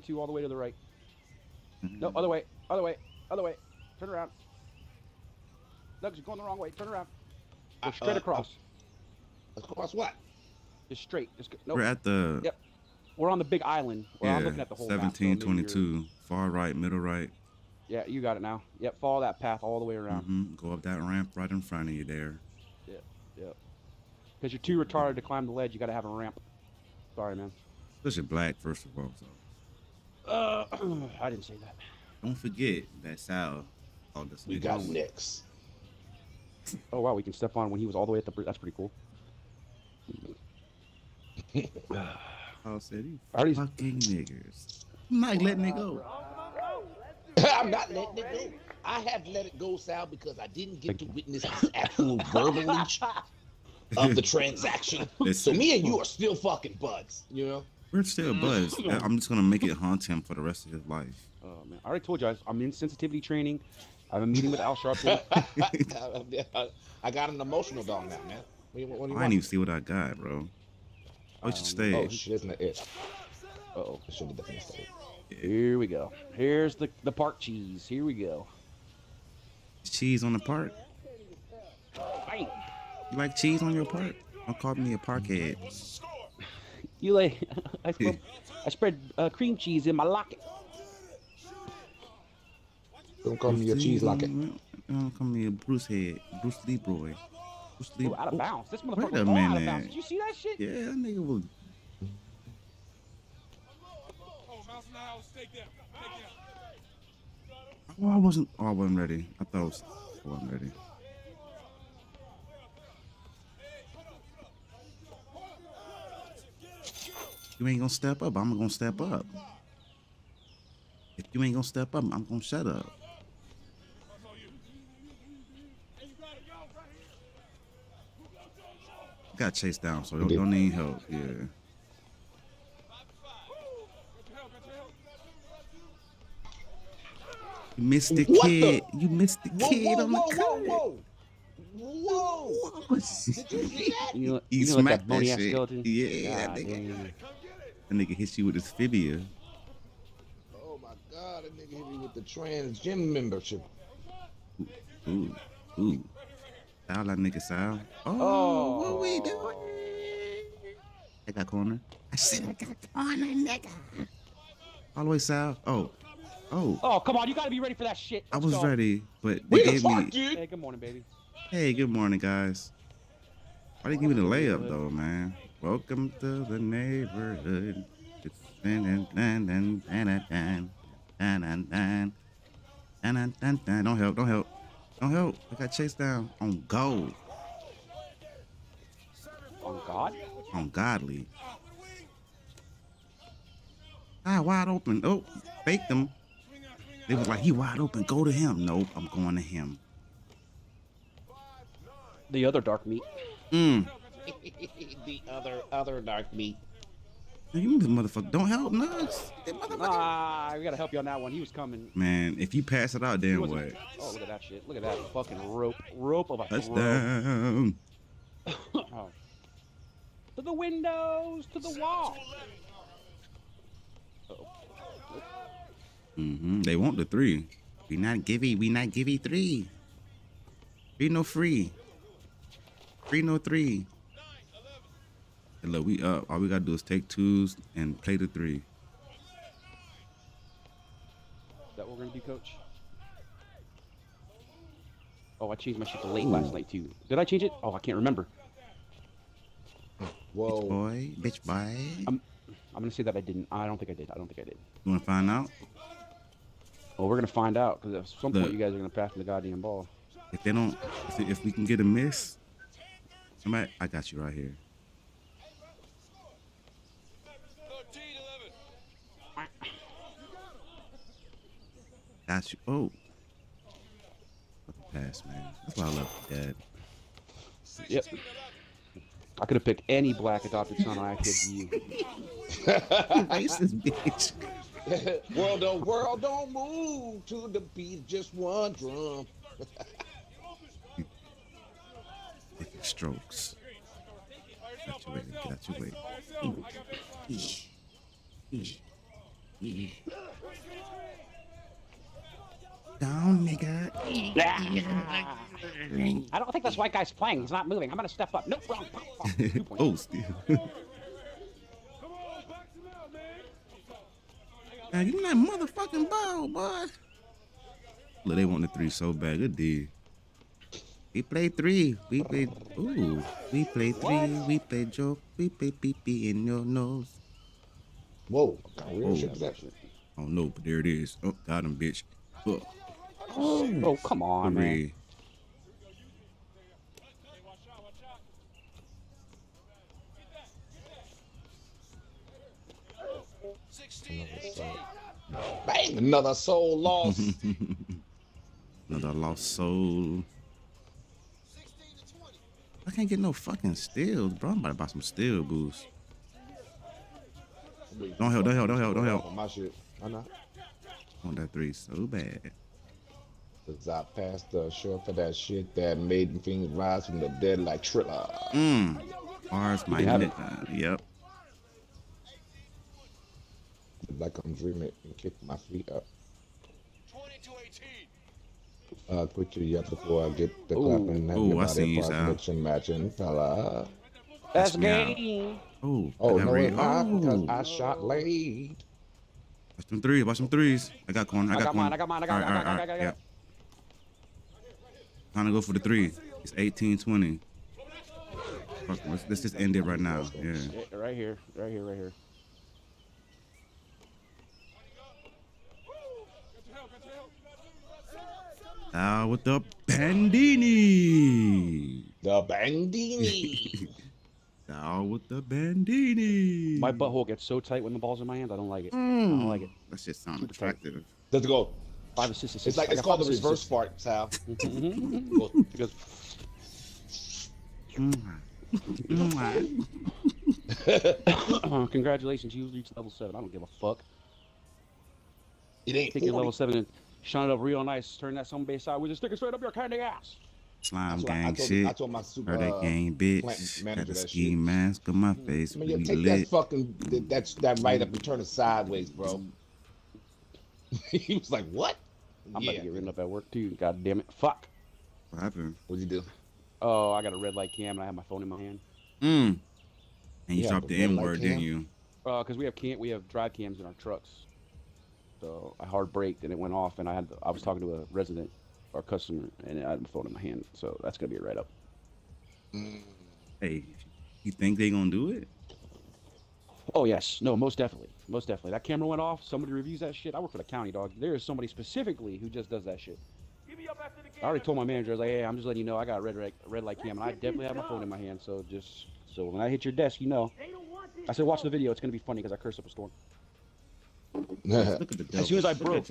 2 all the way to the right. No, other way, other way, other way. Turn around. Doug, you're going the wrong way. Turn around. Go straight across. Across what? Just straight. Just go. Nope. We're at the. Yep. We're on the big island. Well, I'm looking at the whole map. 1722. Far right, middle right. Yeah, you got it now. Yep, follow that path all the way around. Go up that ramp right in front of you there. Yep, yep. Because you're too retarded to climb the ledge. You got to have a ramp. Sorry, man. Because you're black, first of all. So. I didn't say that. Don't forget that Sal called us. We got Knicks. Oh, wow, we can step on when he was all the way at the bridge. That's pretty cool. I said, you Already... fucking niggers. I'm not letting it go. I'm not letting it go. I have let it go, Sal, because I didn't get to witness the actual verbal of the transaction. So me and you are still fucking buds, you know? We're still buds. I'm just going to make it haunt him for the rest of his life. Oh, man. I already told you, I'm in sensitivity training. I have a meeting with Al Sharpton. I got an emotional dog now, man. What do you I didn't even see what I got, bro. I should stay. Oh, shit, isn't it? Uh-oh. I should have definitely stayed. Here we go. Here's the park cheese. Here we go. Cheese on the park? Bang. You like cheese on your park? Don't call me a parkhead. You like... I spread cream cheese in my locket. Don't call me a cheese locket. Don't call me a Bruce head. Bruce Lee boy. Bruce Lee. Ooh, out of bounds. This motherfucker was out of bounds. Did you see that shit? Yeah, that nigga was... Oh, I wasn't ready. I thought I wasn't ready. You ain't gonna step up, I'm gonna step up. If you ain't gonna step up, I'm gonna shut up. Got chased down, so don't need help. Yeah. You missed the kid. You missed the kid on the cut. Whoa! Did you see that? You smacked that shit. Skeleton? Yeah, God, that nigga hit you with his fibia. Oh my God, that nigga hit me with the trans gym membership. Ooh. Sal, that nigga Sal. Oh, what we doing? I got corner. I said I got corner, nigga. All the way, Sal. Oh, come on. You got to be ready for that shit. I was ready, but they gave me... Hey, good morning, baby. Hey, good morning, guys. Why they give me the layup, though, man? Welcome to the neighborhood. Don't help. I got chased down on gold. On God? On godly. Wide open. Oh, faked him. They was like, he wide open. Go to him. Nope, I'm going to him. The other dark meat. The other dark meat. You motherfucker, don't help Nugs. We gotta help you on that one. He was coming. Man, if you pass it out, then what? Oh, look at that shit. Look at that fucking rope of a touchdown. Oh. To the windows, to the wall. They want the 3. We not givey 3. Free no free. Free no 3. Hey, look, we up. All we gotta do is take 2s and play the 3. Is that what we're gonna do, Coach? Oh, I changed my shit to late last night too. Did I change it? Oh, I can't remember. Whoa. Bitch boy. I'm gonna say that I didn't. I don't think I did. You wanna find out? Well, we're gonna find out because at some point you guys are gonna pass me the goddamn ball. If they don't, if we can get a miss, somebody, I got you right here. Got you. Oh, pass, man. That's why I love Dad. Yep. I could have picked any black adopted son. I picked you. Racist bitch. World don't move to the beat of just one drum. Taking strokes. Get out your way. Down, nigga. I don't think this white guy's playing. He's not moving. I'm gonna step up. Nope, wrong. Oh, still. Man, give me that motherfucking ball, boy. Look, they want the 3 so bad. Good D. We play 3. We play. Ooh. We play 3. What? We play joke. We play pee-pee in your nose. Whoa. Oh, oh no, but there it is. Oh, got him, bitch. Oh, oh come on, man. Bang! Another soul lost. Another lost soul. I can't get no fucking steals, bro. I'm about to buy some steal boosts. Don't help. My shit. I know. I want that 3 so bad. Cause I passed the short for that shit that made things rise from the dead like Triller. Mars, my yep. Like I'm dreaming and kick my feet up. 20-18. Quit your yep before I get the clap and have your body parts matching, fella. That's game. Oh, no, it's not because I shot late. Watch them 3s. Watch them 3s. I got corn. I got mine. Yep. Time to go for the 3. It's 18-20. Fuck, let's just end it right now. Yeah. Right here. With the Bandini. The Bandini. With the Bandini. My butthole gets so tight when the ball's in my hand. I don't like it. I don't like it. That shit sounds attractive. Let's go. 5 assists. It's like it's called the reverse fart, Sal. Because congratulations, you reached level 7. I don't give a fuck. It ain't take your level 7 and shine it up real nice. Turn that some base side. We just stick it straight up your candy ass. Slime gang shit. I told my super that gang bitch. Got a ski mask on my face. Man, you take that fucking that right up and turn it sideways, bro. He was like, "What?" I'm about to get written up at work too. God damn it! Fuck. What happened? What'd you do? Oh, I got a red light cam and I have my phone in my hand. And you dropped the N word, didn't you? Because we have drive cams in our trucks. So I hard braked and it went off, and I was talking to a resident, our customer, and I had my phone in my hand. So that's gonna be a write up. Hey, you think they gonna do it? Oh yes, no, most definitely. That camera went off. Somebody reviews that shit. I work for the county, dog. There is somebody specifically who just does that shit. I already told my manager, I was like, hey, I'm just letting you know I got a red light cam, and I definitely have my phone in my hand. So so when I hit your desk, you know. I said, watch the video. It's gonna be funny because I curse up a storm. Look at the devil. As soon as I broke.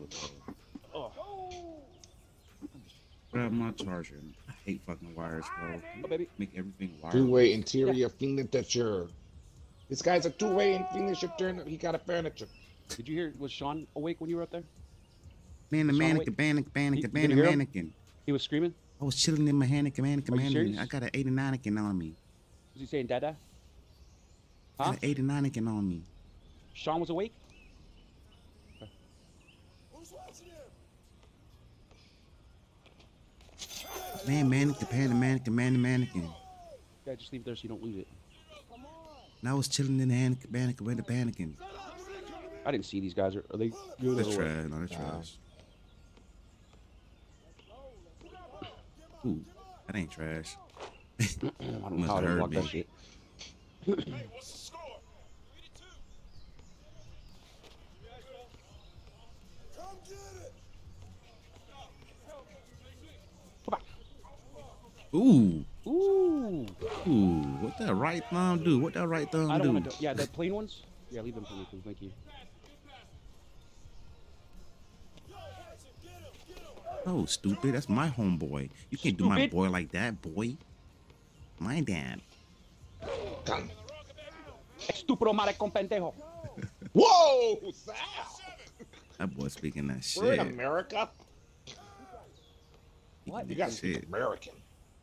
Grab my charger. I hate fucking wires, bro. Oh, baby. Make everything wire. Two-way interior furniture. This guy's a two-way furniture turner. He got a furniture. Did you hear? Was Sean awake when you were up there? Man, the mannequin. He was screaming? I was chilling in my mannequin. I got an 89 on me. Was he saying dada? Huh? I got an 89 on me. Sean was awake? Okay. Man, mannequin. Yeah, just leave it there so you don't lose it. And I was chilling in the mannequin with the mannequin. I didn't see these guys. Are they good? That's trash. No, that's trash. Ooh, that ain't trash. I don't know how to block that shit. Ooh. Ooh. What that right thumb do? What that right thumb do? I don't want to. Yeah, the plain ones. Yeah, leave them for me, please. Thank you. Oh, stupid. That's my homeboy. You can't do my boy like that, boy. My dad. Estúpido maricón pendejo. Whoa, Sal. That boy speaking that shit. We're in America. What? You guys speak American.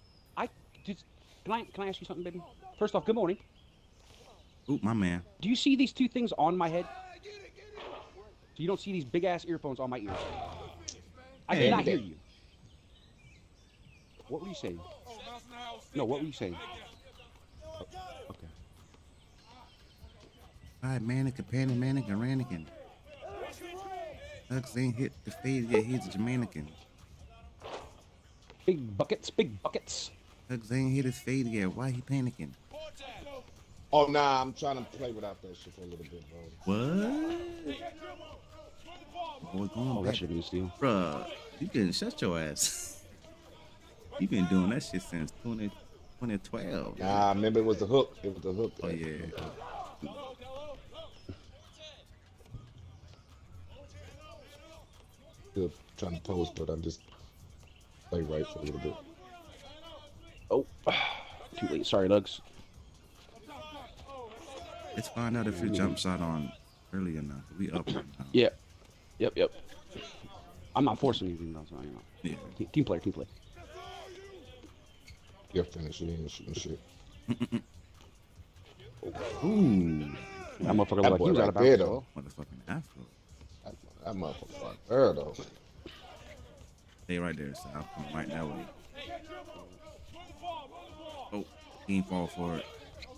Can I ask you something, baby? First off, good morning. Ooh, my man. Do you see these two things on my head? you don't see these big ass earphones on my ears. I cannot hear you. What were you saying? No, what were you saying? Okay. All right, mannequin, panty, mannequin, rannikin. Hugs ain't hit the fade yet. He's a Jamaican. Big buckets, big buckets. Hugs ain't hit his fade yet. Why he panicking? Oh, nah, I'm trying to play without that shit for a little bit, bro. What? Boy, going back. That should be a steal. Bruh, you can shut your ass. You been doing that shit since 2012. Nah, remember it was the hook. It was the hook. Oh, yeah. Still trying to post, but I'm just play right for a little bit. Oh, too late. Sorry, Lugs. Let's find out if your jump shot on early enough. We up right now. Yeah. Yep. I'm not forcing anything though, so you know. Yeah. Team player. You're finished. You ain't shooting shit. Ooh. That motherfucker look like he was out of right there, bounds. though. Motherfucking afro. That motherfucker right there, though. Stay right there, so I'll come right that way. Oh, he ain't fall for it.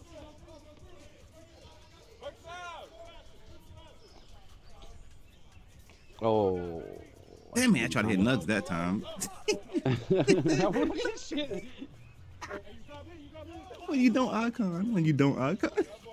Oh. Damn man, I tried to hit nugs that time. Shit. When you don't icon.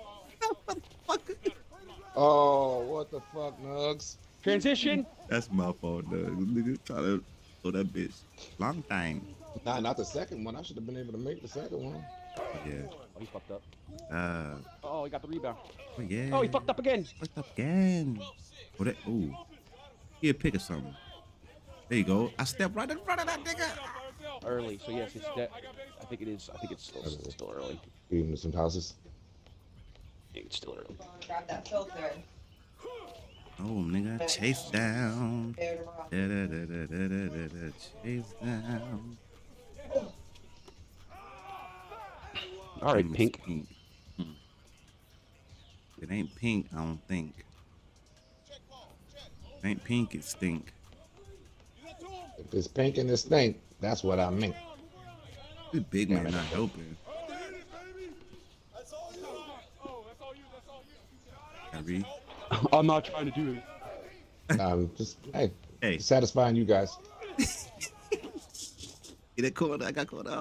Oh, what the fuck, Nugs? Transition. That's my fault, nigga. Try to throw that bitch. Long time. Nah, not the second one. I should have been able to make the second one. Yeah. Oh, he fucked up. Oh Oh, he got the rebound. yeah. Oh, he fucked up again. Fucked up again. Oh, that. Ooh. He a pick or something. There you go. I stepped right in front of that nigga. Early, so yes, it's that. I think it is. I think it's still early. Even some houses. I think it's still early. Grab that filter. Oh, nigga. Chase down. Chase down. All right, Pink. It ain't pink, I don't think. It ain't pink, it stink. If it's pink and it stink, that's what I mean. This big man not helping. Kyrie. I'm not trying to do it. Just Hey. satisfying you guys. Get it corner, I got corner.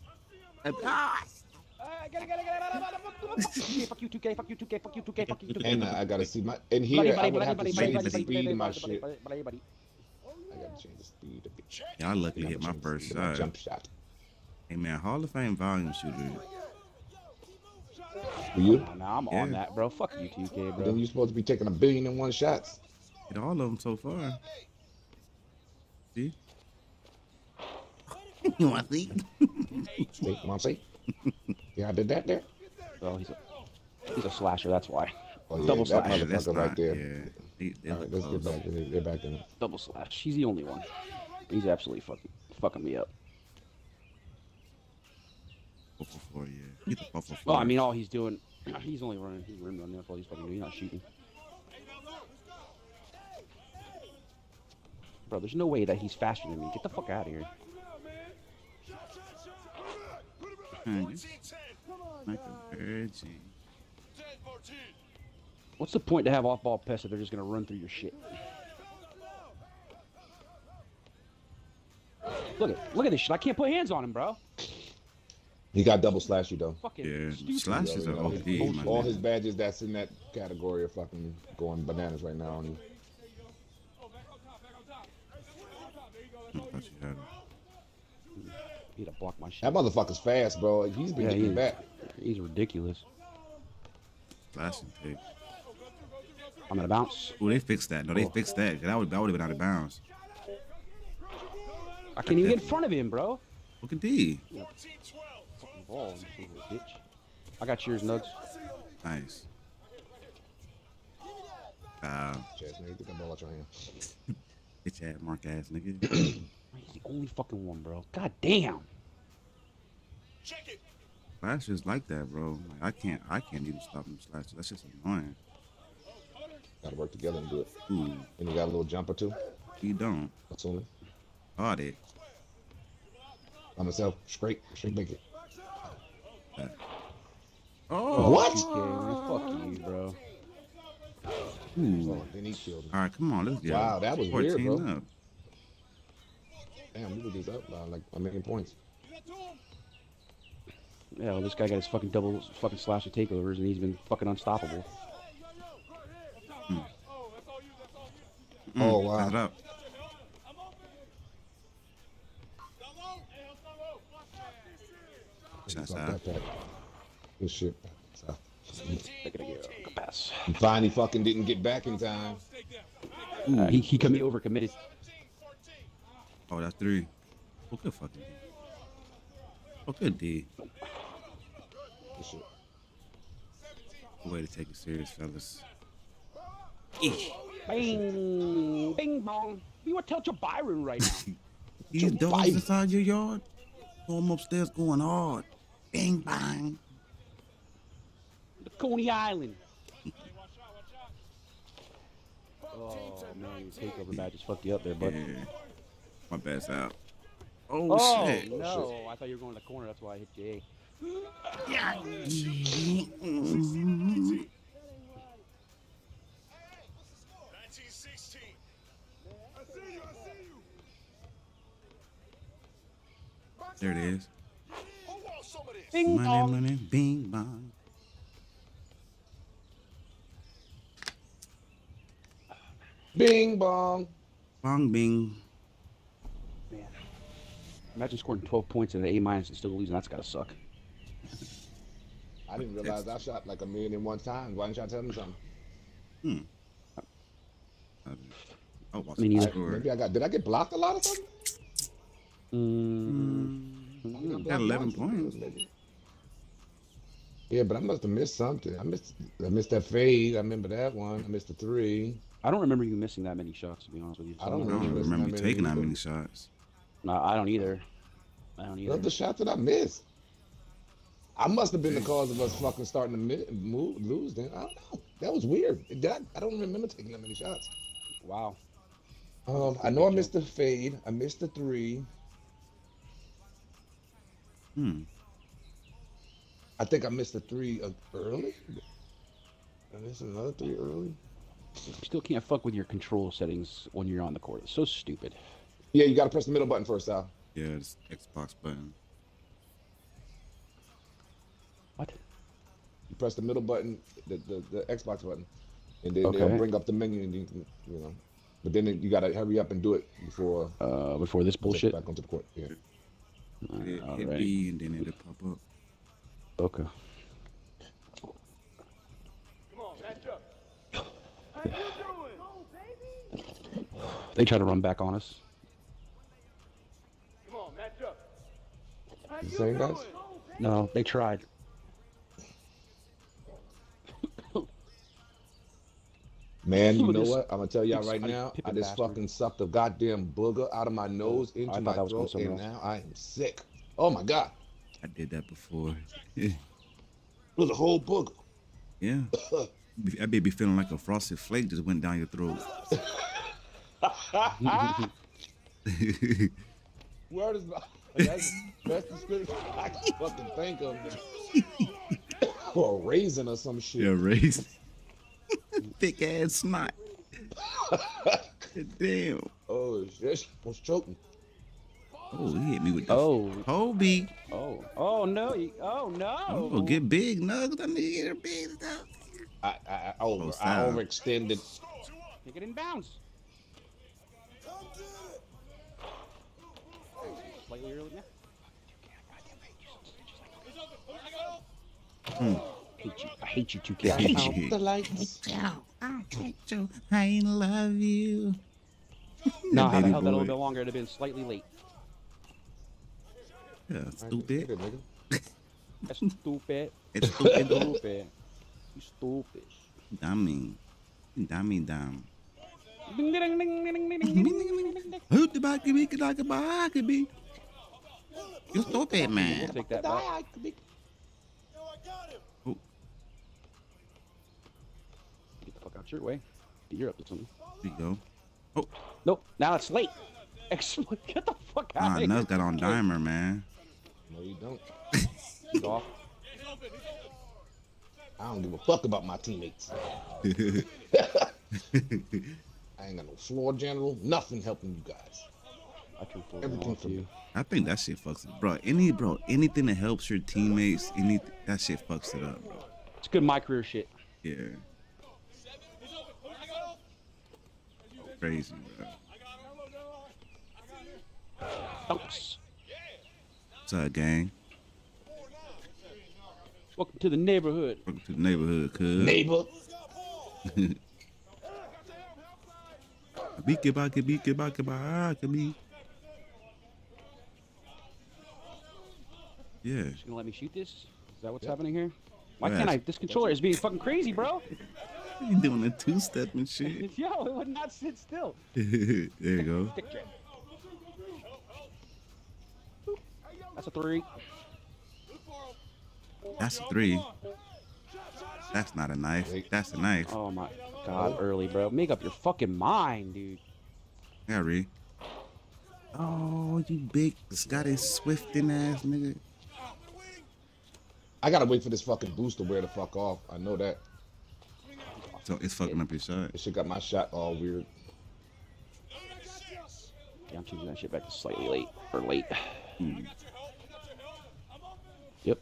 Fuck you, 2K. Fuck you, 2K. Fuck you, 2K. Fuck you, 2K. And I gotta see my. And here I would have to change the speed of my shit. I gotta change the speed of it. Y'all luckily hit my first shot. Jump shot. Hey man, Hall of Fame volume shooter. For you? Nah, I'm on that, bro. Fuck you, 2K, bro. Then you're supposed to be taking 1,000,000,001 shots. Hit all of them so far. See? You want to see? Want to see? Yeah, I did that there. Oh, he's a slasher. That's why. Oh, yeah, Double that slash. motherfucker right there. Yeah. All right, let's get back in it. Get back in it. Double slash. He's the only one. He's absolutely fucking me up. 4 for 4, yeah. Get the 4 for 4. Well, I mean, all he's doing, he's only running. He's rim running. That's all he's fucking doing. He's not shooting. Bro, there's no way that he's faster than me. Get the fuck out of here. Like a virgin. What's the point to have off-ball pests if they're just gonna run through your shit? Look at this shit. I can't put hands on him, bro. He got double slash you though. Fucking Yeah, stupid. slashes are OD, my All nigga. his badges that's in that category are fucking going bananas right now. On you. I thought you had him. He had to block my shit. That motherfucker's fast, bro. He's been getting back. He's ridiculous. Flashing tape. I'm gonna bounce. Oh, they fixed that. No, they fixed that. That would have been out of bounds. I can't even get in front of him, bro. Look at D. Fucking ball, you bitch. I got yours, Nugs. Nice. Chaz, man, you get that ball out your hand. Bitch ass mark ass nigga. He's the only fucking one, bro. God damn. Slashes like that, bro. Like, I can't even stop them slashes. That's just annoying. Gotta work together and do it. Ooh, And you got a little jumper too. you don't. Assuming. Oh, there. By myself, straight make it. Oh, What? Fuck you, bro. Ooh. Oh, then he killed me. All right, come on, let's go. Wow, that was weird, 14 bro. up. Damn, we were just up by like a million points. Yeah, well, this guy got his fucking double fucking slasher takeovers, and he's been fucking unstoppable. Oh, wow. Pass it up. Shots Fuck out. that. Good shit. So, Good pass. he finally fucking didn't get back in time. He overcommitted. Oh, that's 3. Oh, good fucking D. Oh, good D. Good shit. Good way to take it serious, fellas. Bing, bing bong. You want to tell Joe Byron right now? These dogs inside your yard? Throw them upstairs going hard. Bang, bang. The Coney Island. Oh man, your takeover badge just fucked you up there, bud. Yeah. My bad's out. Oh, shit. No, I thought you were going to the corner. That's why I hit you. There it is. Bing Money, bong. money, bing, bong. Bing bong. Bong, bing. Man, imagine scoring 12 points and an A- and still losing. That's gotta suck. I didn't realize I shot like 1,000,001 times. Why didn't y'all tell me something? Oh, watch Me the neither. score. Maybe did I get blocked a lot or something? Got 11 points. Maybe. Yeah, but I must have missed something. I missed that fade. I remember that one. I missed the 3. I don't remember you missing that many shots, to be honest with you. I don't I know. don't remember you taking that either. many shots. No, I don't either. I don't either. What the shot that I missed? I must have been the cause of us fucking starting to lose. Then I don't know. That was weird. I don't remember taking that many shots. Wow. I know I missed the fade. I missed the 3. I think I missed the 3 early. I missed another 3 early. You still can't fuck with your control settings when you're on the court. It's so stupid. Yeah, you gotta press the middle button first, Sal. Yeah, it's Xbox button. What? You press the middle button, the Xbox button, and then Okay. they'll bring up the menu, and you can, you know. But then you gotta hurry up and do it before Before this bullshit. back onto the court. Yeah. Hit Alright. B and then it'll pop up. Okay. They try to run back on us. The same guys. No, they tried. Man, you Look at know this what? I'm gonna tell y'all big right Scottie now. I Pippen just bastard. fucking sucked a goddamn booger out of my nose I into thought my that was going throat, and somewhere now I am sick. Oh my god, I did that before. it was a whole booger. Yeah. I be feeling like a frosted flake just went down your throat. Word is that's the spirit I can fucking think of. Or a raisin or some shit. Yeah, raised. Thick ass snot. Damn. Oh shit, I was choking. Oh, he hit me with the Oh. Kobe. Oh no. Oh no. Oh, get big, Nugs. I need to get big stuff. I Sal. overextended. Kick it in bounds. Slightly early now. I hate you, 2K. I hate you. Out the lights. I love you. No, had I Baby held that a little boy. bit longer, it'd have been slightly late. Yeah, stupid. Nigga. That's stupid. It's stupid. Stupid. You stupid. Dummy. Dummy. Ding, ding, ding, ding, ding, ding, ding, ding, ding. Who the back of me could like a back of me? You stupid, We'll man. take that back. Oh, Get the fuck out your way. You're up to something. There you go. Oh. Nope. Now it's late. Get the fuck out of here. Nuts got on Dimer, man. No, you don't. He's off. I don't give a fuck about my teammates. I ain't got no floor general, nothing helping you guys. I can Everything for you. I think that shit fucks it, bro. Anything that helps your teammates, that shit fucks it up, bro. It's good my career shit. Yeah. Crazy, bro. Dunks. What's up, gang? Welcome to the neighborhood. Welcome to the neighborhood, cuz. Neighbor. Yeah. You gonna let me shoot this? Is that what's happening here? Why Yes. can't I? This controller is being fucking crazy, bro. You doing a two-step and shit. Yo, it would not sit still. There you go. Stick trap. That's a 3. That's a 3. That's not a knife. That's a knife. Oh my god, early, bro. Make up your fucking mind, dude. Harry. Oh, you big Scotty Swiftin ass nigga. I gotta wait for this fucking boost to wear the fuck off. I know that. So it's fucking up your shot. This shit got my shot all weird. Yeah, I'm choosing that shit back to slightly late or late. Yep.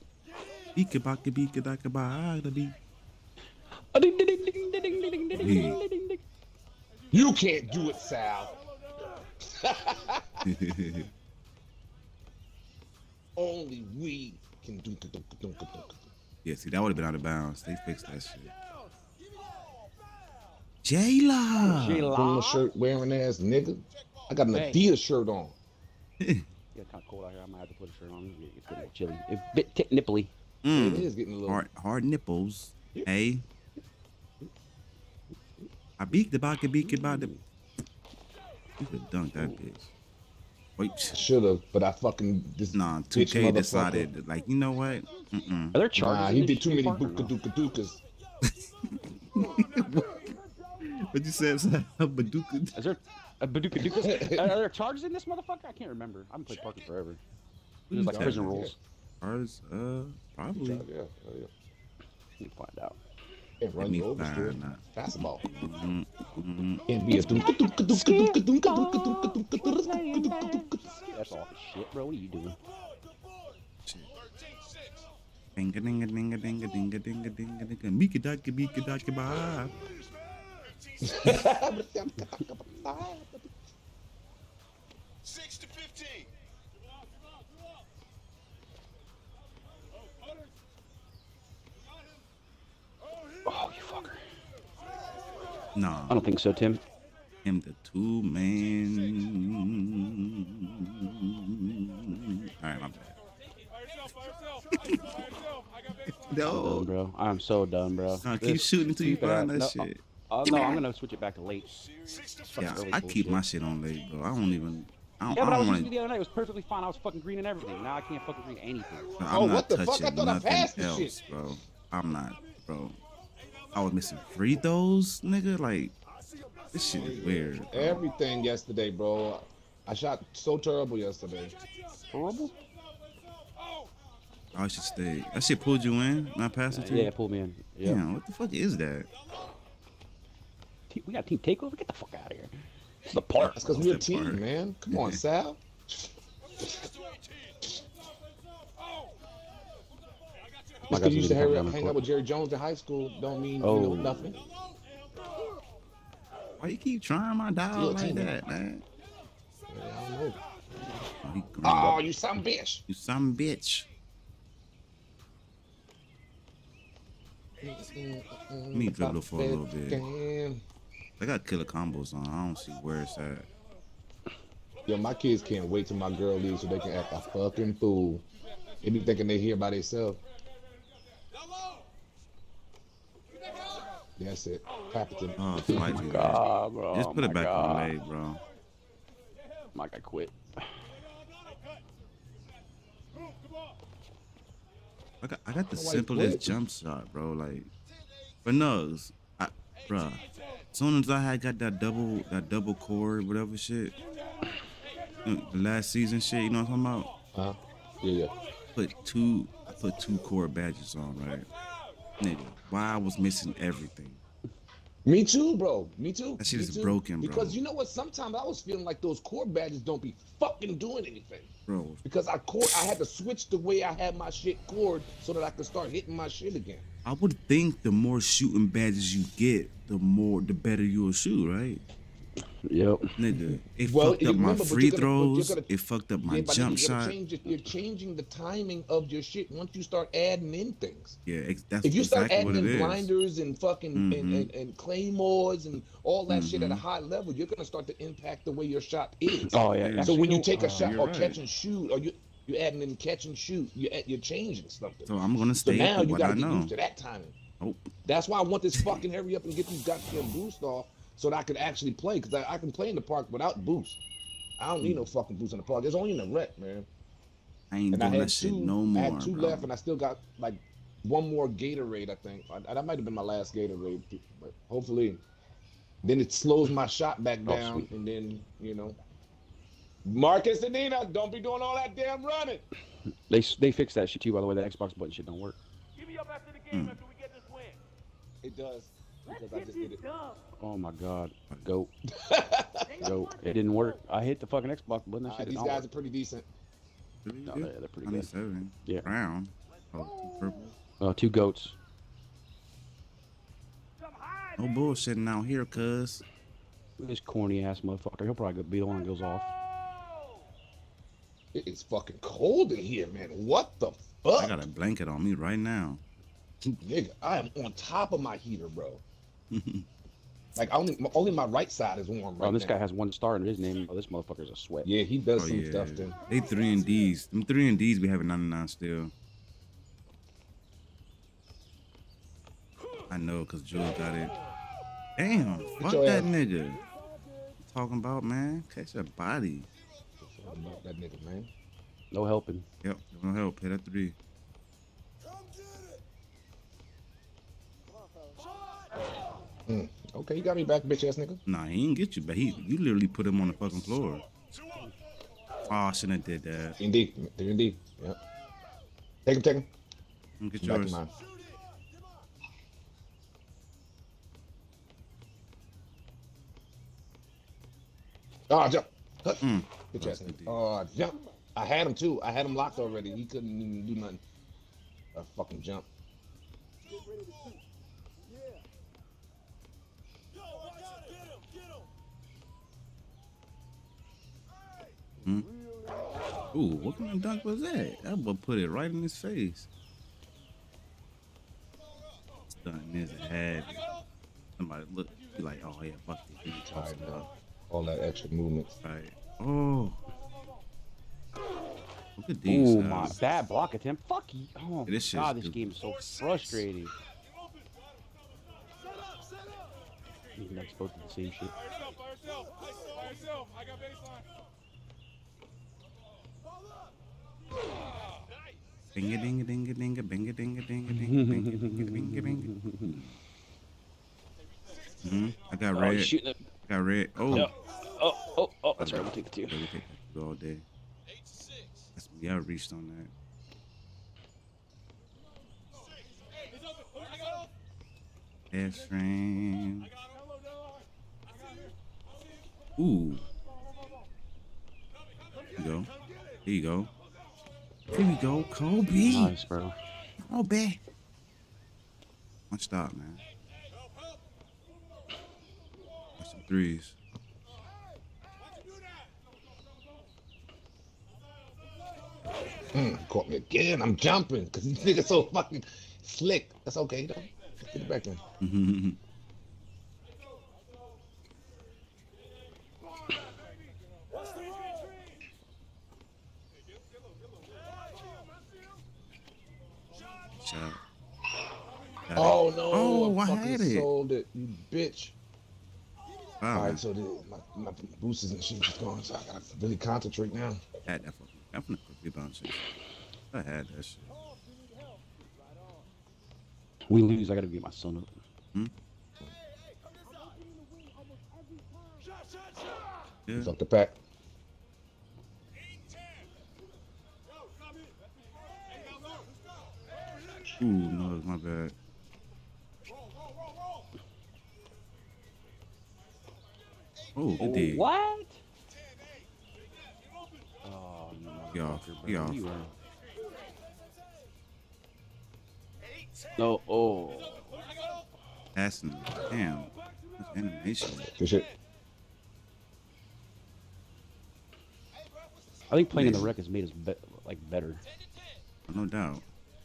You can't do it, Sal. Only we can do it. Yeah, see, that would have been out of bounds. They fixed that shit. Jayla! Puma shirt wearing ass nigga. I got an Adidas shirt on. Yeah, it's kind of cold out here. I might have to put a shirt on. It's getting a little chilly. It's a bit nipply. It is getting a little hard nipples. Hey. I beat the bucket, beat about the. You could dunk that bitch. Wait. Should have, but I fucking just 2K decided like, you know what? Are there charges? Nah, he did too many buka-duka-dukas. What you said? Baduka. Is there a Baduka? Are there charges in this motherfucker? I can't remember. I haven't played Parker forever. It was like prison rules. Ours, probably. Yeah. Let me find out. Can't run you over still. Basketball. Can't be a That's all shit, bro. What are you doing? Dinga dinga dinga dinga dinga dinga dinga dinga. Mika daka bika daka ba. 6 to 15. Oh, you fucker. Nah. I don't think so, Tim. Him the 2-man. All right, my bad. No, I'm done, bro. I'm so done, bro. Nah, keep shooting until you find that shit. No, I'm gonna switch it back to late. Yeah, I keep my shit on late, bro. I don't even. Yeah, but I was using it the other night. It was perfectly fine. I was fucking green and everything. Now I can't fucking green anything. No, Oh, I'm what not the fuck? I touching thought I nothing passed the else, shit. bro. I'm not, bro. I was missing free throws, nigga. Like, this shit is weird. Bro. Everything yesterday, bro. I shot so terrible yesterday. Horrible? I should stay. That shit pulled you in, not passing to you? Yeah, it pulled me in. Yeah. Damn, what the fuck is that? We got a team takeover? Get the fuck out of here. This is the park. That's because we're a team, man. Come on, Sal. Because you used to hang out with Jerry Jones in high school don't mean you know nothing. Why you keep trying my dog like that, man? Yeah, I don't know. Oh, you some bitch. You some bitch. Let me dribble for a little bit. I got killer combos on. I don't see where it's at. Yo, my kids can't wait till my girl leaves so they can act a fucking fool. They be thinking they here by themselves. That's it. Captain. Oh, fight you. God, bro. Just put it back on the leg, bro. My guy quit. I got the simplest jump shot, bro. Like, but no, bruh. soon as I had got that double cord, whatever shit, the last season shit, you know what I'm talking about? Yeah. I put two cord badges on, right? Nigga, why I was missing everything. Me too, bro. Me too. That shit Me is too. broken, bro. Because you know what? Sometimes I was feeling like those core badges don't be fucking doing anything. Bro. Because I had to switch the way I had my shit cored so that I could start hitting my shit again. I would think the more shooting badges you get, the better you'll shoot, right? Yep. Nigga, it fucked up my free throws. It fucked up my jump shot. You're changing the timing of your shit once you start adding in things. Yeah, that's if you start exactly adding what in it blinders and fucking and claymores and all that shit at a high level, you're gonna start to impact the way your shot is. Oh yeah. So when you take a shot or right. catch and shoot, or you're adding in catch and shoot, you're changing something. So I'm gonna stay now with you what gotta I get know. used to that timing. Oh. That's why I want this fucking hurry up and get these goddamn boost off so that I can actually play, because I can play in the park without boost. I don't need no fucking boost in the park. It's only in the rec, man. I ain't And doing I had that shit two, no more. I had two bro. left, and I still got like one more Gatorade, I think. That might have been my last Gatorade, but hopefully. Then it slows my shot back down, sweet. and then, Marcus and Nina, don't be doing all that damn running. They fixed that shit too, by the way. That Xbox button shit don't work. Give me up after the game after we get this win. It does, because I just did it. Oh my god. Goat. Goat. It didn't work. I hit the fucking Xbox button. That shit These did not guys work. are pretty decent. No, they're pretty good. 27. Yeah. Brown. Oh, two purple. Two goats. No bullshitting out here, cuz. Look at this corny ass motherfucker. He'll probably be the one that goes off. It is fucking cold in here, man. What the I fuck? got a blanket on me right now. Nigga, I am on top of my heater, bro. Like, only my right side is warm right Oh, this now. guy has 1 star in his name. Oh, this motherfucker's a sweat. Yeah, he does Oh, some yeah. stuff then. They 3 and D's. Them 3 and D's be having 99 still. I know, cause Joe got it. Damn, fuck your that ass. nigga. Talking about, man, catch a body. Something about that nigga, man. No helping. Yep, no help. Hit that 3. Okay, you got me back, bitch ass nigga. Nah, he ain't get you, but you literally put him on the fucking floor. Oh, I shouldn't have did that. Indeed. Yep. Take him. Get Back in yours. mine. Oh, jump. Bitch ass That's good nigga. deal. Oh, jump. I had him too. I had him locked already. He couldn't even do nothing. A fucking jump. Ooh, what kind of dunk was that? That boy put it right in his face. Stunting his head. Somebody look, be like, oh yeah, fuck this. He tossed it up. All that extra movement. Right. Oh. Look at these. Ooh, my bad block attempt. Fuck you. Oh, This shit's God, this stupid. game is so frustrating. You're not supposed to do the same shit. By yourself. I got baseline. Binga dinga dinga dinga binga dinga dinga dinga binga dinga binga binga. I got Oh, red. he's shooting it. I got red. Oh. Yeah. Oh, that's right. We'll take the 2. Yeah, we take that all day. That's me. I reached on that. F-frame. Ooh. There you go. There you go. Here we go, Kobe. Nice, bro. Kobe. One stop, man. That's some threes. Caught me again. I'm jumping because this nigga's so fucking slick. That's okay, though. Get it back in. Shot. Got it. Oh, no. Oh, I fucking had it. sold it, you bitch. Wow. All right, so my boosters and shit is gone, so I gotta really concentrate now. Had that fucking. I'm gonna quickly bounce it. I had that shit. We lose. I gotta get my son up. Yeah. Fuck the pack. Ooh, no, my bad. Oh, good dig. What? Oh, you He off. motherfucker, He bro. off. You were... No, oh. Passing. Damn. That's animation. Good shit. I think playing in the rec has made us better. No doubt.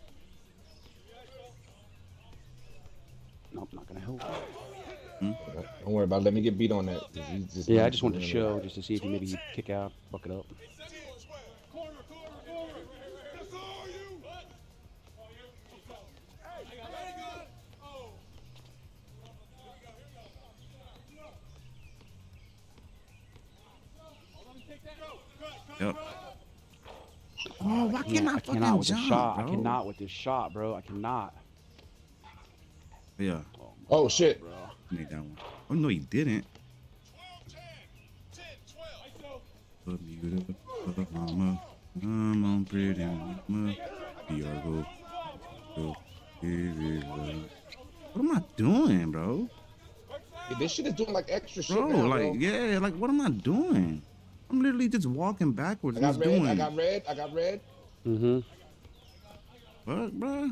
Nope, not gonna help. Don't worry about it. Let me get beat on that. Yeah, I just wanted to show, just to see if maybe he'd kick out, fuck it up. Yep. Oh, why can't I I fucking cannot with jump, this shot. bro? I cannot with this shot, bro. I cannot. Yeah. Oh shit. Bro. Made that one. Oh no, he didn't. But beautiful mama, I'm on pretty mama. Diego. What am I doing, bro? Yeah, this shit is doing like extra shit Bro, now, like, bro. yeah, like, what am I doing? I'm literally just walking backwards. I got What's red. doing? I got red. I got red. Mm-hmm. What, bro?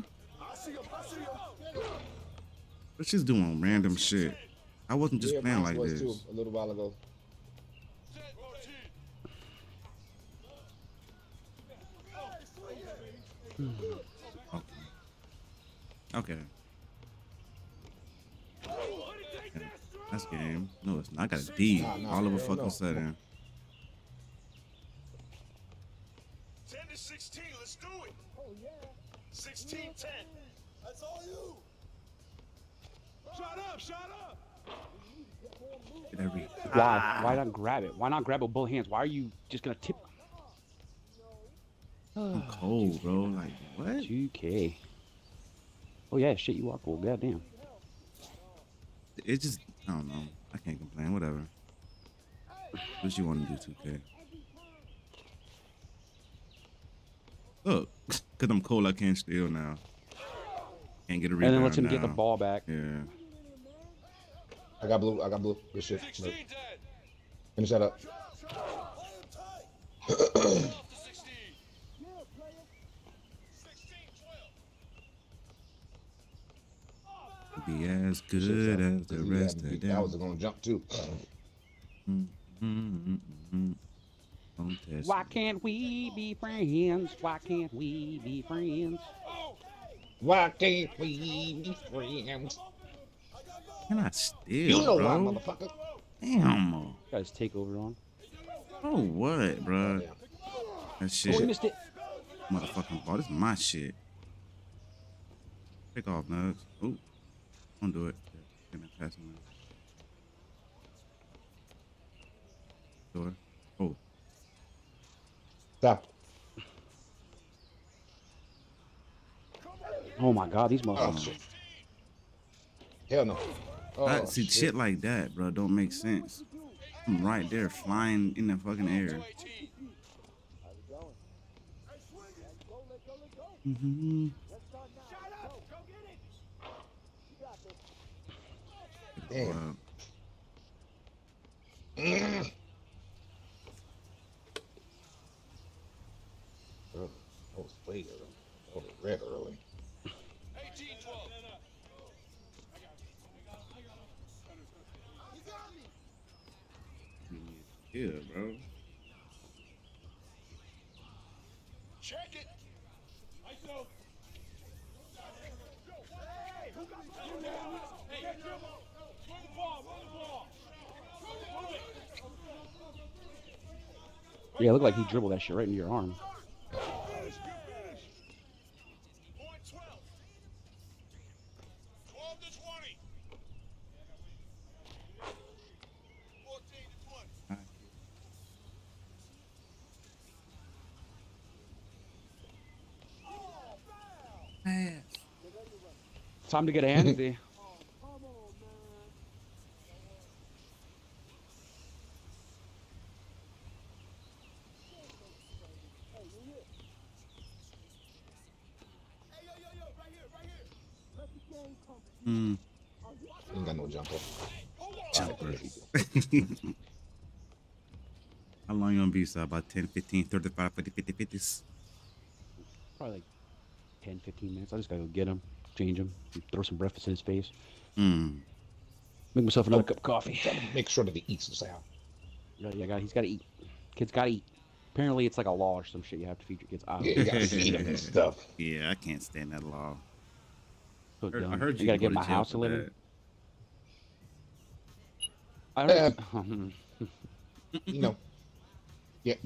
But she's doing random shit. I wasn't just Yeah, playing mine like was this. too, a little while ago. Okay. That's game. No, it's not. I got a D Nah, all of a hell fucking no. sudden. 10 to 16, let's do it. 16, 10. That's all you. Shut up, shut up. Get every. Why? Why not grab it? Why not grab it with both hands? Why are you just gonna tip? I'm cold, bro. Like, what? 2K. Oh yeah, shit, you are cool. Goddamn. It's just, I don't know. I can't complain. Whatever. What you want to do, 2K? Look, because I'm cold, I can't steal now. Can't get a rebound And then lets him now. get the ball back. Yeah. I got blue. I got blue. Good shit. 16, Look. 10. Finish that up. 12 to 16. 16, 12. Be as Shit, good son. as the He rest had of me- them. I was gonna jump too. Don't test Why me. can't we be friends? Why can't we be friends? Why can't we be friends? Can I steal, You know bro? why, motherfucker. Damn. Got his takeover on. Oh, what, bro? Damn. That Oh, he shit. missed it. Motherfucking ball. This is my shit. Take off, Nugs. Ooh. Don't do it. Can I pass him? Door. Oh. Stop. Oh my god, these Oh motherfuckers. shit. Hell no. Oh, See, shit like that, bro, don't make sense. I'm right there flying in the fucking air. 18. Mm-hmm. Damn. Oh, I was way early. Oh, the red early. 18, 12. Yeah, bro. Check it. Yeah, it looked like he dribbled that shit right into your arm. Point 12. 12 to 20. 14 to 20. Time to get a handsy. Mm. Ain't got no jumper. Jumper. How long you gonna be, so about 10, 15, 35, 40, 50, 50s? Probably like 10, 15 minutes. I just gotta go get him, change him, throw some breakfast in his face. Mm. Make myself another cup of coffee. Make sure that he eats the sound. Yeah, he's gotta eat. Kids gotta eat. Apparently, it's like a law or some shit. You have to feed your kids. Yeah, you gotta feed him and stuff. Yeah, I can't stand that law. So I dumb. heard you you gotta go get my to jail house for to live in. that. I heard. You know. Yep.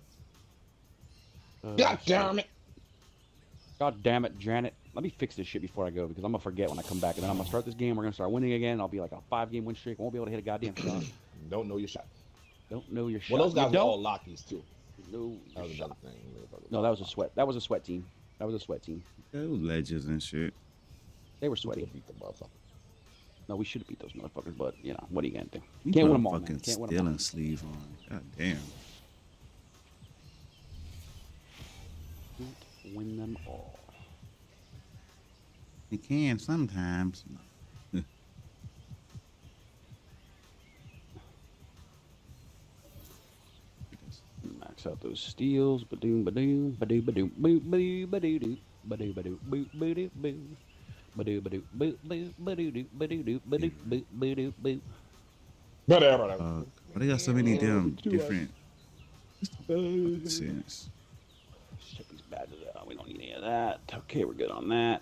God damn it. God damn it, Janet. Let me fix this shit before I go because I'm gonna forget when I come back, and then I'm gonna start this game. We're gonna start winning again. And I'll be like a 5-game win streak. I won't be able to hit a goddamn shot. Don't know your shot. Don't know your shot. Well, those guys you were all Lockies too. No, That was another thing. No, that was a sweat. That was a sweat team. That was a sweat team. Those legends and shit. They were sweaty. Beat the motherfucker. No, we should have beat those motherfuckers, but you know what are you gonna do? You Can't put win a them all, man. fucking Can't win them all. stealing sleeve on. God damn. Can't win them all. You can sometimes. Max out those steals. Badoom, badoom, badoo, badoom, boo, boo, badoo, doo, badoo, badoo, boo, badoo, boo. Badoo, badoo, boo, boo, badoo, doo, badoo, doo, badoo, boo, badoo, boo. Whatever. But they got so many damn different sense. Check these badges out. We don't need any of that. Okay, we're good on that.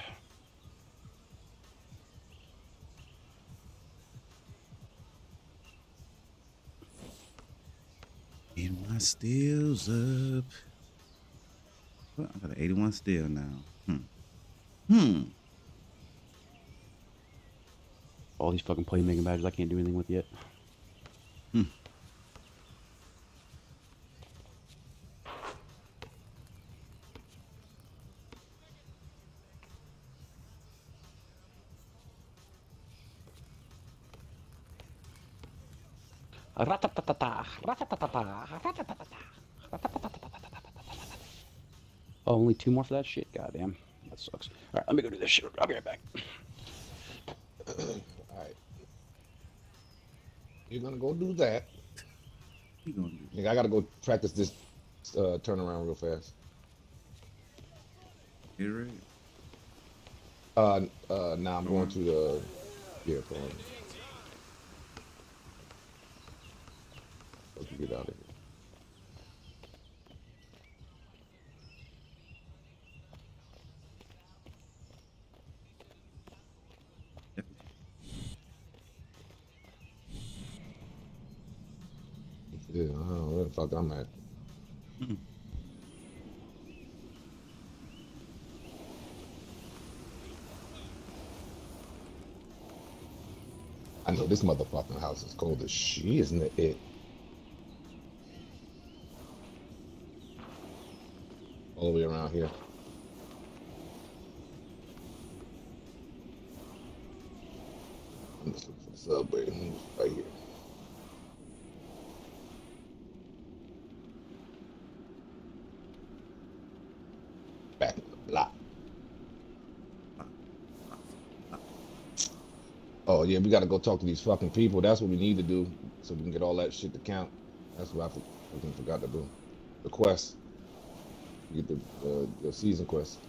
And my steals up. Well, I got an 81 steal now. All these fucking playmaking badges I can't do anything with yet. Oh, only 2 more for that shit? Goddamn. That sucks. Alright, let me go do this shit. I'll be right back. Alright. You're gonna go do that. You gonna do? Nigga, I gotta go practice this turnaround real fast. You right? Now I'm going to the airport. Let's get out of here. Yeah, I don't know where the fuck I'm at. I know this motherfucking house is cold as shit, isn't it? All the way around here. I'm just looking for the subway right here. Back in the block. Oh yeah, we gotta go talk to these fucking people. That's what we need to do, so we can get all that shit to count. That's what I fucking forgot to do. The quest. You get the season quest.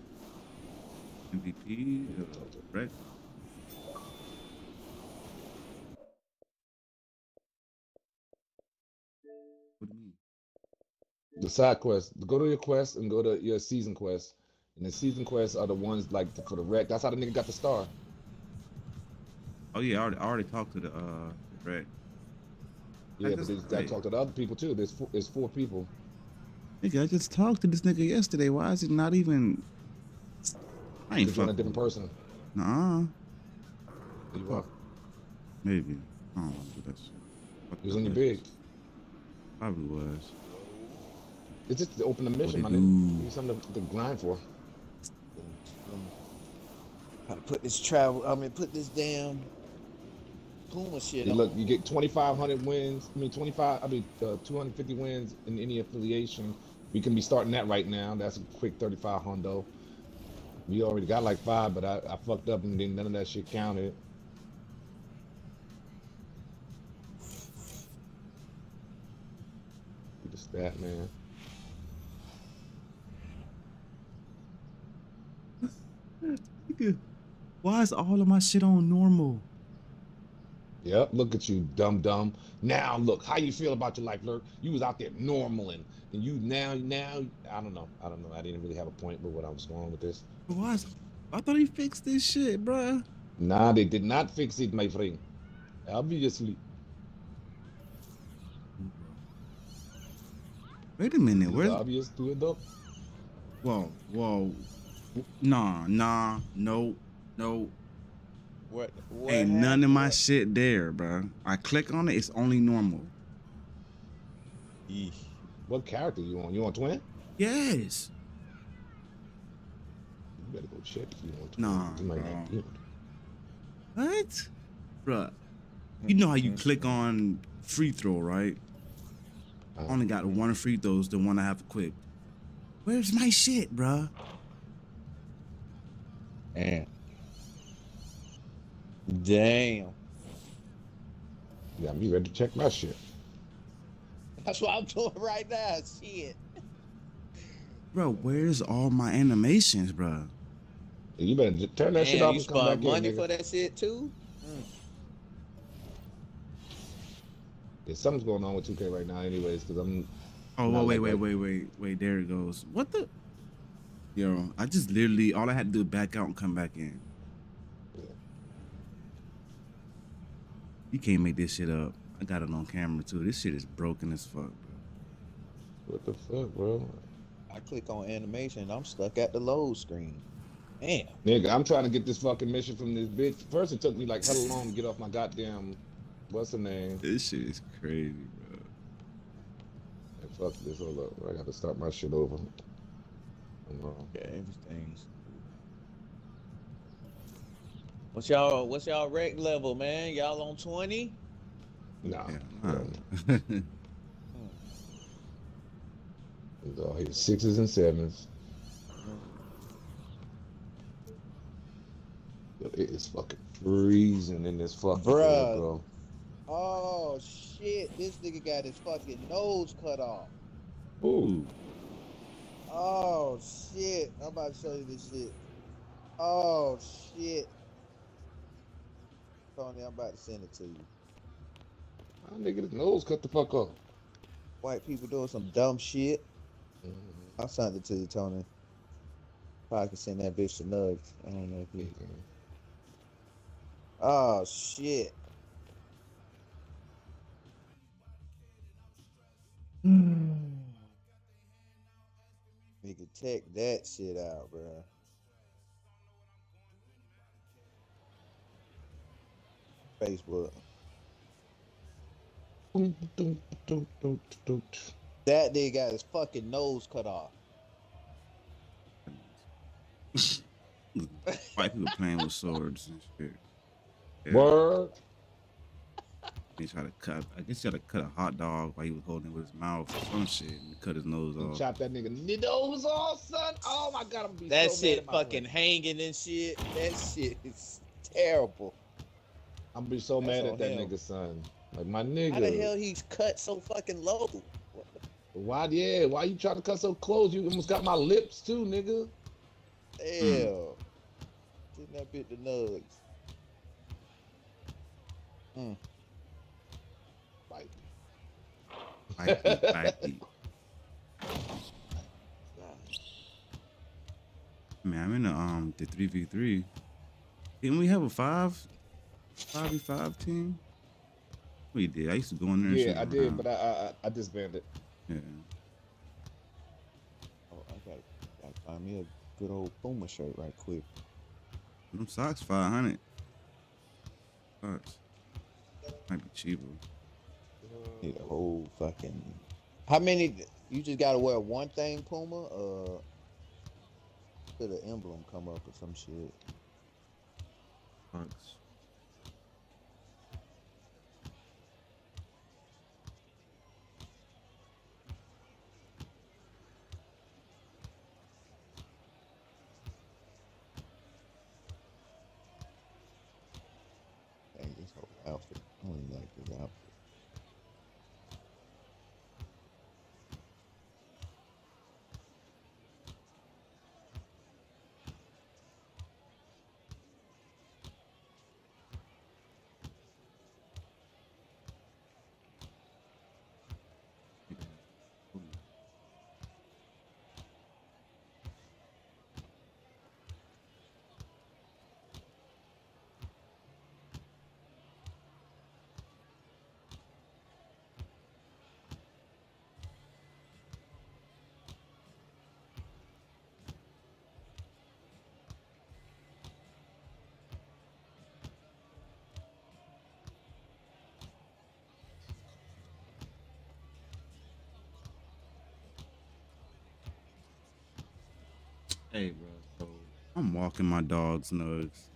MVP, right? What do you mean? The side quest. Go to your quest and go to your season quest. And the season quests are the ones like for the wreck. That's how the nigga got the star. Oh yeah, I already talked to the right. Yeah, but you gotta talk to the other people too. There's 4 people. Nigga, I just talked to this nigga yesterday. Why is it not even? I ain't He's on a fucking. different person. Nah. You are. Maybe. I don't want to do that shit. He was on your big. Probably was. It's just to open the mission, What my it nigga. do? Need something to grind for. How to put this put this damn Puma shit Hey, on. look, you get 2,500 wins. 250 wins in any affiliation. We can be starting that right now. That's a quick 35 hundo. You already got like 5, but I fucked up and then none of that shit counted. Get the stat, man. Why is all of my shit on normal? Yep, look at you, dumb. Now look, how you feel about your life, Lurk? You was out there normal and you now I don't know. I didn't really have a point with what I was going with this. Why is, I thought he fixed this shit, bruh. Nah, they did not fix it, my friend. Obviously. Wait a minute, It's where's obvious to it though. whoa. Nah, no. What Ain't none of my happened? shit there, bruh. I click on it, it's only normal. Yeesh. What character you on? You on twin? Yes. You better go check if you want twin. Nah, You might bro. not be on. What? Bruh. You know how you click on free throw, right? I only got one free throws, the one I have equipped. Where's my shit, bruh? Damn. Yeah, me ready to check my shit. That's what I'm doing right now. Shit. Bro, where's all my animations, bruh? You better turn that shit Man, off you and come back spend in, money nigga. for that shit too? There's something's going on with 2K right now anyways, because I'm... Oh, not wait, like wait, there it goes. What the? Yo, I just literally, all I had to do was back out and come back in. Yeah. You can't make this shit up. I got it on camera too. This shit is broken as fuck, bro. What the fuck, bro? I click on animation and I'm stuck at the load screen. Damn. Nigga, I'm trying to get this fucking mission from this bitch. First, it took me like hella long to get off my goddamn... What's her name? This shit is crazy, bro. And fuck this, hold up. I gotta start my shit over. I'm wrong. Yeah, everything's. What's y'all rec level, man? Y'all on 20? Nah. Yeah, It's all here, 6s and 7s. Yo, it is fucking freezing in this fucking Bruh. bed, bro. Oh shit, this nigga got his fucking nose cut off. Ooh. Oh shit. I'm about to show you this shit. Oh shit. Tony, I'm about to send it to you. My nigga, his nose cut the fuck off. White people doing some dumb shit. Mm-hmm. I'll send it to you, Tony. Probably can send that bitch to Nugs. I don't know if you. Oh shit. Nigga, check that shit out, bro. Facebook. That nigga got his fucking nose cut off. White people playing with swords and shit. Yeah. Word. He tried to cut. I guess he tried to cut a hot dog while he was holding it with his mouth or some shit and cut his nose You off. chop that nigga nose off, son. Oh my god, I'm gonna be That so shit mad at my fucking friend. hanging and shit. That shit is terrible. I'm gonna be so That's mad on at that him. nigga, son. Like my nigga. How the hell he's cut so fucking low? Why? Yeah. Why you trying to cut so close? You almost got my lips too, nigga. Hell. Getting that bit the nugs. Like, Bite. Man, I'm in the 3v3. Didn't we have a 5v5 team? We did. I used to go in there and yeah, I did, but I disbanded. yeah. Oh, I gotta find me a good old Puma shirt right quick. Them socks 500. Socks. Might be cheaper. Need a whole fucking. How many? You just gotta wear one thing, Puma. Could the emblem come up or some shit? Socks. Hey, bro. So I'm walking my dogs, Nugs,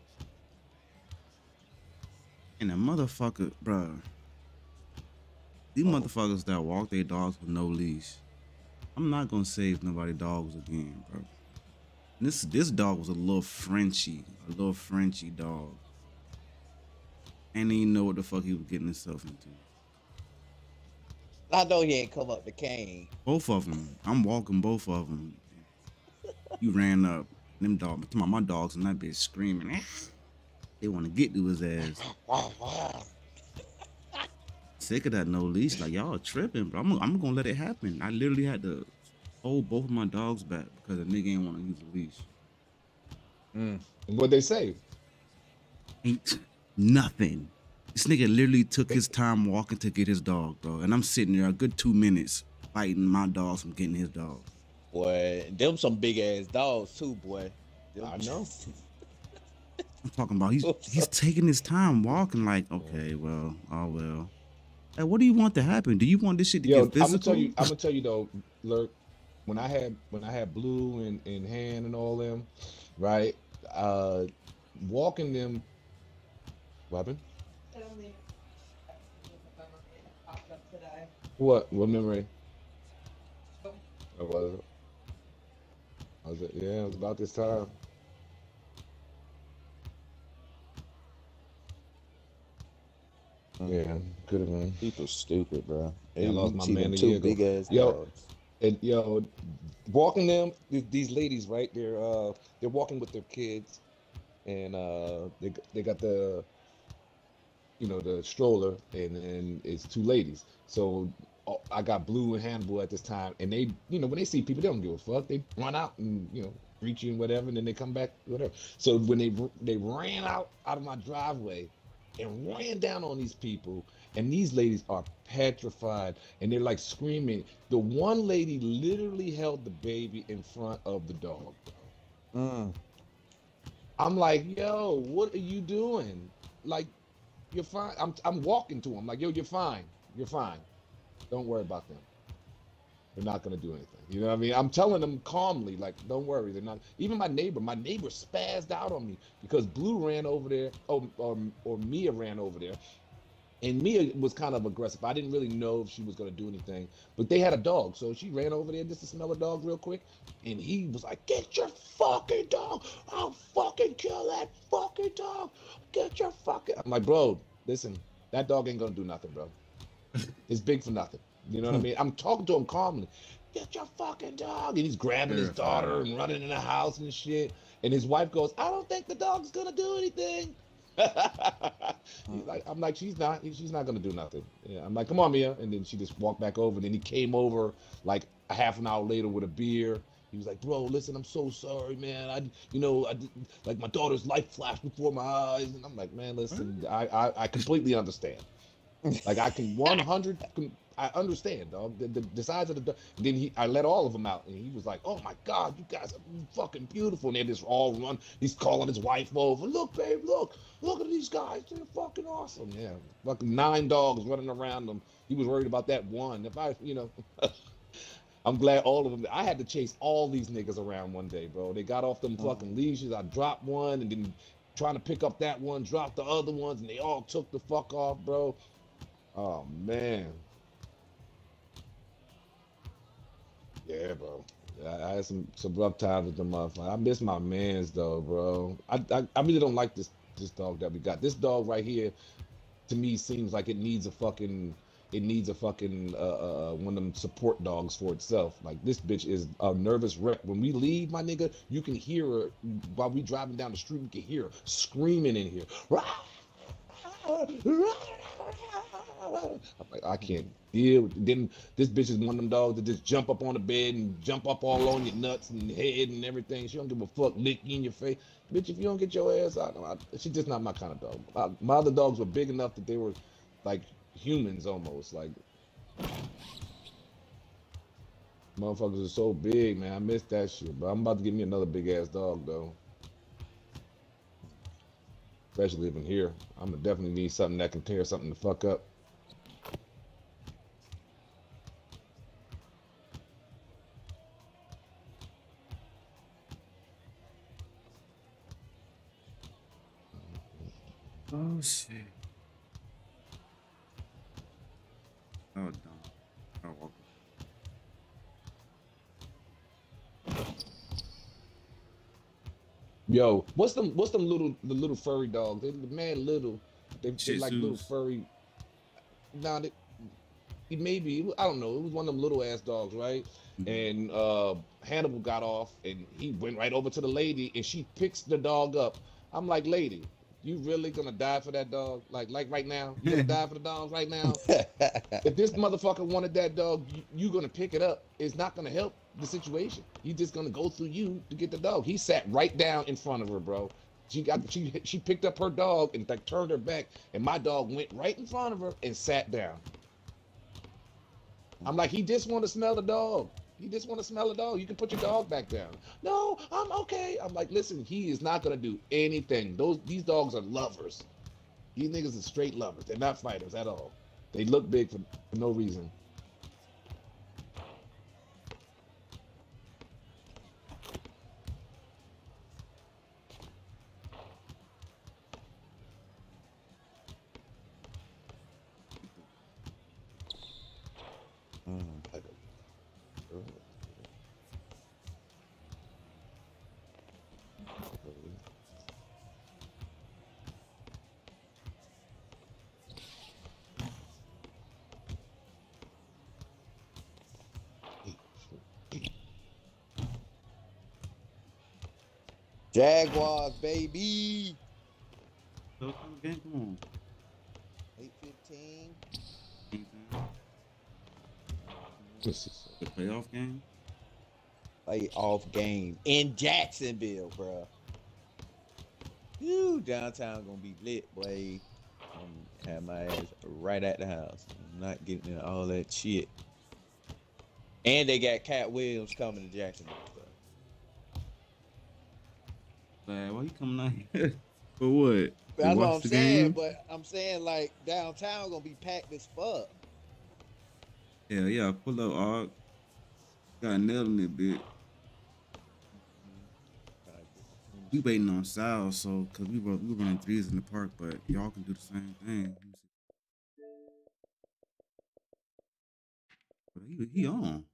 and a motherfucker, bro. These motherfuckers that walk their dogs with no leash. I'm not gonna save nobody dogs again, bro. This dog was a little Frenchy dog. And he didn't know what the fuck he was getting himself into. I know he ain't come up the cane. Both of them. I'm walking both of them. You ran up. Them dogs. My dogs and that bitch screaming. They want to get to his ass. Sick of that no leash. Like, y'all tripping, bro. I'm gonna let it happen. I literally had to hold both of my dogs back because the nigga ain't want to use a leash. What'd they say? Ain't nothing. This nigga literally took his time walking to get his dog, bro. And I'm sitting there a good 2 minutes fighting my dogs from getting his dog. Boy, them some big ass dogs too, boy. I know. I'm talking about he's taking his time walking. Like, okay, well, oh well. Hey, what do you want to happen? Do you want this shit to get physical? I'm gonna tell you though, Lurk. When I had Blue and Han and all them, right? Walking them. What happened? What memory? What was it? Was it? Yeah, it was about this time. Yeah, could have been. People stupid, bro. Yeah, I lost my man a two year ago. big ass Yo, dogs. and walking them, these ladies, right? They're walking with their kids, and they got the the stroller, and it's two ladies. So I got Blue and Hannibal at this time, and they when they see people, they don't give a fuck. They run out and greet you and whatever, and then they come back whatever. So when they ran out of my driveway and ran down on these people, and these ladies are petrified, and they're like screaming. The one lady literally held the baby in front of the dog. I'm like, yo, what are you doing? Like, you're fine. I'm walking to him like, yo, you're fine. You're fine. Don't worry about them. They're not gonna do anything. You know what I mean? I'm telling them calmly, like, don't worry. They're not. Even my neighbor spazzed out on me because Blue ran over there, or Mia ran over there, and Mia was kind of aggressive. I didn't really know if she was gonna do anything, but they had a dog, so she ran over there just to smell a dog real quick, and he was like, "Get your fucking dog! I'll fucking kill that fucking dog! Get your fucking!" I'm like, bro, listen, that dog ain't gonna do nothing, bro. It's big for nothing. You know what I mean? I'm talking to him calmly. Get your fucking dog. And he's grabbing his daughter and running in the house and shit. And his wife goes, I don't think the dog's going to do anything. I'm like, she's not going to do nothing. Yeah, I'm like, come on, Mia. And then she just walked back over. And then he came over like a half an hour later with a beer. He was like, bro, listen, I'm so sorry, man. I like my daughter's life flashed before my eyes. And I'm like, man, listen, I completely understand. Like I can 100. I understand, dog. The size of the dog. Then I let all of them out, and he was like, "Oh my God, you guys are fucking beautiful." And they just all run. He's calling his wife over. Look, babe, look at these guys. They're fucking awesome. Yeah, fucking 9 dogs running around them. He was worried about that one. If I'm glad all of them. I had to chase all these niggas around one day, bro. They got off them fucking leashes. I dropped one, and then trying to pick up that one, dropped the other ones, and they all took the fuck off, bro. Oh man. Yeah, bro. I had some rough times with the motherfucker. I miss my mans though, bro. I really don't like this dog that we got. This dog right here, to me, seems like it needs a fucking one of them support dogs for itself. Like this bitch is a nervous wreck. When we leave, my nigga, you can hear her while we driving down the street. You can hear her screaming in here. I'm like, I can't deal with it. Then this bitch is one of them dogs that just jump up on the bed and jump up all on your nuts and head and everything. She don't give a fuck, lick you in your face. Bitch, if you don't get your ass out, she's just not my kind of dog. My other dogs were big enough that they were like humans almost. Like, motherfuckers are so big, man. I miss that shit, but I'm about to get me another big ass dog though. Especially living here. I'm gonna definitely need something that can tear something the fuck up. Oh shit. Oh dumb. Oh, okay. Yo, what's them the little furry dogs? They man little. They Shih like little Tzus. furry. Nah, he maybe I don't know. It was one of them little ass dogs, right? And Hannibal got off and he went right over to the lady and she picks the dog up. I'm like, lady, you really gonna die for that dog? Like right now? You gonna die for the dog right now? If this motherfucker wanted that dog, you gonna pick it up. It's not gonna help the situation. He's just gonna go through you to get the dog. He sat right down in front of her, bro. She picked up her dog and like turned her back, and my dog went right in front of her and sat down. I'm like, he just want to smell the dog. He just want to smell the dog. You can put your dog back down. No, I'm okay. I'm like, listen, he is not gonna do anything. These dogs are lovers. These niggas are straight lovers. They're not fighters at all. They look big for no reason. Jaguars, baby. So come on. 8-15. The playoff game? Playoff game in Jacksonville, bro. Woo, downtown gonna be lit, boy. Have my ass right at the house. I'm not getting in all that shit. And they got Cat Williams coming to Jacksonville. Man, why you coming out here? For what? That's what I'm saying, but I'm saying like downtown gonna be packed as fuck. Yeah, pull up, Og. Got nailed in it, bit. We waiting on Sal, so cause we running threes in the park, but y'all can do the same thing. But he on.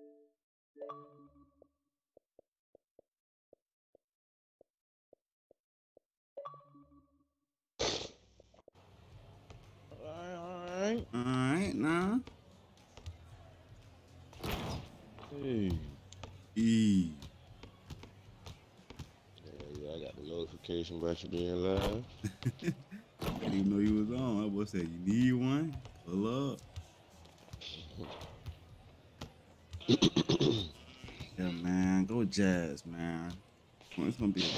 All right, now. Hey. E. Yeah, I got the notification about you being live. I didn't even know you was on. I was say you need one. Pull up. Yeah, man. Go Jazz, man. It's gonna be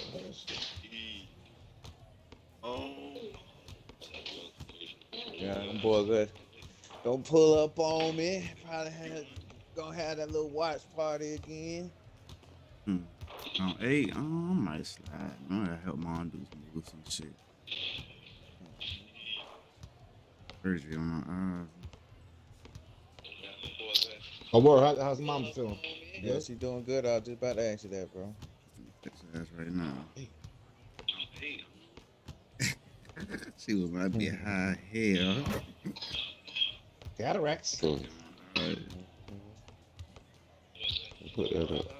Yeah, them boys good. Don't pull up on me. Probably gonna have that little watch party again. On 8, I might slide. I gotta help mom do some shit. Surgery on my eyes. Oh, word, how's mom feeling? Yeah, she doing good. I was just about to ask you that, bro. Fix her ass right now. She was might be high hell. Cataracts. Put that up.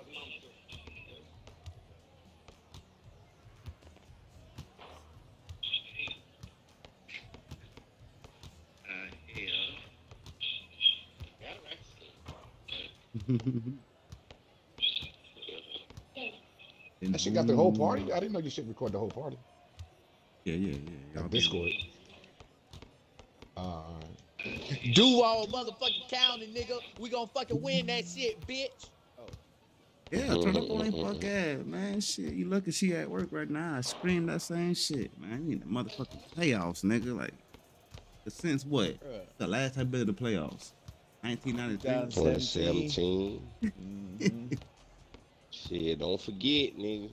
That shit got the whole party? I didn't know you should record the whole party. Yeah. Y'all Discord. Do all motherfucking counting, nigga. We gonna fucking win that shit, bitch. Yeah, turn up on that fuck ass, man. Shit, you lucky she at work right now. I scream that same shit, man. You need the motherfucking playoffs, nigga. Like, since what? The last time been to the playoffs? 1993? 2017. Mm-hmm. Shit, don't forget, nigga.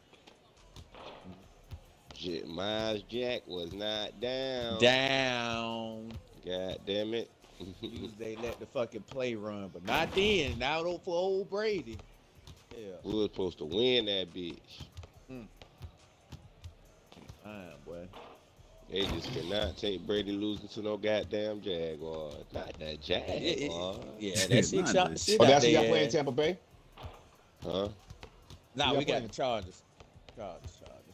Miles Jack was not down. God damn it. They let the fucking play run, but not then. Now for old Brady. Yeah. We were supposed to win that bitch. Boy. They just cannot take Brady losing to no goddamn Jaguars. Not that Jaguars. Yeah, that shit Not shot the the shit Oh, out that's who y'all there. playing Tampa Bay? Huh? Nah, Who we y'all got the Chargers. Chargers.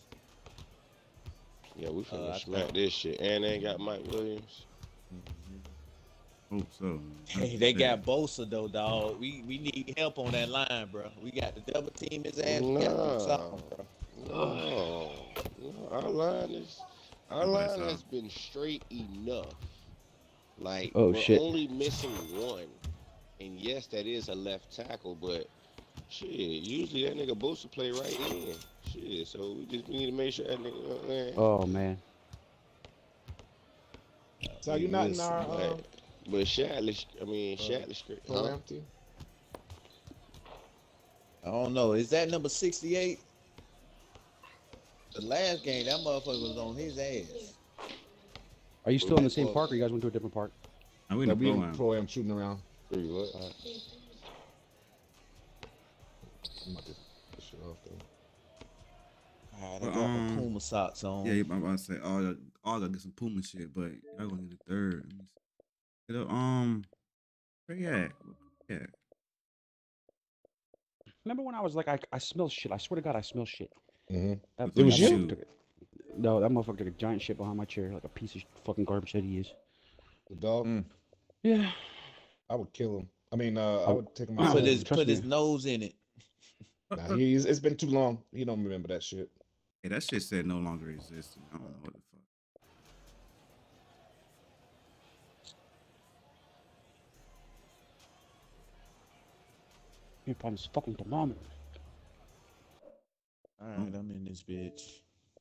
Yeah, we finna I smack think- this shit. And they ain't got Mike Williams. Hope so. Hey, they got Bosa though, dog. We need help on that line, bro. We got the double team his ass. We gotta do something, bro. No. Our line has been straight enough. Like, Oh, we're shit. only missing one. And yes, that is a left tackle, but shit, usually that nigga Bosa play right in. Shit, so we need to make sure that nigga. Oh man. So you not in our But Shatley, Shatley, program team? I don't know. Is that number 68? The last game, that motherfucker was on his ass. Are you still in the same park, or you guys went to a different park? I we Yeah, in we the in pro-am. pro-am shooting around. Three what? I'm about to get this shit off though. Alright, I got my Puma socks on. Yeah, I'm about to say, all gotta get some Puma shit, but y'all gonna need the third. Let me see. Where you at? Yeah. Remember when I was like, I smell shit. I swear to God, I smell shit. Mm-hmm. That, It was that you? motherfucker took it. No, that motherfucker took a giant shit behind my chair, like a piece of fucking garbage that he is. The dog. Yeah. I would kill him. I mean, I would take him out. Put his Trust me. nose in it. Nah, it's been too long. He don't remember that shit. Hey, that shit said no longer exists. I don't know what the fuck. Can't find this fucking thermometer. Alright, I'm in this bitch.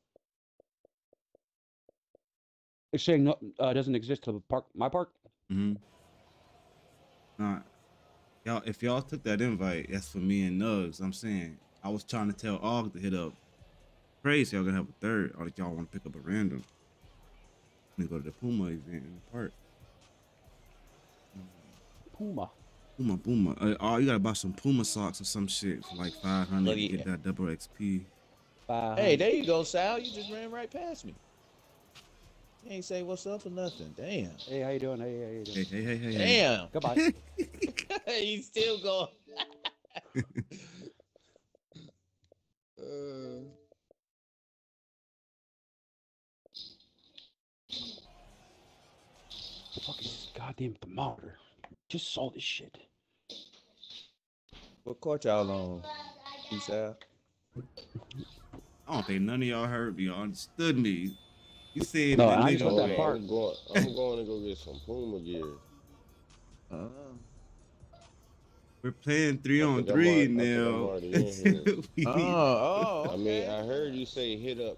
It's saying no, doesn't exist to the park. My park. Mm-hmm. Nah, y'all, if y'all took that invite, that's for me and Nugs. I'm saying I was trying to tell Og to hit up Praise. Y'all gonna have a third, or if y'all want to pick up a random. We go to the Puma event in the park. Puma. Puma. Oh, you gotta buy some Puma socks or some shit for like 500 Look to at get that double XP. Hey, there you go, Sal. You just ran right past me. You ain't say what's up or nothing. Damn. Hey, how you doing? Hey, how you doing? Hey. Damn. Goodbye. He's still going. Fuck is this goddamn thermometer? Just saw this shit. What court y'all on? Peace out. I don't think none of y'all heard me or understood me. You said No, that I nigga. just let that part. I'm going to go get some Puma gear. We're playing 3 I on think I'm 3 I'm now. already in here. We- Oh, I mean, I heard you say hit up.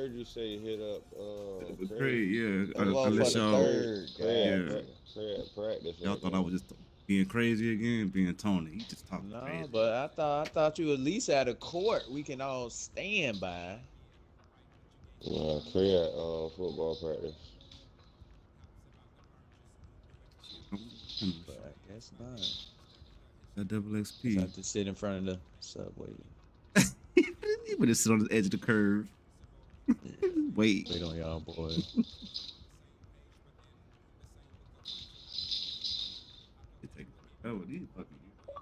Great, yeah. Well, Unless for the y'all, third, Practice. y'all thought I was just being crazy again, being Tony. He just talking No, crazy. but I thought you at least at a court we can all stand by. Yeah, Craig football practice. But I guess not. That double Just XP. have to sit in front of the subway. He would have sit on the edge of the curve. Wait. Wait on y'all, boys. It take forever. These fucking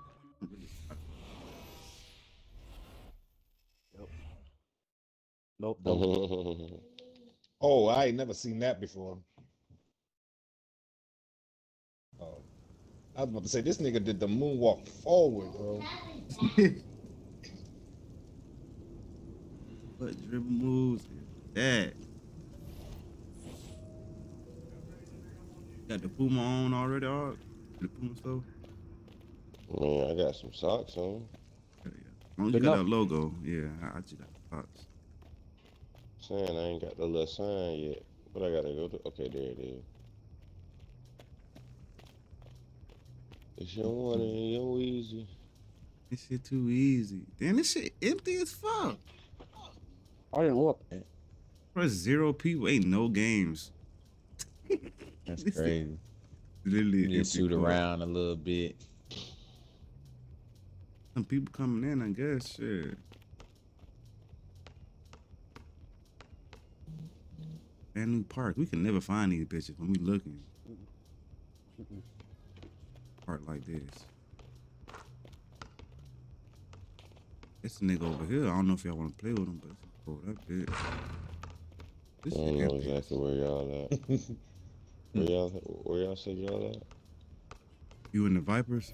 Nope. Oh, I ain't never seen that before. Oh, I was about to say this nigga did the moonwalk forward, bro. What dribble moves? That. Got the Puma on already, dog? The Puma stuff? Man, I got some socks on. Yeah. As long as you Good got enough. that logo, yeah, I just got the box. Saying I ain't got the little sign yet. But I gotta go to. Okay, there it is. It's your one and your easy. This shit too easy. Damn, this shit empty as fuck. I didn't look. There's 0 people, ain't no games. That's This crazy. Literally You empty just shoot court. around a little bit. Some people coming in, I guess. Shit. Brand new park. We can never find these bitches when we looking. Park like this. This nigga over here. I don't know if y'all want to play with him, but oh, that bitch. This I don't shit know empty. exactly where y'all at. Where y'all said y'all at? You and the Vipers?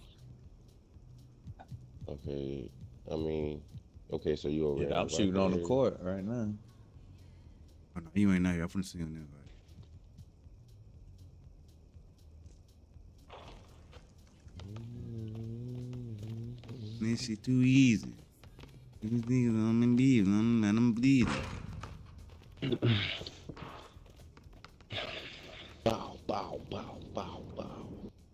Okay. I mean, okay, so you over Yeah, there. I'm shooting on the court right now. Oh, no, you ain't out here. I'm finna see you on that. This shit too easy. These niggas on them beef, let them bleed. Bow, bow, bow, bow, bow.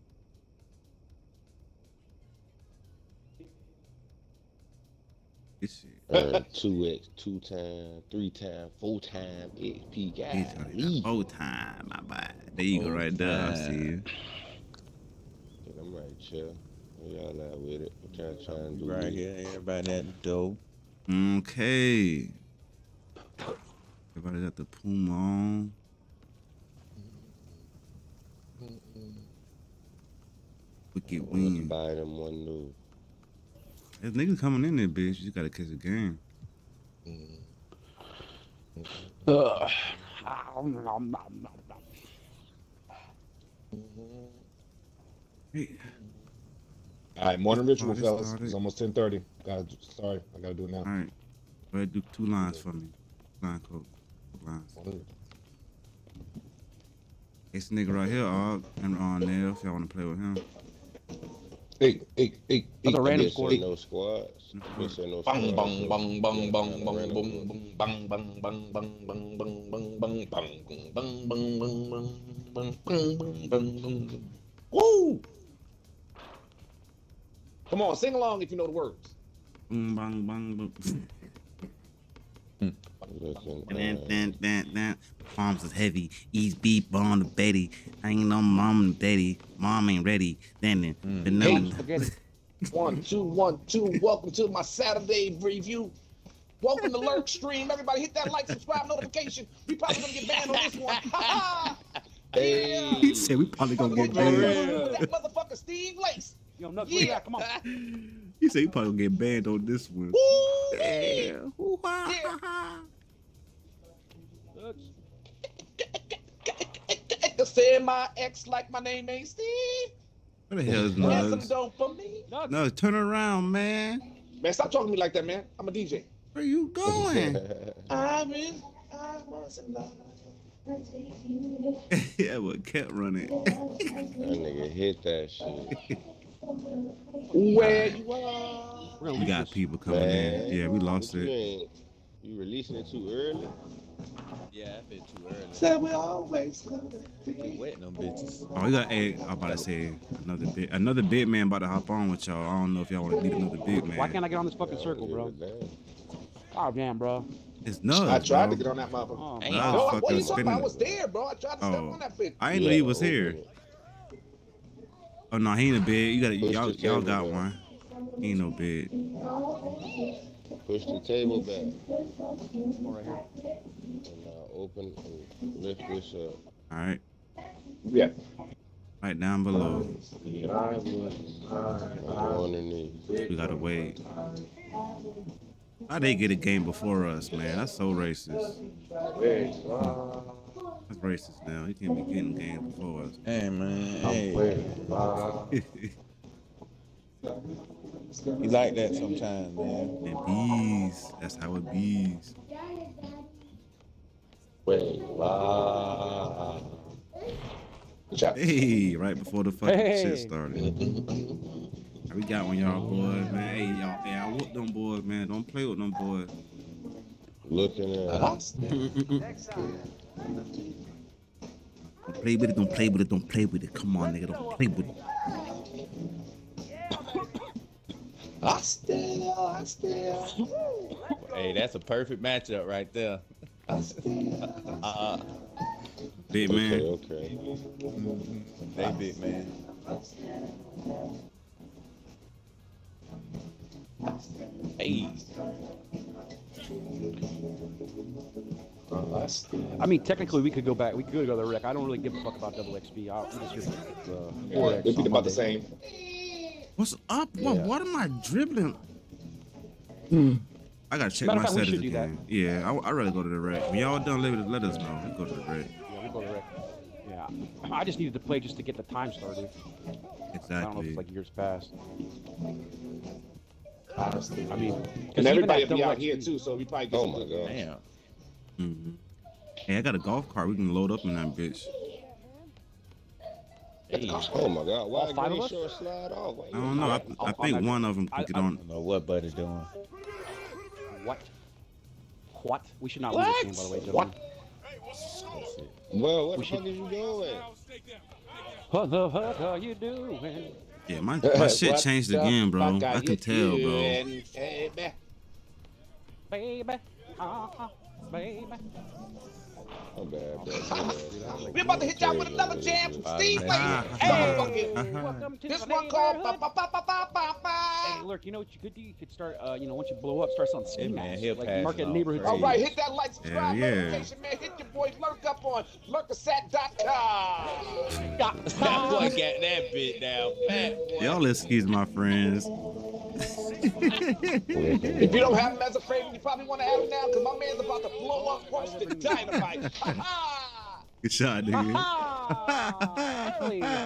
This shit. 2x, 2 times, 3 times, 4 times XP He's guy. talking whole time, my boy. There you go, right there. I see you. I'm right, chill. Where y'all at with it? What y'all trying to do? Right here, everybody at the door. Okay. Everybody got the Puma on. Wicked Let's win. buy them one new. There's niggas coming in there, bitch. You just gotta catch the game. Hey. All right, morning ritual, Party fellas. started. It's almost 10:30. Sorry, I gotta do it now. All right. Go ahead, do 2 lines for me. Line code. 2 lines. This nigga right here, and on there, if y'all wanna play with him. Hey. That's a random Yes, score. sir, no squads. Yes, sir, no Bang, squads. bang, bang, bang, Yeah, bang, kinda bang, random. bang, bang, bang, bang, bang, bang, bang, bang, bang, bang, bang, bang, bang, bang, bang, bang, bang, bang, bang. Woo! Come on, sing along if you know the words. Boom, bang, bang, boom. Looking, Then. Palms is heavy. Ease beep on the Betty. I ain't no mom and Betty. Mom ain't ready. Then. Hey, spaghetti. 1, 2, 1, 2. Welcome to my Saturday review. Welcome to Lurk Stream. Everybody hit that like, subscribe, notification. We probably gonna get banned on this one. Ha ha! Yeah. He said we probably gonna get With banned. that motherfucker Steve Lace. Yo, Nuts, Yeah. where you at? Come on. He said we probably gonna get banned on this one. Woo! Yeah. Nuts. To say my ex like my name ain't Steve. What the hell is Have some Nugs? dope for me. Nuts. No, turn around, man. Man, stop talking to me like that, man. I'm a DJ. Where you going? I was in love. Yeah, what kept running. that nigga hit that shit. Where you are. We got people coming in. Yeah, we lost What you it. mean? You releasing it too early? Yeah, I been too early. Said we always love I'm wetting them bitches. Oh, we got. Hey, I'm about to say another big man about to hop on with y'all. I don't know if y'all want to leave another big man. Why can't I get on this fucking circle, bro? Oh, damn, bro. It's nuts. I tried bro. to get on that motherfucker. Oh, Hey, Nah, no, fucking what are you talking spinning about? I it. was there, bro. I tried to step Oh. on that bitch. I didn't know he was here. Oh no, he ain't a bed. You got Push y'all. the Y'all table got back. one. He ain't no bed. Push the table back. right here. And now open and lift this up. All right, Yeah. right down below. Go underneath. We gotta wait. How they get a game before us, man? That's so racist. That's racist now. He can't be getting games before us. Hey, man. Hey. He like that sometimes, man. And bees. That's how it bees. Good job. Hey, right before the fucking Hey. shit started. We got one, y'all boys, man. Hey, y'all. Hey, I whoop them boys, man. Don't play with them boys. Looking at Don't play with it. Don't play with it. Don't play with it. Come on, nigga. Don't play with it. I still. Hey, that's a perfect matchup right there. Big man. okay. They big, man. Hey. I mean, technically, we could go back. We could go to the rec. I don't really give a fuck about double XP. I'm just here for 4X. It'd be about the same. What's up? What am I dribbling? I gotta check Matter my of fact, we settings should do that. again. Yeah, I'd rather go to the rec. When y'all done, let us know. We go to the rec. Yeah, we go to the rec. Yeah, I just needed to play just to get the time started. Exactly. I don't know if it's like years past. Honestly. I mean, And everybody will be double out here XP too, so we probably get Oh some my good- god. Damn. Mm-hmm. Hey, I got a golf cart. We can load up in that bitch. Oh my god. Why All five of Green us? Short slide off? Why I don't know. I think one of them can get I on. don't know what Buddy's doing. What? What? We should not lose this game, by the way, gentlemen. Well, what We the fuck should- is you doing? What the fuck are you doing? Yeah, my shit What changed the again, bro. fuck I are can you tell, bro. doing, baby? Baby. Baby. I'm bad, bro. We're about to hit y'all with another jam from Steve. Ah, Hey, Welcome to this the one called neighborhood. ba ba ba ba ba ba Hey, ba. Lurk, you know what you could do? You could start, once you blow up, start selling ski Hey, man, masks. he'll Like pass market it on neighborhood. crazy. All right, hit that like, subscribe, Yeah, yeah. notification, man. Hit your boy Lurk up on lurkasat.com. That boy got that bit down, fat boy. Y'all excuse my friends. If you don't have him as a favorite, you probably want to add him now because my man's about to blow up worse than dynamite. Ha ha! Good shot, nigga. Ah, Ellie. Ah.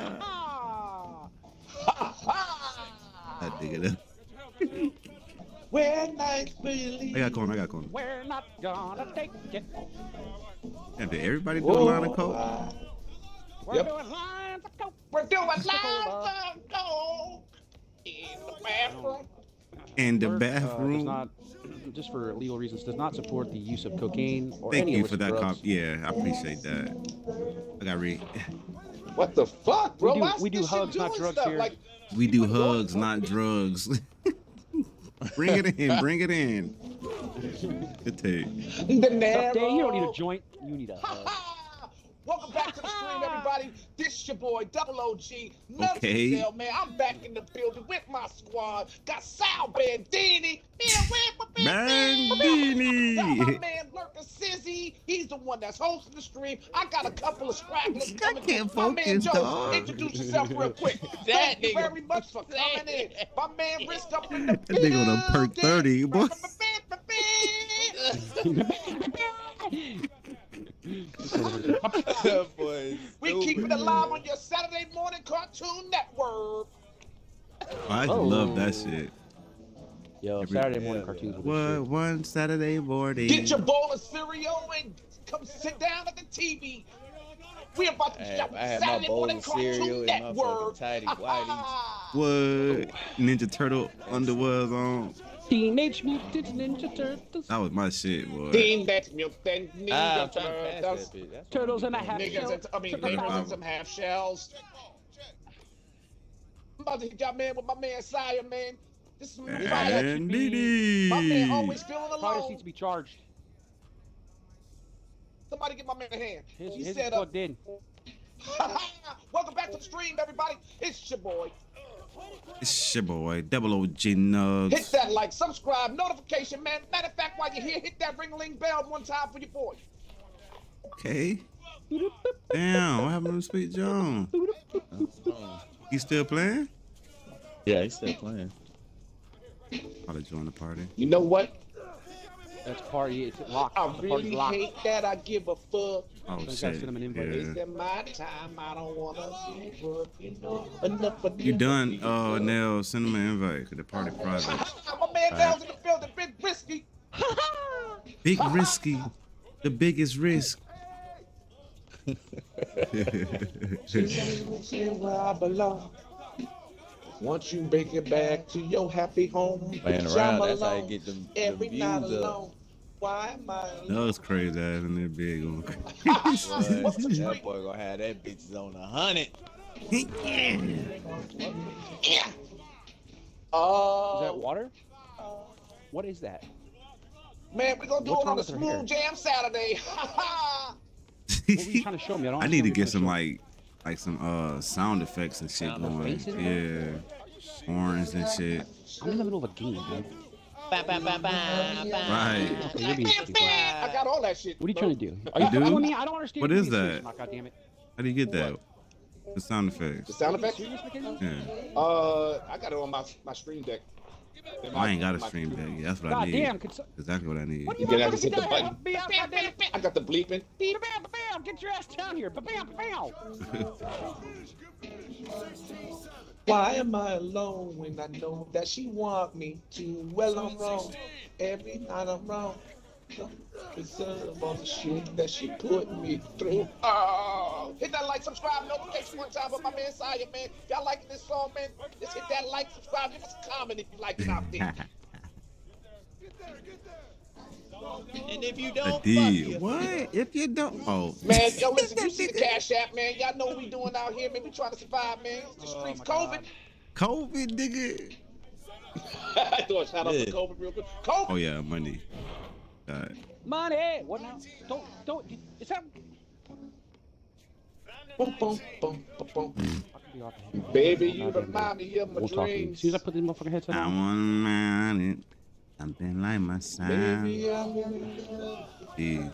Ha ha! That nigga there. Where nights really. I got corner. We're not gonna take it. Yeah, did everybody do a line of coke? We're Yep. doing lines of coke. We're doing live coke in the bathroom. In the Lurk, does bathroom. not, just for legal reasons, does not support the use of cocaine or Thank any you illicit for that drugs. Yeah, I appreciate that. I got read. What the fuck, bro? We do- Why is we do this shit hugs, not doing drugs stuff? here. Like, We do people doing hugs, not drugs. Bring it in. Bring it in. Good take. The Tough narrow. day, you don't need a joint. You need a Ha hug. ha! Welcome back to the stream, everybody. This is your boy, Double OG. Okay. Nothing, man. I'm back in the building with my squad. Got Sal Bandini. Got my Bandini. man Lurker Sizzy. He's the one that's hosting the stream. I got a couple of scrapplers I coming can't in. My man focus, Joe, dog. introduce yourself real quick. That Thank you nigga. very much for coming in. My man Risk up in the That nigga on a perk 30, boy. That boy is We stupid. keep it alive on your Saturday morning Cartoon Network. I love that shit. Yo, Every- Saturday morning cartoons. with this What shit. one Saturday morning? Get your bowl of cereal and come sit down at the TV. We're about to I had my Saturday bowl morning of cereal Cartoon and my Network. fucking tidy whities. What Ninja Turtle underwears on? Teenage Mutant Ninja Turtles. That was my shit, boy. Dean, that's mutant I'm Ninja trying to pass Turtles. that bit. That's Turtles and a half Niggas, shell. niggas and some half shells. I'm about to hit y'all, man, with my man Sire, man. This is my fire. And Didi. My man always feeling Probably alone. needs to be charged. Somebody give my man a hand. His He is said, plugged in. welcome back to the stream, everybody. It's your boy. It's your boy, Double OG Nugs. Hit that like, subscribe, notification, man. Matter of fact, while you're here, hit that ring-a-ling bell one time for your boy. Okay. Damn, what happened to Sweet John? You still playing? Yeah, he's still playing. Probably join the party. You know what? That's party. It's locked. I The party's really locked. hate that I give a fuck. Oh I gotta shit. send him an invite. It's Yeah. in my time. I don't wanna be working enough of You this. done? Nell, send him an invite to the party private. My man Nell's in the building. Big Risky. Big risky, the biggest risk. Where I belong. Once you make it back to your happy home, Playing bitch, around, I'm that's how you alone. get them Every night views up. alone. Why am I alone? That was crazy ass in there big one. Boy, What's the that street? boy gonna have that bitches on 100. Is that Oh, water? What is that? man, we're gonna do What's it wrong on a with her hair? smooth jam Saturday. What were you trying to show me? I don't I need to understand get what some you're like some sound effects and shit Sound going. effects? Yeah. Horns and shit. showing me. I'm in the middle of a game, dude. Right. Okay, you're being stupid. I got all that shit. What are you bro. trying to do? Are You you do? following me? I don't understand. What your is that? communication, God damn it. How do you get that? The sound The effects. sound effects? Serious, Mackenzie? Yeah. I got it on my stream deck. I ain't got a stream deck. Yeah, that's what I God need. damn. Exactly what I need. What do you Then I want just hit the button. I got the bleeping. Bam, bam, bam. Get your ass down here. Bam, bam, bam. Why am I alone when I know that she want me to? Well, I'm wrong. Every night I'm wrong. Deserve all the shit that she put me through. Oh, hit that like, subscribe, notification one time for my man Saya, man. If y'all liking this song, man, just hit that like, subscribe, give us a comment if you like it out there. And if you I don't, fuck did. you. What? If you don't, oh. Man, yo, listen, you see the Cash App, man. Y'all know what we doing out here, man. We trying to survive, man. It's the streets, COVID. COVID, nigga. I thought shout out to COVID real quick. COVID. Oh yeah, money. Money. What now? Don't. Is that? Boom, boom, boom, boom, boom. Fucking be off the head. Baby, you remind me of my We'll talk to you. As dreams. soon as I put this motherfucking headset I on. want money. Something like my sound. Baby, Yeah.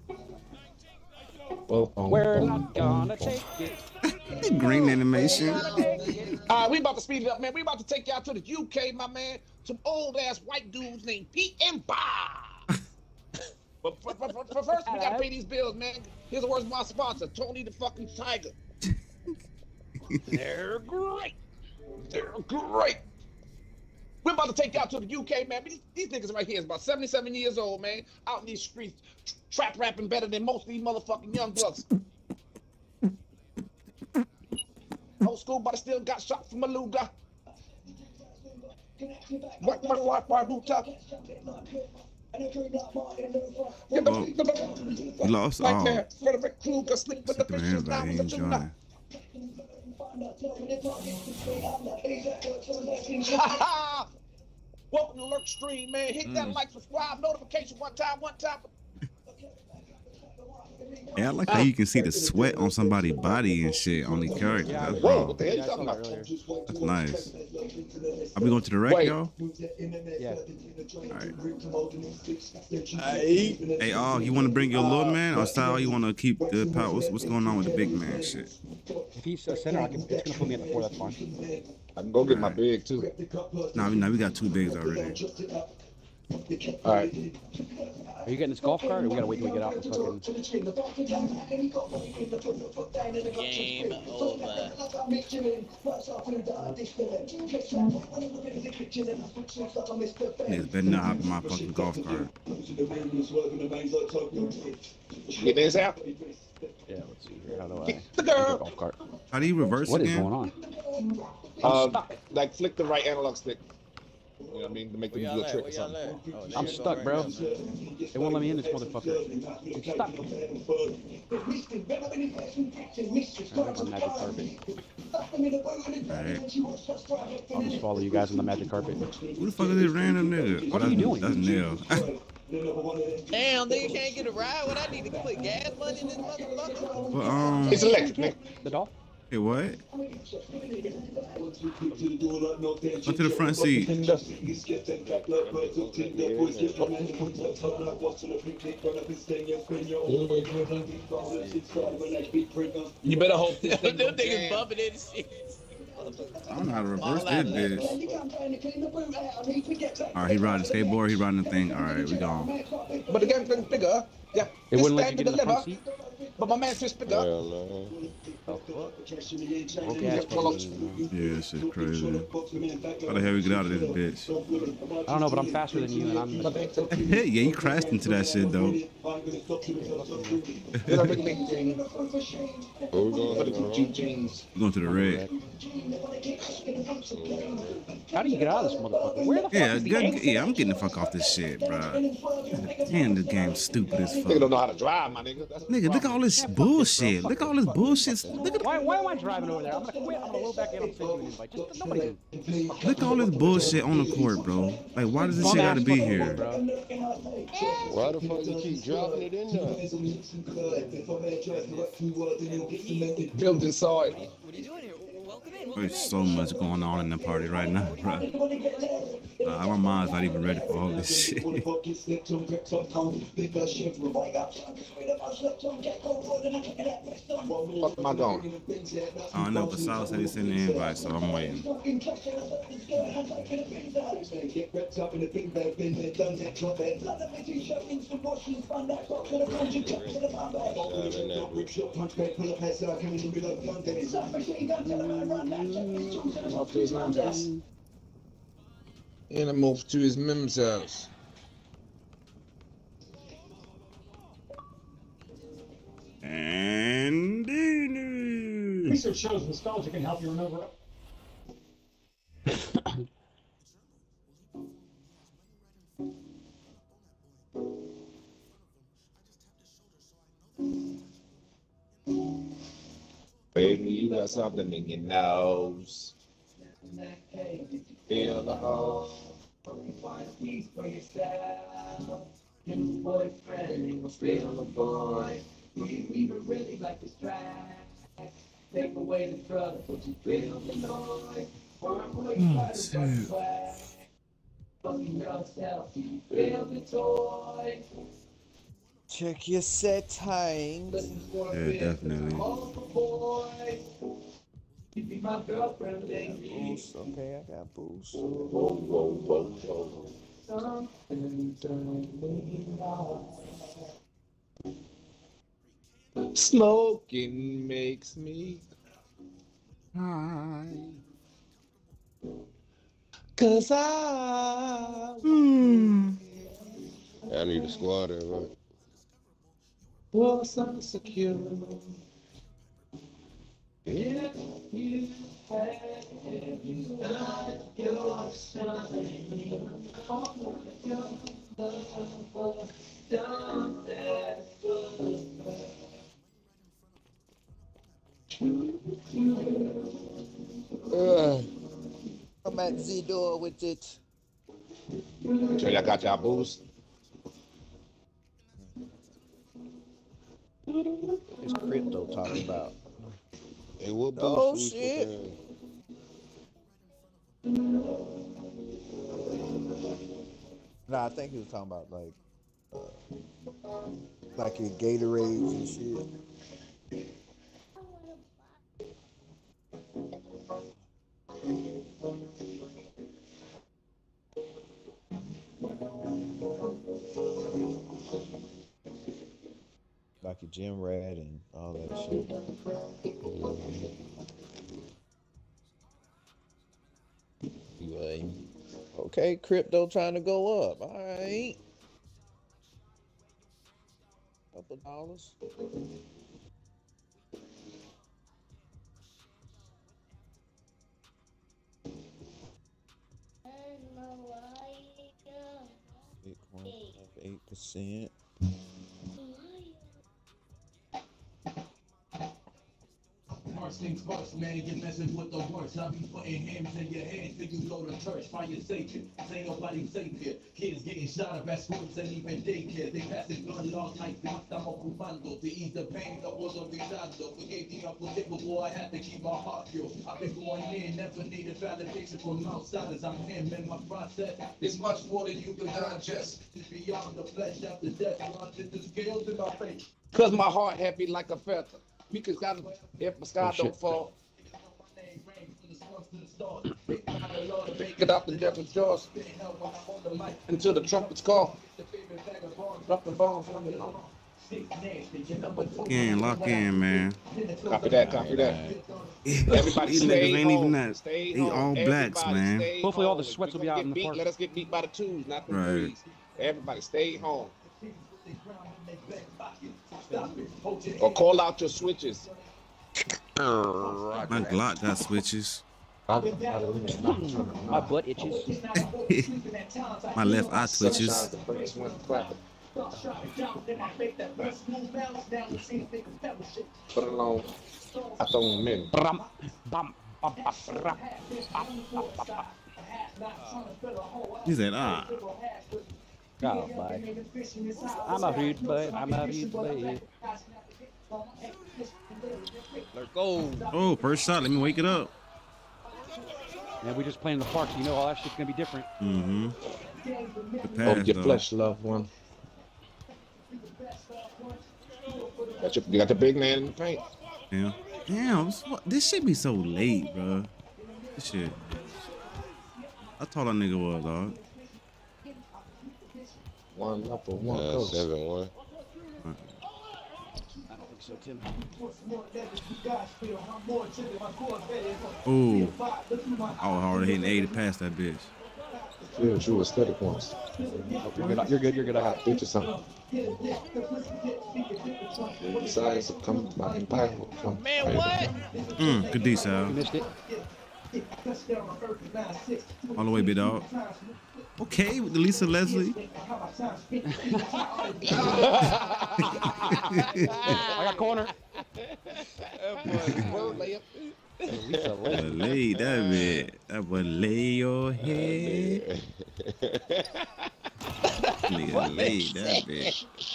We're not gonna take it. The green animation. All right, we about to speed it up, man. We about to take y'all to the UK, my man. Some old ass white dudes named Pete and Bob. But first, we gotta pay these bills, man. Here's a word from my sponsor, Tony the fucking Tiger. They're great. They're great. We're about to take y'all to the UK, man. These niggas right here is about 77 years old, man. Out in these streets, trap rapping better than most of these motherfucking young bucks. Old school, but I still got shot from a Luger. What, Buta? You lost all. Frederick Krueger, sleep with the Except for fishes, now everybody with the tuna. enjoying. Welcome to Lurk Stream, man. Hit that like, subscribe, notification one time. Yeah, I like how you can see the sweat on somebody's body and shit on the character. That's Whoa, raw. what the hell you Yeah, I saw talking that about? earlier. That's nice. Are we going to the rec, Wait. y'all? Yeah. Alright. Hey, you want to bring your little man, or Sal, you want to keep the power? What's going on with the big man shit? If he's a center, it's gonna put me at the 4. That's fine. I can go get my big too. Nah, we got 2 bigs already. All right. Are you getting this golf cart, or we gotta wait till we get out and fucking? Game over. Niggas better not hop in my fucking golf cart. Get this out. Yeah, let's see here. How do I? Get the girl. Golf cart. How do you reverse What is again? going on? Stuck. Like flick the right analog stick. You know what I mean? To make the Where do y'all a at? trick Where or y'all something. at? Oh, there I'm you go stuck, right bro. now. They won't let me in, this motherfucker. I'm stuck. Alright, on magic carpet. Alright. I'll just follow you guys on the magic carpet. Who the fuck is this random nigga? What are you doing? That's Neil. Damn, nigga can't get a ride. What I need to put gas money in this motherfucker? Well, It's electric, nigga. The doll? hey, what? Go to the front seat. You better hope this thing Them don't niggas jam. bumping in the shit. I don't know how to reverse this bitch. Alright, he riding the skateboard, he riding the thing. Alright, we gone. But the game thing's bigger. Yeah. They Just wouldn't let you stand get in to the deliver. front seat? But my man's just bigger. Hell no. Broke ass fucking- Yeah, this shit crazy. How the hell we get out of this bitch? I don't know, but I'm faster than you, and I'm. Yeah, you crashed into that shit though. What we going Jeans. We're going to the red. How do you get out of this motherfucker? Where the fuck Yeah, is the good, exit? yeah, I'm getting the fuck off this shit, bro. Damn, this game's stupid as Nigga don't fuck. know how to drive, my nigga. That's the Nigga, look at all this bullshit. Look at all this bullshit. Look at Why am I driving over there? I'm gonna quit. I'm gonna load back in. I'm sending you an invite. Just nobody. look at all this bullshit on the court, bro. Like, why does this shit gotta be here? Why the fuck you keep dropping it in there? building side. What are you doing here? Welcome in. There's so much going on in the party right now, bro. My mind's not even ready for all this shit. What am I doing? I don't know, but Sal said he sent the invite, so I'm waiting. And I moved to his mem's house. And Research shows nostalgia can help you remember. Baby, you got something in your nose. Feel the hole. Boyfriend, feel the boy. We were really like this track. Take away the drugs, but you feel the noise. Fucking yourself, you feel the toy. Check your settings. yeah, definitely. You be my girlfriend, baby. Boost. Okay, I got boost. Smoking makes me high. 'Cause I need a squad there, right? was insecure. If you had your son, I'm at the door with it. So y'all got y'all boost? It's crypto talking about. Hey, what Oh, boost shit. Nah, I think he was talking about like your Gatorades and shit. Like your gym rat and all that shit. You ain't. Okay, crypto trying to go up. All right. Couple dollars. Bitcoin up 8%. First things first, man, you're messing with the worst. I'll be putting hands in your hands till you go to church. Find your savior. Ain't nobody safe here. Kids getting shot up at schools and even daycare. They passing gun laws like this. I'm ocupando to ease the pain that was olvidado. Forgetting unforgivable, I had to keep my heart pure. I've been going in, never needed validation from outsiders. I'm him in my process. It's much more than you can digest. It's beyond the flesh after death. Launching the scales in my face. Cause my heart happy like a feather. Because God, if my sky don't fall, pick it up the devil's jaws until the trumpets call. Drop the bomb from the Lock in, man. Copy that, copy that. Everybody These stay niggas ain't home. even that. Stay They home. all blacks, Everybody man. stay Hopefully all home. the sweats will If be we out get in the beat, park. let us get beat by the twos, not the Right. threes. Everybody stay home. Or call out your switches. My Glock got switches. My butt itches. My left eye twitches. Put it on. I throw them in. Brum, bum, bum, bum, brum. He said, ah. Oh, bye. I'm a rude boy. I'm a rude boy. Let's go. Oh, first shot. Let me wake it up. Man, we just playing in the park, so you know all that shit's gonna be different. Mm-hmm. Hope your flesh, loved one. You got the big man in the paint. Yeah. Damn, this shit be so late, bro. This shit. How tall that nigga was, dog? One up or one coast. 7-1. So Tim. Ooh. I was already hitting 80 past that bitch. Yeah, true aesthetic ones. You're good. I got it. Feature something. Besides, come by impactful. Man, what? Good D, Sal. You missed it. All the way, big dog. Okay, with the Lisa Leslie. I got corner. Lay that bit. That boy lay your head. Nigga lay that bit.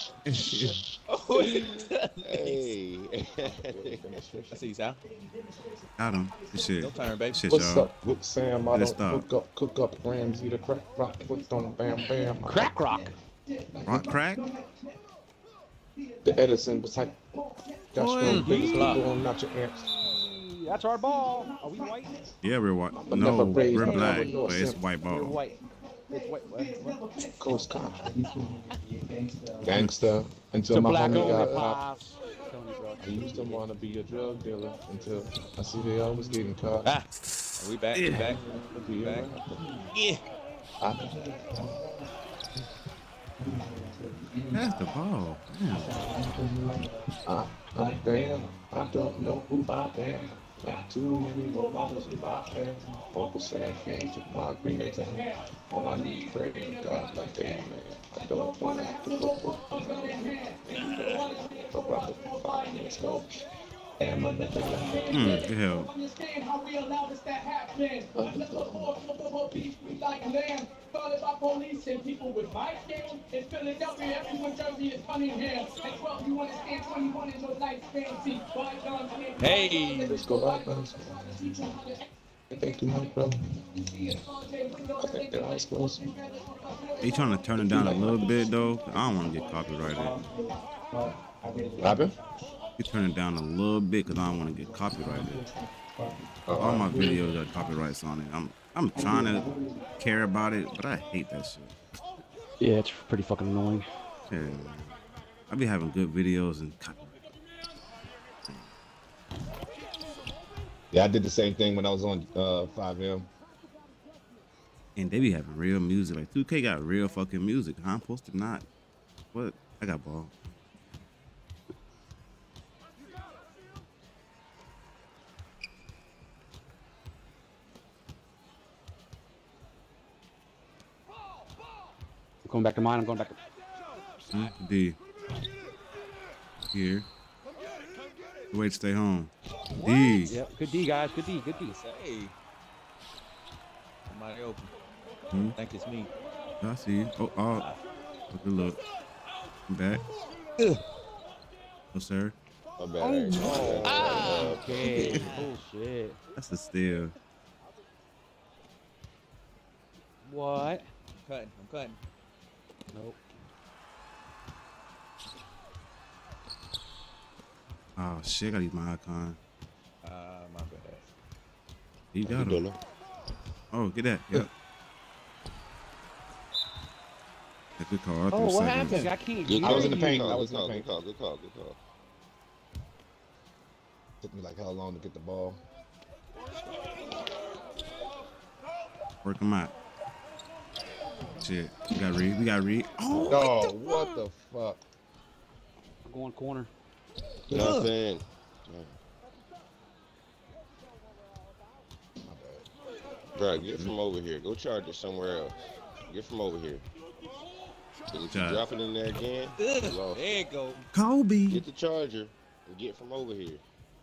Hey. I see you, Sal. Got him. Good shit. Your turn, baby. Shit, What's y'all. up with Sam? I Let's don't cook up Ramsey the crack rock. Put on bam bam. Crack rock. Rock crack? The Edison was like, that's Boy, the biggest yeah. people on not your ants. That's our ball. Are we white? Yeah, we're white. But No, never raised we're no black, other nor but it's simp. white We're ball. white. It's white. What? Coast country. Gangster. Until To my black homie got over popped. pass. Telling you, bro. I used to want to be a drug dealer until I see they always getting caught. Ah, we back. We back. We back. Yeah. That's the ball. Damn. I'm damn. I don't know who I am. Not too many more models who I am. Focus and change my agreement. All I need pray to God like damn man. I don't want to have to go for let's go. The hell. Understand how we allow this to happen. Let the force of the beast be like land. Started by police and people with my scale. In Philadelphia, everyone Jersey is Cunningham. At 12, you understand 21 is your life fancy. Hey. Let's go back, man. Thank you, my brother. I think their eyes closed. They trying to turn it down a little bit though. I don't want to get copyrighted. What happened? You turn it down a little bit because I don't want to get copyrighted. All my videos got copyrights on it. I'm trying to care about it, but I hate that shit. Yeah, it's pretty fucking annoying. Yeah, I be having good videos and copyright. Yeah, I did the same thing when I was on 5M. And they be having real music. Like 2K got real fucking music. How I'm supposed to not? What? I got ball. I'm going back to mine. I'm going back to... D. Here. Wait to stay home. D. Yep. Good D, guys. Good D. Good D. Hey. Somebody open. I think it's me. I see you. Oh. Good look. I'm back. No, sir. My bad. Okay. Bullshit. That's a steal. What? I'm cutting. Nope. Oh shit! I gotta use my icon. My bad. You got him. Oh, get that. Yep. That's a good call. Oh, what happened? I can't Good hear I was in the you. paint. call, I was in good the paint. call, good call. Took me like how long to get the ball. Work them out. Shit. We got read. Oh, No, what the fuck? I'm going corner. Nothing. Bro, get from over here. Go charge it somewhere else. Get from over here. If you Charge. drop it in there again, you lost. There you go. Kobe. Get the charger and get from over here.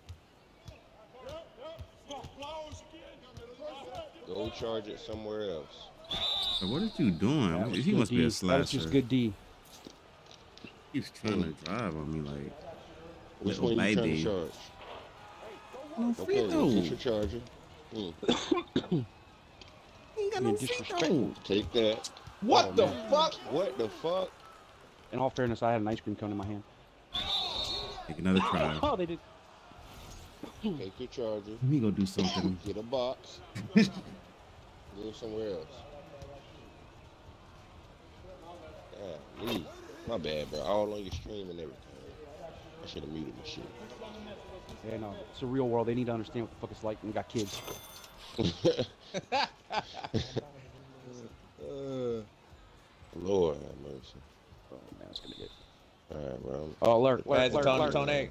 Go charge it somewhere else. So what are you doing? He Good must D. be a That was slasher. just good D. He's trying to drive on me like Which little one you trying to baby. charge? Oh, free Okay, throw. get your charger. ain't got no feet though. Take that. What Oh, the man. fuck? What the fuck? In all fairness, I had an ice cream cone in my hand. Take another try. Oh, they did. Take your charger. Let me go do something. Get a box. Go somewhere else. Golly. My bad, bro. All on your stream and everything. I should have muted my shit. Yeah, no, it's a real world. They need to understand what the fuck it's like when we got kids. Lord have mercy. Oh man, it's gonna get. All right, bro. Oh, alert! Pass it, Alert! Tony.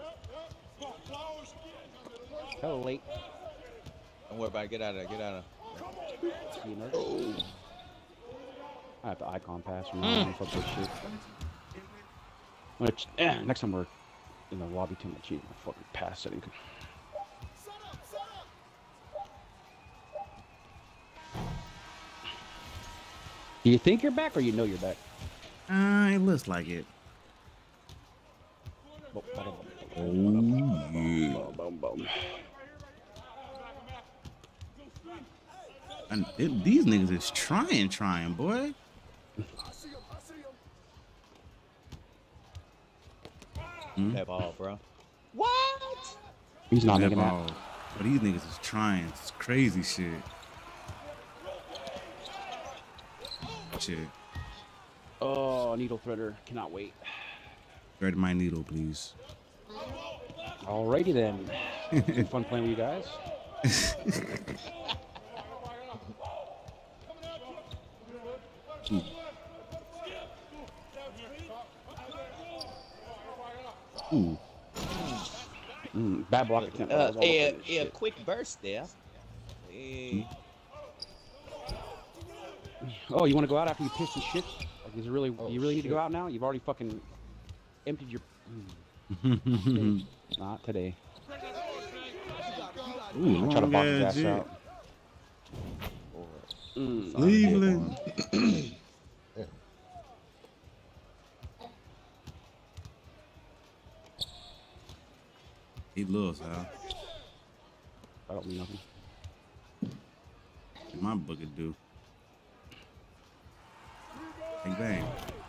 Hell late. Don't worry about it. Get out of there. Get out of there. You know? Oh. I have to icon pass from now on. Fuck this shit. Which, next time we're in the lobby, too much. My fucking pass setting. Do you think you're back, or you know you're back? It looks like it. Oh yeah. And these niggas is trying, boy. That ball, bro. What? He's not That making that. ball. But these niggas is trying. It's crazy shit. Shit. Oh, needle threader. Cannot wait. Thread my needle, please. Alrighty then. It's been fun playing with you guys. Ooh. Bad block attempt. That was all over this A shit. quick burst there. Oh, you want to go out after you piss and shit? Like, is it really? You really need to go out now? You've already fucking emptied your. Not today. Ooh, I'll try to long box his ass ass shit. out. Cleveland. He loves, huh? I don't mean nothing. My booker do. Bang bang.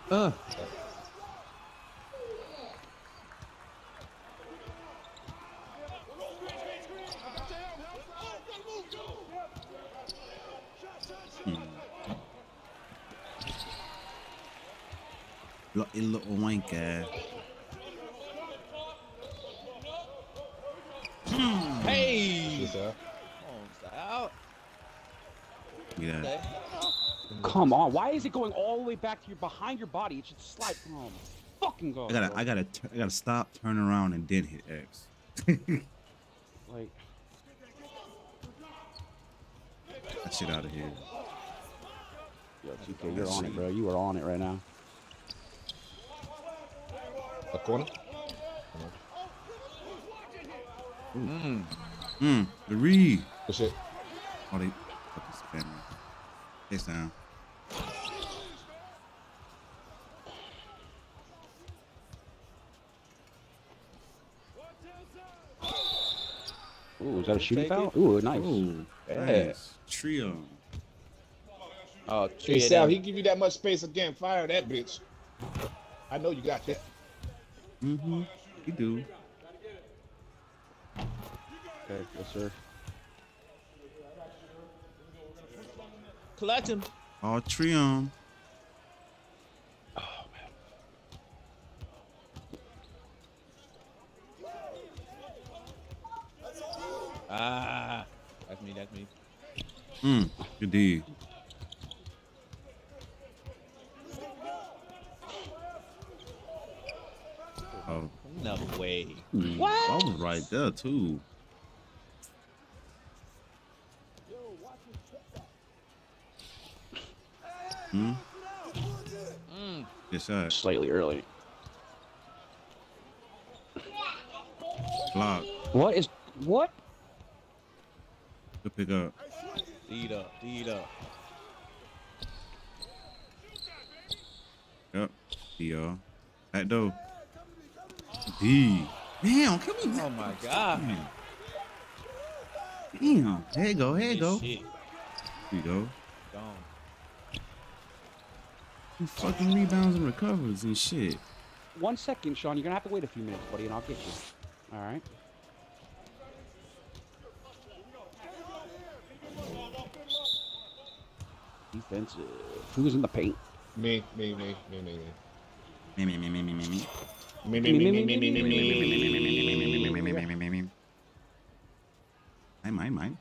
Little wanker. Hey! Yes, Out. Yeah. Come on, why is it going all the way back to your behind your body? It should slide. Oh my fucking god. I gotta stop, turn around, and then hit X. Like, that shit out of here. yo, TK, you're on it, bro. You are on it right now. A corner? The read. Good shit. Oh, they fucking spamming. Face down. Ooh, is that a shooting foul? Ooh, nice. Ooh, Yeah. nice. Trio. Oh, Hey, Sal, he give you that much space again. Fire that bitch. I know you got that. Mm-hmm. You do. Okay, yes, sir. Clutch him. All trio. Ah, that's me. That's me. Good D. Oh, No way. what? I was right there too. Good shot. Slightly early. Block. What is what? Good pick up. Deed up. Deed up. Yep. D, y'all. Back door. D. Damn, can we? Oh my god. Damn. Here you go. Here you go. Shit. Here you go. Gone. Who fucking rebounds and recovers and shit. 1 second, Sean. You're gonna have to wait a few minutes, buddy, and I'll get you. All right. Defensive. Who's in the paint? Me. Me. Mine.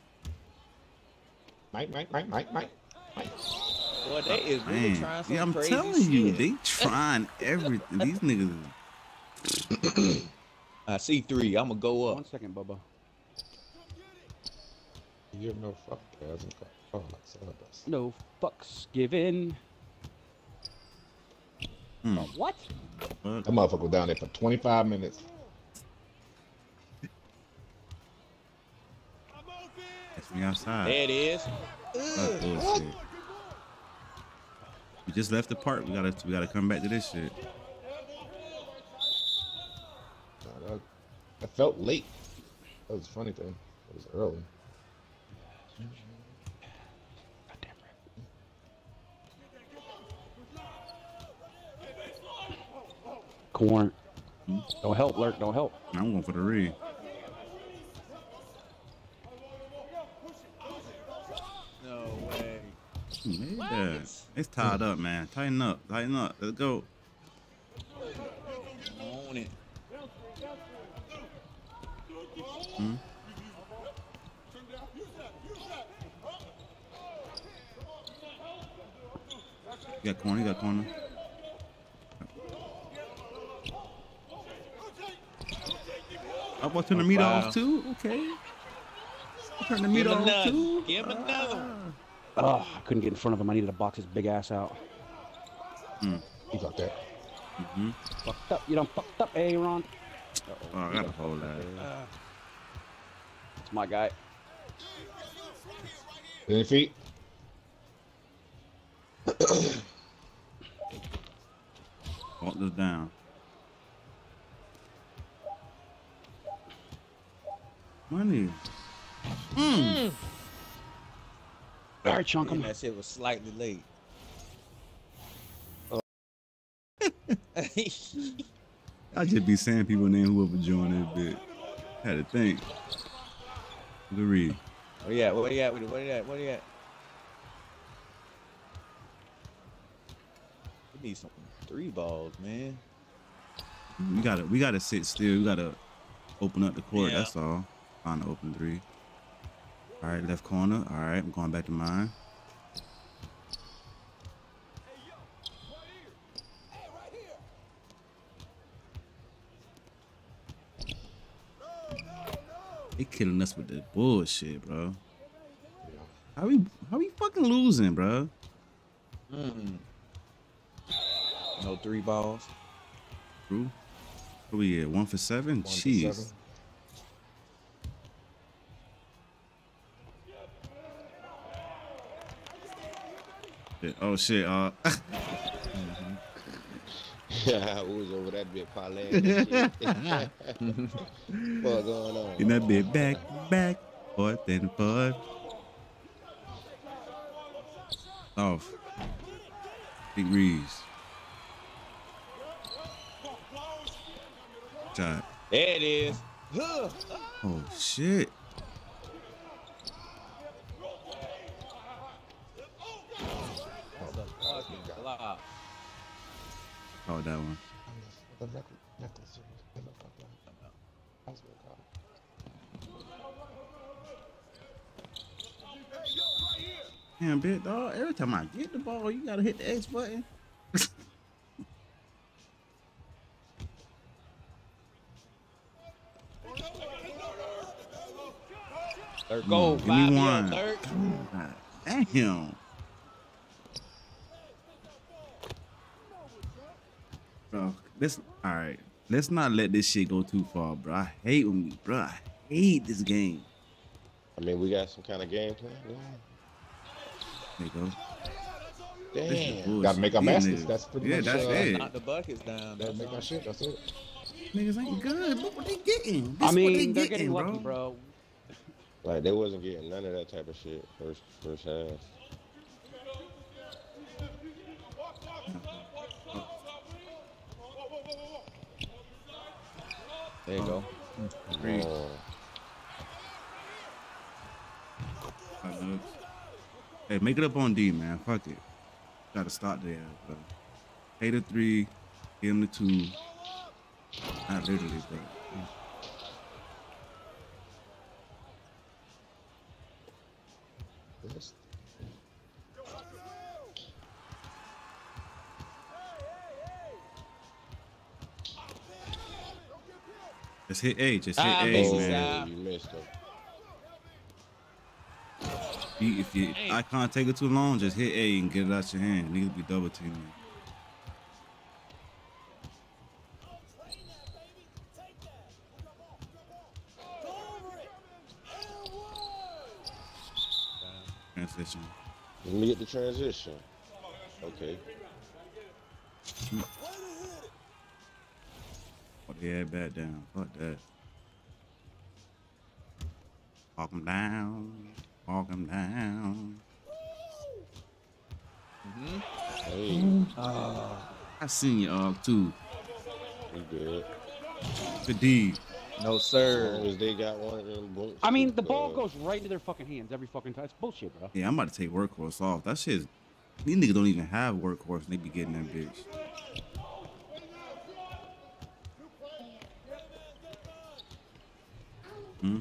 Mike. Boy, they is really Man, trying some yeah, I'm crazy telling shit. you, they trying everything. These niggas. I see 3. I'm gonna go up. 1 second, Bubba. You have no fuck guys. Oh, like syllabus. No fucks given. What? That motherfucker was down there for 25 minutes. That's me outside. There it is. Bullshit. We just left the park. We gotta come back to this shit. I felt late. That was the funny thing. It was early. Corn. Don't help, Lurk. Don't help. I'm going for the read. No way. Yeah. It's tied up, man. Tighten up. Let's go. On it. You got corner. I'm about to turn the meat off too. Okay. Turn the meat off too. Give him another one. Oh, I couldn't get in front of him. I needed to box his big ass out. He got that. Fucked up. You done fucked up, Aaron. Oh, I gotta hold that. It's my guy. Any feet? Walk this down. Money. All right, Chunk. And that shit was slightly late. I just be saying people name whoever joined that bit. Had to think. Good read. Where you at? What you at? We need some 3 balls, man. We gotta sit still. We gotta open up the court. Yeah. That's all. Find the open 3. All right, left corner. All right, I'm going back to mine. They killing us with the bullshit, bro. How we fucking losing, bro? No 3 balls. True. What we at? 1 for 7? 1 for Jeez. 7. Oh shit. Yeah, I was over that bit parlaying. What's going on? In that bit back, forth and forth. Off. Big Reeves. Shot. There it is. Oh shit. Oh, that one. Damn, bit dog. Every time I get the ball, you gotta hit the X button. Third goal. Give me 1. Third. Damn. Bro, all right. Let's not let this shit go too far, bro. I hate when we, bro. I hate this game. I mean, we got some kind of game plan. There you go. Damn. Gotta make our These baskets. niggas- That's pretty yeah, much. that's it. Knock the buckets down. Gotta make our shit. That's it. Niggas ain't good. Look what they getting. This I what mean, they they're getting lucky, bro. bro. Like, they wasn't getting none of that type of shit first half. There you go. Oh. Hey, make it up on D, man. Fuck it. Gotta start there, bro. Pay the 3, give him the 2. Not literally, but. Just hit A. Just hit A, man. You missed him. If you I can't take it too long, just hit A and get it out your hand. Niggas be double teaming. Transition. Let me get the transition. Okay. Put the head back down. Fuck that. Walk him down. Walk him down. Hey. I seen you all too. You good. Good D. No, As sir. long as they got one of them boots. I mean, the ball goes right into their fucking hands every fucking time. It's bullshit, bro. Yeah, I'm about to take workhorse off. That shit. These niggas don't even have workhorse and they be getting that bitch. Hmm?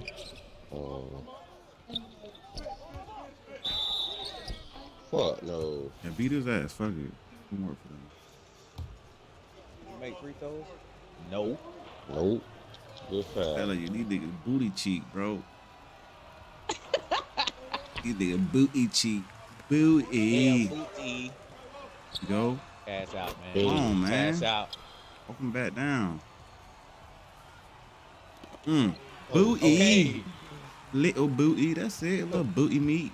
Fuck no. Yeah, beat his ass. Fuck it. Don't work for them. You make free throws? No. Nope. Good foul. Fella, you need niggas booty cheek, bro. These niggas booty cheek. Booty. Booty. You go. Pass out, man. Come on, man. Pass out. Walk him back down. Booty. Okay. Little booty. That's it. Little booty meat.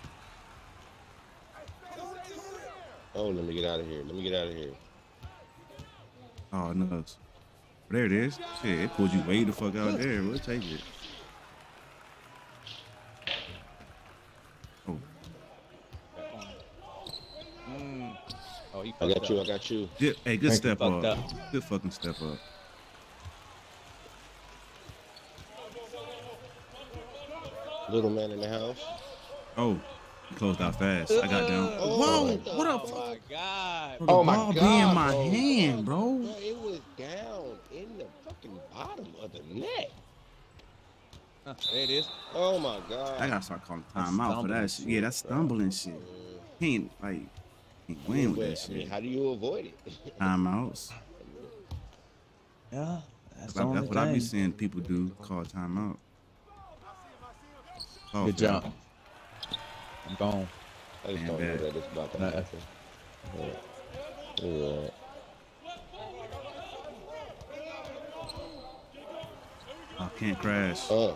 Oh, let me get out of here. Let me get out of here. Oh, no. There it is. Shit, it pulled you way the fuck out there. We'll take it. Oh. Oh, he I got you. I got you. Good, hey, good step up. Up. Good fucking step up. Little man in the house. Oh, he closed out fast. I got down. Whoa, what up? Oh my God. The Oh my ball be God, in my bro. hand, bro. Bro, it was down in the fucking bottom of the net. There it is. Oh my God. I gotta start calling timeout for that shit. Yeah, that's stumbling shit. He ain't like, he ain't win with But, that I mean, shit. how do you avoid it? Timeouts. Yeah. That's That's what I be seeing people do. Call timeout. Oh, Good yeah. job. I'm gone. I just Man, don't know bad. that it's about to Nah. happen. Yeah. I can't crash. Oh,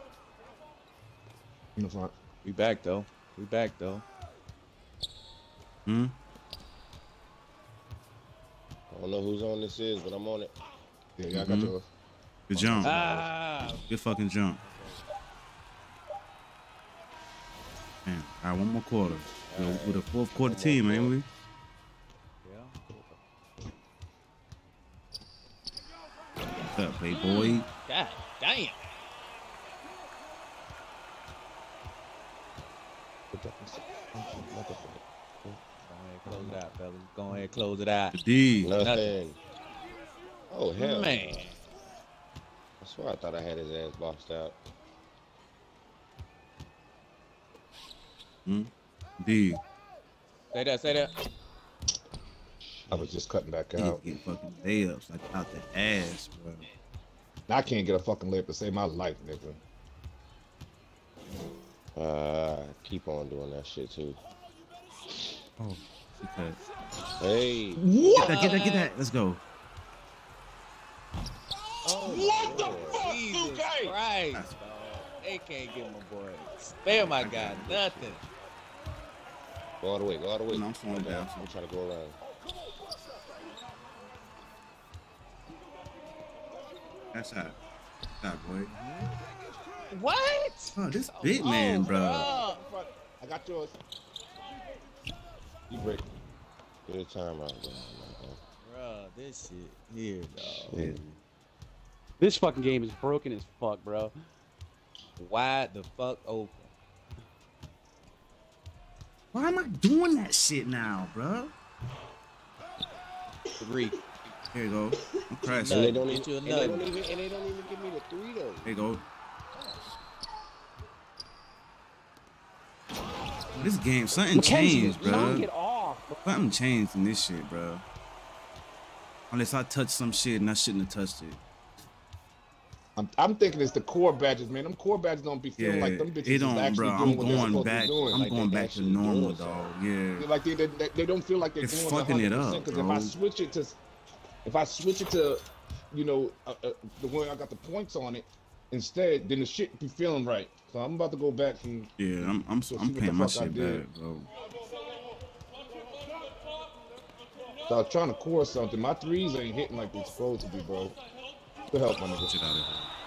In the front. We back though. We back though. Hmm? I don't know whose on this is, but I'm on it. Yeah, I got yours. Good jump. Ah. Good fucking jump. Man, all right, one more quarter. We're the fourth quarter team, ain't we? Yeah. What's up, playboy? God damn. Go ahead, close it out, fellas. Go ahead, and close it out. D. Nothing. Oh, hell. Man. I swear I thought I had his ass boxed out. Hmm? D. Say that, say that. I was just cutting back He's out. getting fucking layups like out the ass, bro. I can't get a fucking layup to save my life, nigga. Keep on doing that shit too. Oh, because. Hey. Get that, get that. Let's go. What the fuck, Jesus Christ, dog. They can't get my boy. Spare my guy nothing. Go all the way. Go all the way. No, I'm slowing down. I'm trying to go around. That's hot. Hot, boy. What? Oh, this big man, bro. Oh, I got yours. You break. Get a timeout, bro. Bruh, this shit here, dog. Shit. This fucking game is broken as fuck, bro. Wide the fuck open. Why am I doing that shit now, bro? 3. Here you go. I'm crashing. And they don't Get you even, a and nut. they don't even give me the 3 though. There you go. This game, something changed, bro. Get off. Something changed in this shit, bro. Unless I touched some shit and I shouldn't have touched it. I'm thinking it's the core badges, man. Them core badges don't be feeling like them bitches it don't, is actually bro. doing I'm what they're going supposed back. to be doing. I'm Like, going they back to actually normal, doing dog. something. Yeah. Like they don't feel like they're It's doing fucking it 100%. up, Because bro. if I switch it to, you know, the way I got the points on it, instead, then the shit be feeling right. So I'm about to go back and Yeah, I'm see what the paying my fuck I shit did. back, bro. So I was trying to core something. My threes ain't hitting like they're supposed to be, bro. Good help, my nigga. Shit out of here.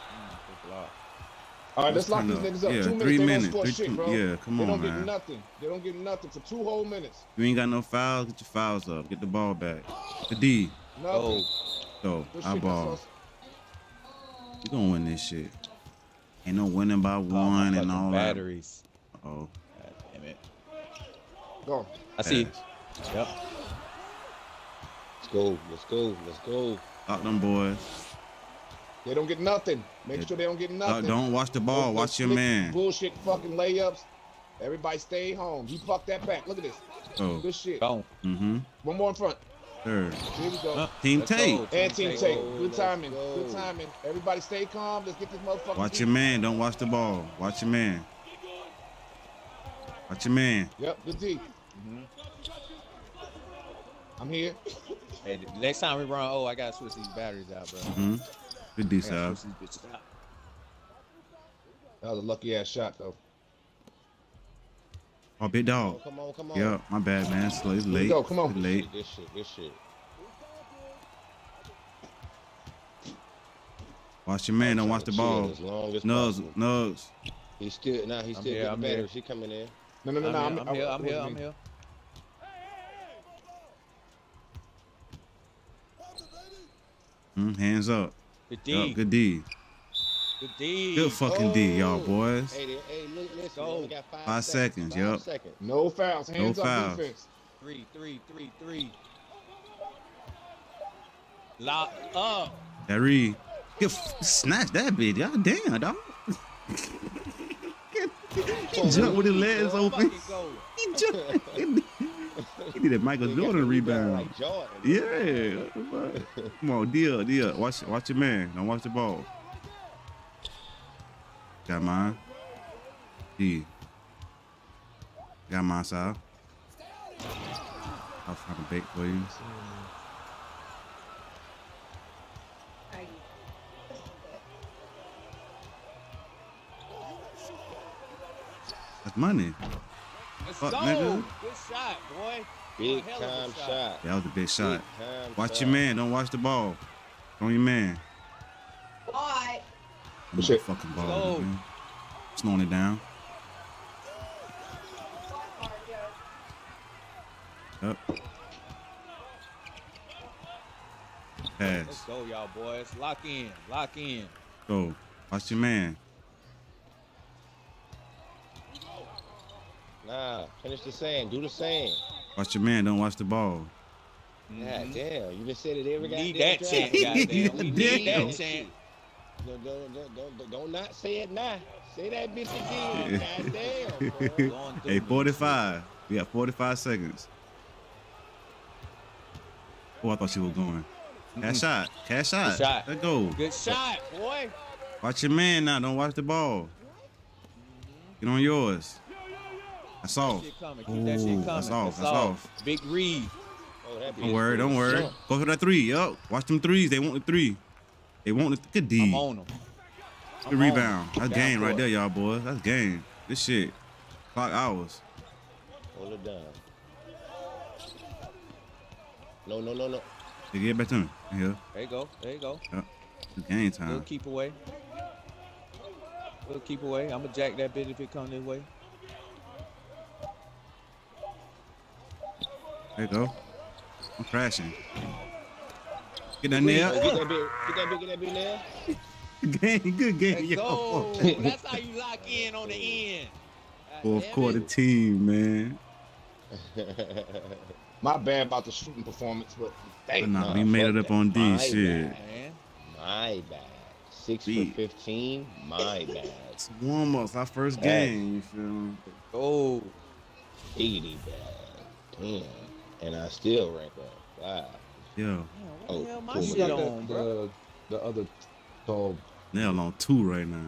All right, let's lock these Kinda- niggas up. yeah, 2 minutes, 3 they minutes. don't score Three- shit, bro. yeah, come They on, don't man. get nothing. They don't get nothing for 2 whole minutes. You ain't got no fouls. Get your fouls up. Get the ball back. The D. Nothing. Go. Good I shit, ball. that's You gonna win this shit. Ain't no winning by Oh, my one and fucking all batteries. that. Oh. God damn it. Go. I see. Pass. Yep. Let's go. Let's go. Let's go. Lock them boys. They don't get nothing. Make sure they don't get nothing. Don't watch the ball. No Watch your slick man. Bullshit fucking layups. Everybody stay home. He fucked that back. Look at this. Oh. Good shit. Go. Mm-hmm. One more in front. Third. Here we go. Team Let's Tate. go. And team take. Good Let's timing. go. Good timing. Everybody stay calm. Let's get this motherfucker. Watch your man. Don't watch the ball. Watch your man. Watch your man. Yep, good D. I'm here. Hey, the next time we run, I gotta switch these batteries out, bro. Mm-hmm. Good D, I gotta Sal. switch these bitches out. That was a lucky ass shot though. Oh, big dog. Come on, come on. Yeah, my bad, man. Slow. It's late. go, come on. It's late. This shit. Watch your man. Don't watch the ball. As long as Nugs. possible. Nugs. He's still here, getting I'm better. here. She coming in. No. I'm here. Hands up. Good D. Yup, good D. Good D. Good fucking D, y'all boys. Hey, look, listen. Go. We only got 5 seconds, yup. 5 seconds. No fouls. Hands No up fouls. defense. 3. Lock up. Harry. Snatch that bitch. God damn, dog. He jumped with his legs open. Fucking go. He jumped. He did a Michael Jordan rebound. Like Jordan. Yeah. Come on, deal. Watch your man. Don't watch the ball. Got mine. D. Got mine, Sal. I'll find a bait for you. That's money. Let's Fuck, go. nigga. Good shot, boy. Big Hell of a time shot. shot. That was a big shot. Big time Watch shot. your man. Don't watch the ball. On your man. Why? I'm Shit. fucking ball, Go. man. Slowing it down. Up. Let's Pass. go, y'all boys. Lock in. Go. Watch your man. Nah, finish the same. Do the same. Watch your man. Don't watch the ball. God damn, you just said it every Need goddamn that chant, drive. goddamn. We need Damn. that chant. Don't not say it now. Say that bitch again. Goddamn. boy. Going through Hey, me. 45. We got 45 seconds. Oh, I thought you were going. Cash shot. Good shot. Let's go. Good shot, boy. Watch your man now. Don't watch the ball. Get on yours. That's off. Shit coming. Keep that shit coming. That's off. Big Reed. Oh, that Don't bitch worry. was Don't worry. jump. Go for that 3. Yup. Watch them 3s. They want the 3. They want the good D. I'm on him. Good rebound. That's Down game right court. there, y'all boys. That's game. This shit. Clock hours. Hold it down. No. Hey, get back to me. Here. There you go. Yep. It's game Little time. keep away. I'm going to jack that bitch if it come this way. There you go. I'm crashing. Get that nail. Get that big nail. Good game, Let's yo. go. That's how you lock in on the end. Fourth quarter team, man. My bad about the shooting performance, but dang. Nah, we made it up on D shit. My bad. 6 B. for 15. My bad. It's warm-ups, our first game. You feel me? Oh, 80 bad. Damn. And I still rank up. Wow. Yo, what the hell my cool. shit Got on, bro? the other dog. nail on 2 right now.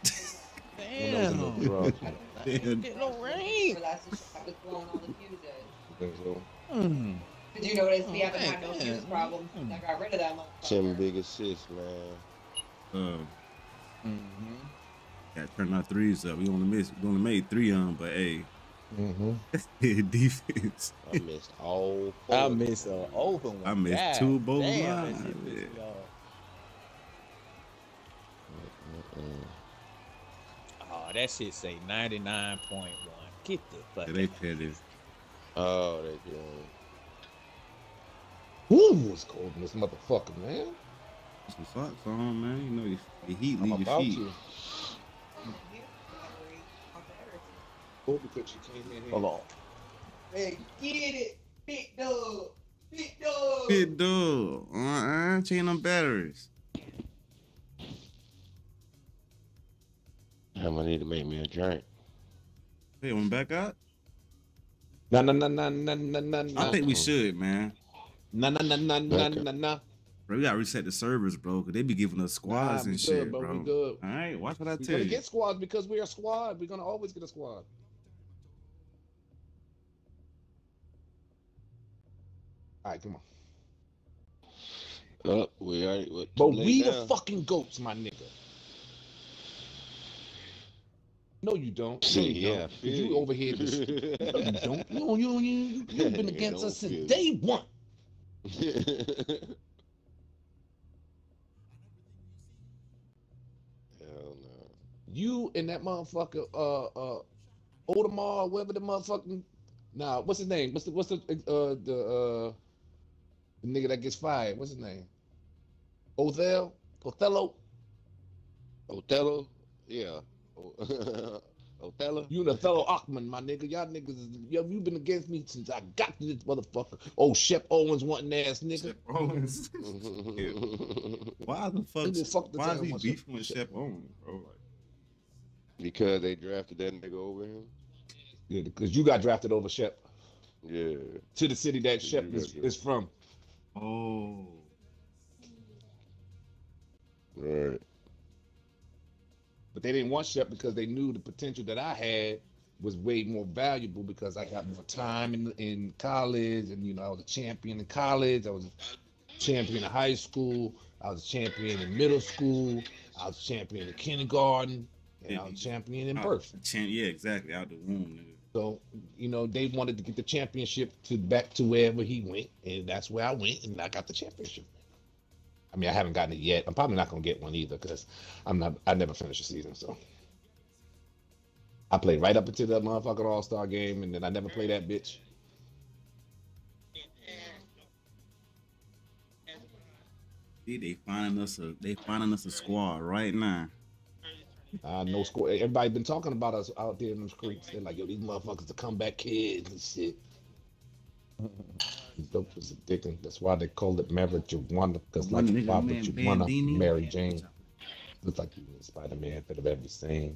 Damn. Damn. Get no rain. That's just how it's going on the fuses. Think so? Did you notice we haven't had no fuse problems since I got rid of that motherfucker? 10 big assists, man. Got to turn our threes up. We only made 3 on, but hey, defense. I missed all 4. I missed an open one. I missed God 2 both damn, lines. that shit pissed me off. Oh, that shit say 99.1. Get the fuck Yeah, they out. petty. Oh, they doing. Ooh, it's cold in this motherfucker, man. Some socks on, man. You know the heat I'm leave your about feet. to. Oh, because you came in here. Hold on. Hey, get it! Big dog! Big dog! Big dog. Change them batteries. I'm gonna need to make me a drink. Hey, one back out? Nah. I think we should, man. Nah. Bro, we gotta reset the servers, bro, because they be giving us squads we and good, shit, bro. bro. We good. All right, watch what I We're tell gonna you. get squads because we're a squad. We're gonna always get a squad. All right, come on. Oh, we already. What, But lay we the down? fucking goats, my nigga. No, you don't. No, See, you yeah, don't. I 'Cause feel you you. over here. No, you don't. You've been against us since day one. Hell no. You and that motherfucker, Audemars, whatever the motherfucking. Nah, what's his name? What's the nigga that gets fired? What's his name? Othello. Othello? Yeah. Othello? You and Othello Achman, my nigga. Y'all niggas, you been against me since I got to this motherfucker. Oh, Shep Owens wanting ass nigga. Owens. Why the fuck? Why is he Shep beefing with Shep Owens, bro? Like, Because they drafted that nigga over him? Yeah, because you got drafted over Shep Yeah. to the city that Shep You got drafted. is from. oh, Right. But they didn't want Shep because they knew the potential that I had was way more valuable because I got more time in college, and I was a champion in college. I was a champion in high school. I was a champion in middle school. I was a champion in kindergarten, and I was a champion in birth. Yeah, exactly. Out the womb, nigga. So they wanted to get the championship back to wherever he went, and that's where I went, and I got the championship. I mean, I haven't gotten it yet. I'm probably not gonna get one either because I never finished the season. So I played right up until that motherfucking All-Star game, and then I never played that bitch. See, they finding us a squad right now. No score. Everybody been talking about us out there in the streets. They're like, yo, these motherfuckers are comeback kids and shit. Dope is addicting. That's why they call it marijuana, because like marijuana, Mary Jane. Looks like you in Spider-Man that I've ever seen.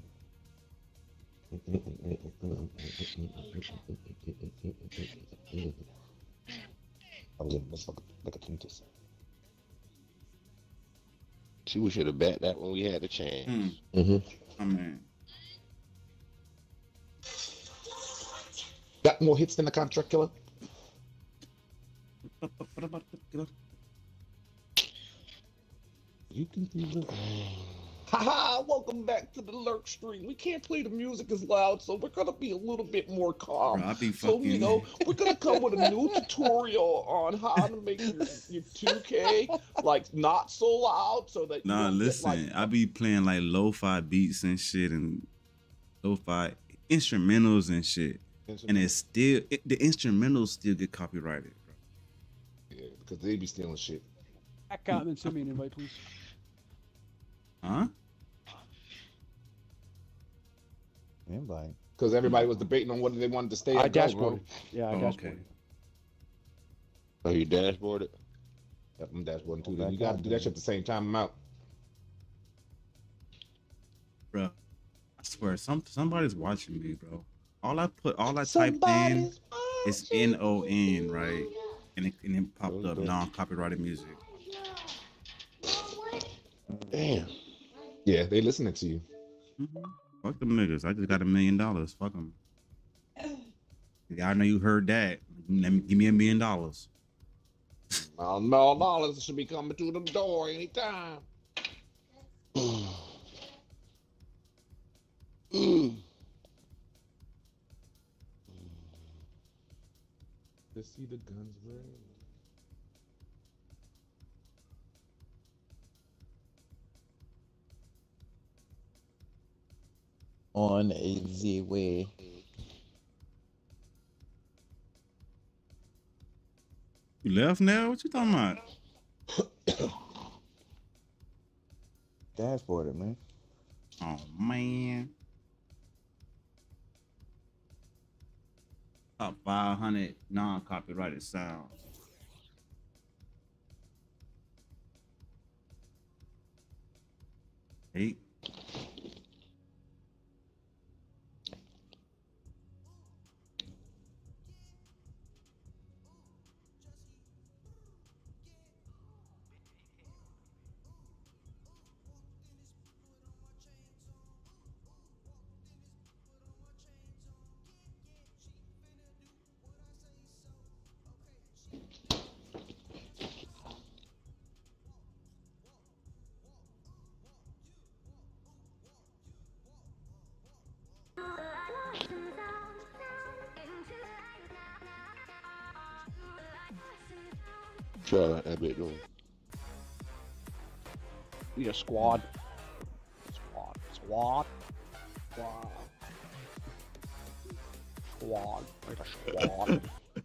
See, we should have bet that when we had the chance. I mean, got more hits than the contract killer. You can do the. Haha, welcome back to the lurk stream. We can't play the music as loud, so we're gonna be a little bit more calm. Bro, I be So, fucking- we're gonna come with a new tutorial on how to make your 2K like not so loud so that nah, you don't listen. get, I be playing like lo-fi beats and shit, and lo-fi instrumentals and shit, and it's still the instrumentals still get copyrighted. Yeah, because they be stealing shit. account and then send me an invite, please. Huh? Invite. Because everybody was debating on whether they wanted to stay. I or go, dashboarded. bro. Yeah, I Oh, dashboarded. okay. Oh, you dashboarded? Yep, I'm dashboarding too. Then you got to do that shit at the same time. I'm out. Bro, I swear, somebody's watching me, bro. All I typed in is NON, right? And it popped up non-copyrighted music. Damn. Yeah, they listening to you. Fuck them niggas. I just got $1 million. Fuck them. I know you heard that. Give me $1 million. $1 should be coming to the door anytime. Let's see the guns red. On a Z-way. You left now? What you talking about? Dashboarded, man. Oh, man. Top 500 non-copyrighted sounds. Eight. Try that bit doing. Need a squad. Squad. Like a squad.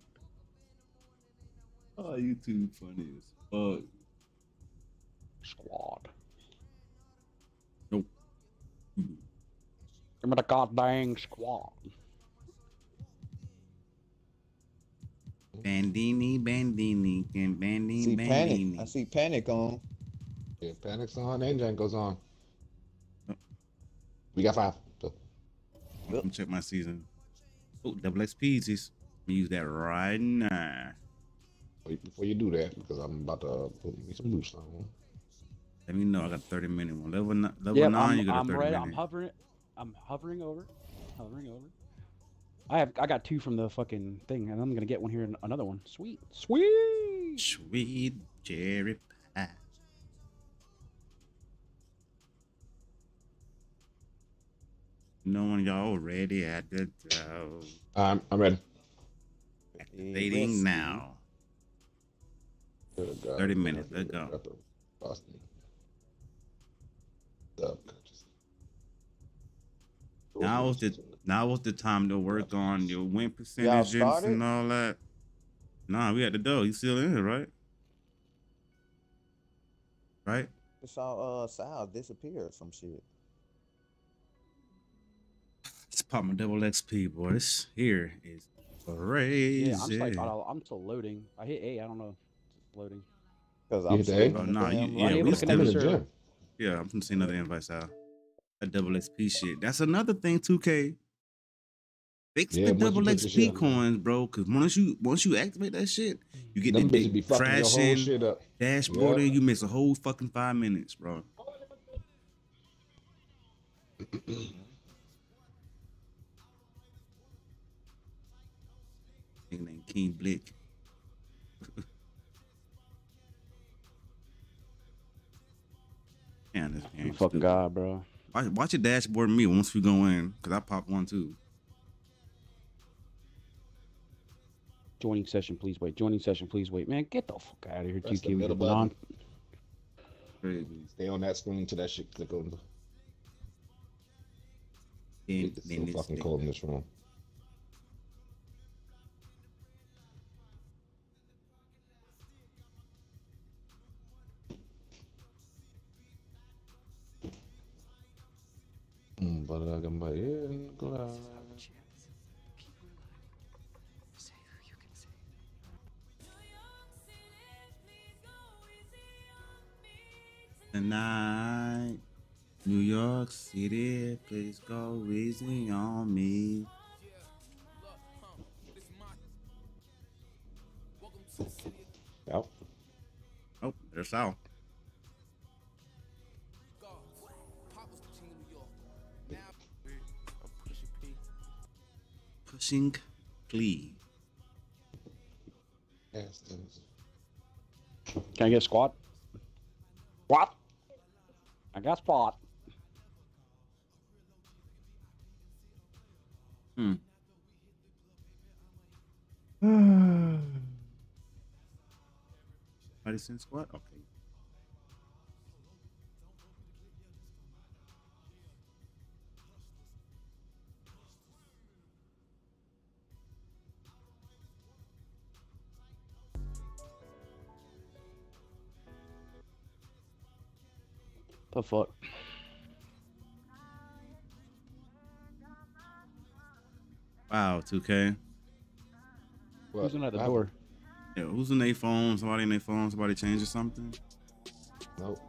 Oh, you too funny as fuck. Squad. Nope. Give me the goddamn squad. Bandini, and Bandini, See Bandini. Panic. I see Panic on. Yeah, Panic's on and Django's on. We got 5. So. Let me check my season. Oh, double XPs. Let me use that right now. Wait, before you do that, because I'm about to put me some boost on. Let me know. I got a 30-minute one. Level Yeah, 9, you got a I'm 30 ready. minute. I'm hovering over. I got 2 from the fucking thing, and I'm gonna get one here and another one. Sweet. Sweet cherry pie. Knowing y'all ready at the door. I'm ready. Activating now. 30 minutes. Let's go. Now was the time to work on your win percentages and all that. Nah, we at the door. You still in here, right? Right? I saw Sal disappear or some shit. Let's pop my double XP, boy. This here is crazy. Yeah, I'm still loading. I hit A. I don't know. It's loading. Because I'm still we still. Yeah, I'm gonna see another invite out. That double XP shit. That's another thing. 2K. Fix the double XP coins, bro. Because once you activate that shit, you get that big crashing, dashboarding. You miss a whole fucking 5 minutes, bro. Nigga named King Blick. Man, this game. Fucking god, bro. Watch your dashboard me once we go in, cause I popped one too. Joining session, please wait. Joining session, please wait. Man, get the fuck out of here, Press the 2K. middle We're on. Stay on that screen till that shit click on. It's so fucking cold in this room. talking about in the cloud. Tonight, New York City, please go easy on me. Yep. Oh, there's Sal. Pushing Plea. Can I get a squat? What? I got spot. Medicine squad? Okay. The fuck? Wow, 2K. Who's in at the door? Yeah, who's in their phone? Somebody in their phone? Somebody changing something? Nope.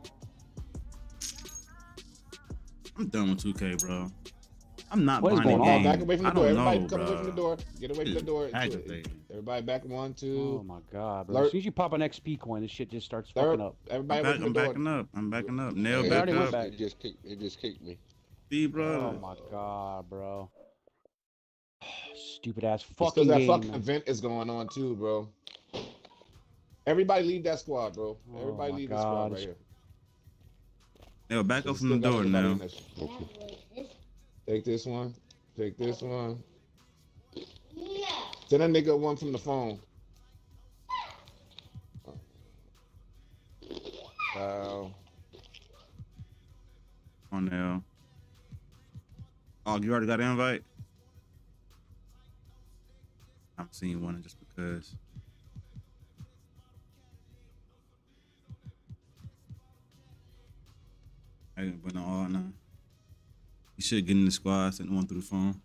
I'm done with 2K, bro. I'm not What is buying the going on? game. Back away from the I door. don't Everybody know, come away from the bro. door. Get away from the door. Aggravating. Everybody back 1, 2. Oh my god, bro. Alert. As soon as you pop an XP coin, this shit just starts Third. fucking up. Everybody I'm, away back, from I'm the door. backing up. I'm backing up. Nail It back already went up. back. It just kicked me. See, bro. Oh my god, bro. Stupid ass Because fucking that game. fucking event is going on too, bro. Everybody leave that squad, bro. Oh Everybody my leave the squad God. right here. Nail back So up we from the still got door everybody now. in that shit. Take this one. Take this one. Send that nigga one from the phone. On now. Oh, you already got an invite? I'm seeing one just because. I ain't putting all now. You should get in the squad, send one through the phone.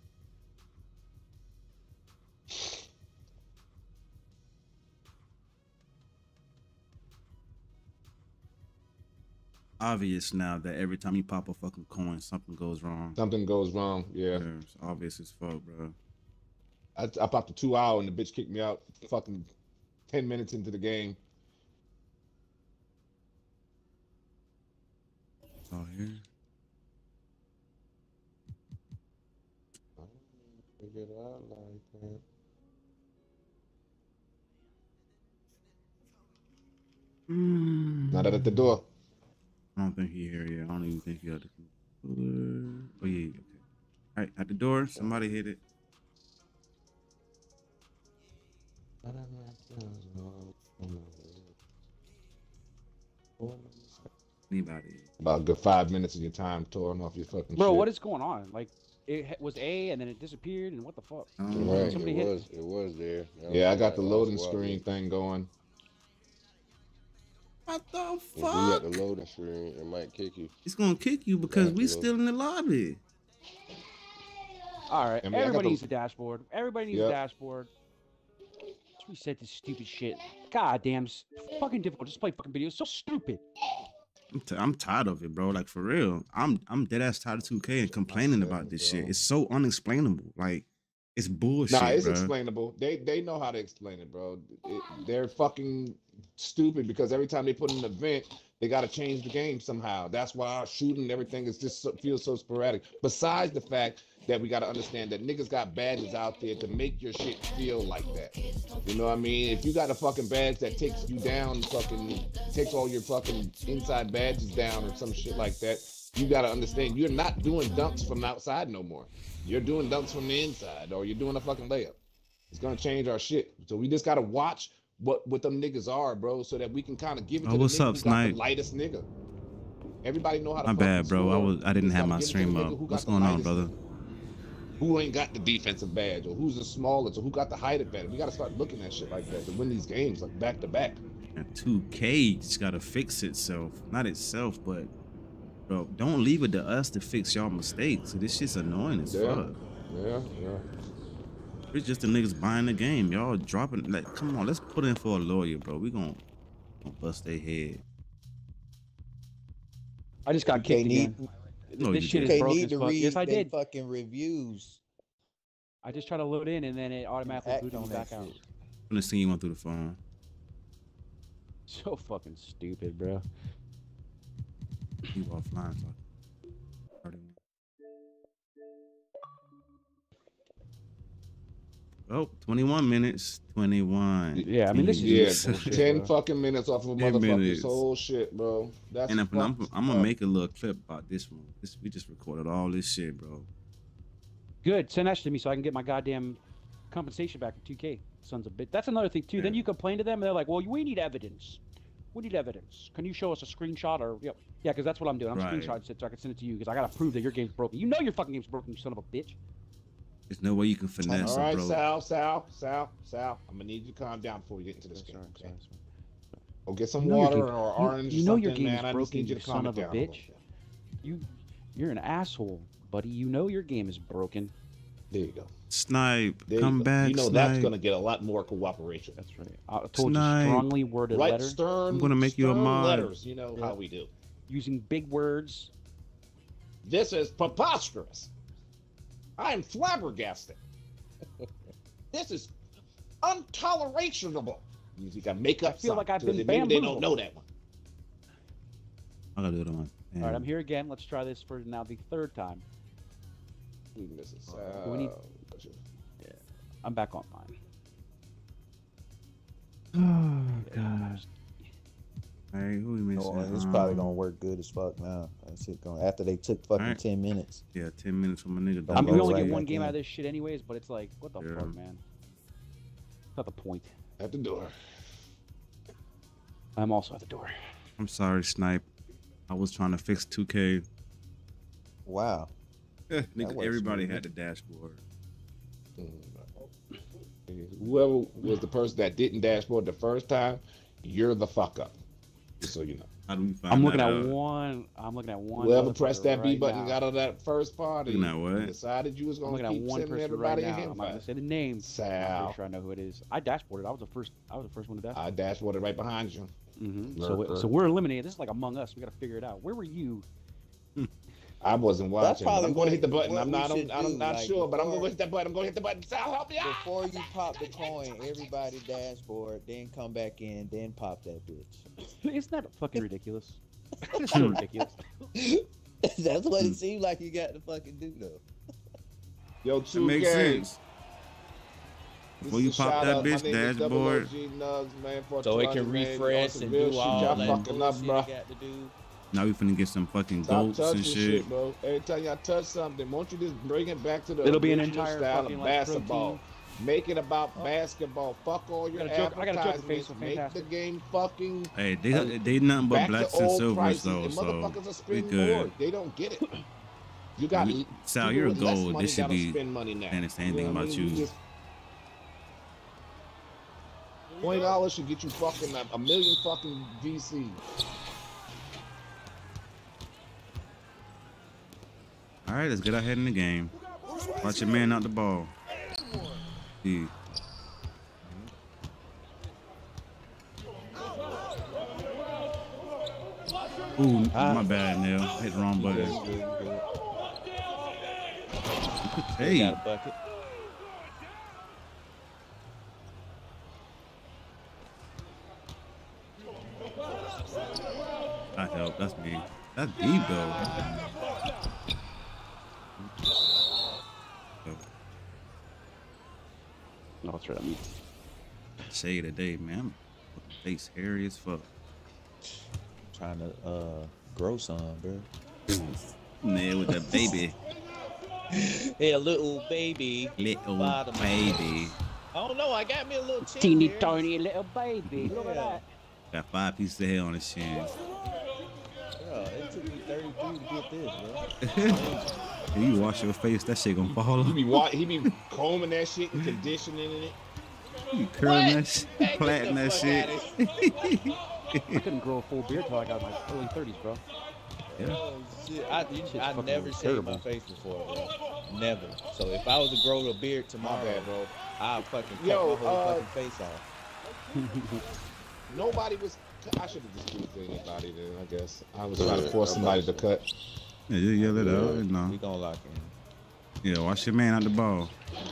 Obvious now that every time you pop a fucking coin, something goes wrong. Something goes wrong. Yeah. It's obvious as fuck, bro. I popped a 2 hour and the bitch kicked me out fucking 10 minutes into the game. Oh, here. Figured out like that. Not at the door. I don't think he here yet. I don't even think he had the controller. Oh yeah, okay. All right, at the door, somebody hit it. Anybody? About a good 5 minutes of your time torn off your fucking Bro, shit. what is going on? Like, it was A and then it disappeared, and what the fuck? Right, Somebody hit. it was there. Yeah, I got the loading screen thing going. What the If you fuck? got the loading screen, it might kick you. It's gonna kick you because Got we the still in the lobby. All right, I mean, I got everybody the- needs a dashboard. Everybody needs Yep. a dashboard. Let's reset this stupid shit. God damn, fucking difficult. Just play fucking videos. So stupid. I'm tired of it, bro. Like for real. I'm dead ass tired of 2K and complaining about this shit. It's so unexplainable. Like it's bullshit, Nah, it's bro. explainable. They know how to explain it, bro. They're fucking stupid because every time they put in an event, they got to change the game somehow. That's why our shooting and everything is just feels so sporadic. Besides the fact that we got to understand that niggas got badges out there to make your shit feel like that. You know what I mean? If you got a fucking badge that takes you down, fucking takes all your fucking inside badges down or some shit like that, you got to understand you're not doing dunks from outside no more. You're doing dunks from the inside, or you're doing a fucking layup. It's gonna change our shit. So we just gotta watch what them niggas are, bro, so that we can kind of give it to the what's nigga up, who got the Snipe? lightest nigga. Everybody know how to My fucking bad, bro. score. I didn't Just have gotta my give it to the stream nigga up. who got What's the going on, lightest brother? Who ain't got the defensive badge, or who's the smallest, or who got the height advantage. We gotta start looking at shit like that to win these games, like back to back. And 2K just gotta fix itself. Not itself, but Bro, don't leave it to us to fix y'all mistakes. This shit's annoying as fuck. Yeah. It's just the niggas buying the game. Y'all dropping, like, come on, let's put in for a lawyer, bro. We gonna bust their head. I just got kicked again. This shit is broken as fuck. Yes, I did. Fucking reviews. I just tried to load in and then it automatically booted me back out. I'm gonna send you one through the phone. So fucking stupid, bro. You offline, so. Oh, 21 minutes. 21. Yeah, I mean, this is 10 fucking minutes off of a motherfucker's whole shit, bro. That's and I'm gonna make a little clip about this one. We just recorded all this shit, bro. Good. Send that to me so I can get my goddamn compensation back for 2K. Sons of bitch. That's another thing too. Yeah. Then you complain to them, and they're like, "Well, we need evidence. We need evidence. Can you show us a screenshot or yeah, because that's what I'm doing. I'm screenshotting it so I can send it to you because I gotta prove that your game's broken. You know your fucking game's broken, you son of a bitch." There's no way you can finesse all right, it, bro. Sal. I'm gonna need you to calm down before we get into this game. Okay? Go get some you water or orange. You know your game's man. Broken, you son of a bitch. You're an asshole, buddy. You know your game is broken. There you go. Snipe, come back. You know Snipe. That's gonna get a lot more cooperation. That's right. I told you strongly worded letter. I'm gonna make you a mod. Letters. You know how we do. Using big words. This is preposterous. I am flabbergasted. This is intolerable. You got makeup. I feel like I've been maybe bamboozled. they don't know that one. I gotta do it on. All right, I'm here again. Let's try this for now the third time. This is, yeah, I'm back online. Oh gosh. All right, who we missing? It's probably gonna work good as fuck now. That's it going after they took fucking 10 minutes. Yeah, 10 minutes from a nigga. I mean, we only get one game out of this shit anyways, but it's like, what the fuck, man? Not the point. At the door. I'm also at the door. I'm sorry, Snipe. I was trying to fix 2K. Wow. Nigga, everybody had the dashboard. Whoever was the person that didn't dashboard the first time, you're the fuck up. Just so you know. How do we find I'm looking that at out? one. I'm looking at one. Whoever pressed that B right button now. and got on that first party, Looking at what? decided you was I'm gonna looking at keep one sending person everybody right a now. hint I'm not gonna file. say the name. I'm Sal. pretty sure I know who it is. I dashboarded. I was the first one to dashboard. I dashboarded right behind you. So we're eliminated. This is like Among Us. We got to figure it out. Where were you? I wasn't watching. But I'm going to hit the button. what I'm not like sure, but I'm going to before- hit that button. I'm going to hit the button. Sal, help me out. Before you pop the coin, everybody dashboard, then come back in, then pop that bitch. Isn't that fucking ridiculous? It's so ridiculous. That's what it seemed like you got to fucking do though. Yo, It makes 2K. sense. Before you pop that bitch dashboard. So it can refresh and do all y'all that fucking up, bullshit bro. it got to do. Now we finna get some fucking Stop goats touching and shit, shit. bro. Every time y'all touch something, won't you just bring it back to the It'll be an original entire style fucking, of like, basketball. Make it about basketball. Fuck all your I got a Joker advertisements. face for Make the fantastic. game fucking. Hey, they nothing but back blacks to and old silvers prices, though, and so motherfuckers are we spending good. more. They don't get it. You got Sal, people you're a with less gold. money This should gotta be spend money now. saying the same You thing know what I about mean? you. Just $20 should get you fucking a million fucking VCs. All right, let's get ahead in the game. Watch your man out the ball. Yeah. Ooh, my bad, Neil. Hit the wrong button. Hey. Got a bucket. I help. That's me. That's deep though. No, that's right. I mean, Shade today, man. Face hairy as fuck. Trying to grow some, bro. Neil with the baby. Hey, a little baby. Little Bottom. baby. I don't know. I got me a little chin teeny here. tiny little baby. Look at that. Got 5 pieces of hair on his chin. Bro, it took me 33 to get this, bro. You wash your face, that shit gonna fall off. He be combing that shit and conditioning it. You curling that shit, Hey, plaiting get the that fuck shit. I couldn't grow a full beard till I got my early 30s, bro. Yeah. Oh, shit. I fucking never shaved terrible. my face before, bro. Never. So if I was to grow a beard tomorrow, bad, bro. I'll fucking cut Yo, my whole fucking face off. Nobody was. I should have just do it to anybody then. I guess I was trying to force somebody to cut. Yeah, just yell it out. We No. gonna lock in. Yeah, watch your man out the ball.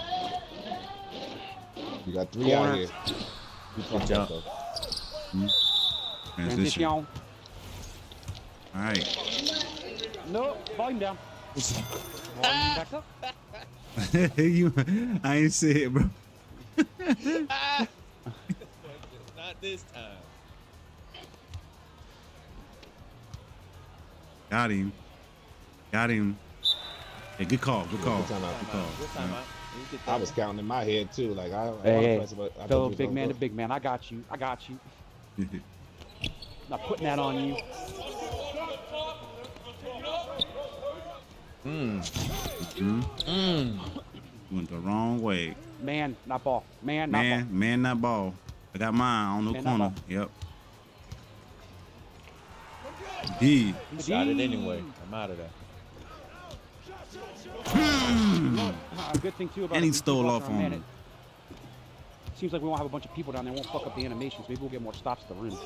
You got 3 out here. You Good job. Transition. All right. No, volume down. Volume back up. I ain't say it, bro. Not this time. Got him. Got him. Yeah, good call. Good call. Good time out. Good call. Good time Yeah. out. You get I that. was counting in my head too. Like I Hey, press it, but I fellow thought big you man was to big man. I got you. I got you. Not putting that on you. Went the wrong way. Man, not ball. Man, not ball. Man, not ball. I got mine on the Man, not corner. ball. Yep. D. He shot it anyway. I'm out of there. A good thing too about And he it, stole people off out on there, man, him. it seems like we won't have a bunch of people down there. Won't fuck up the animations. Maybe we'll get more stops at the rim.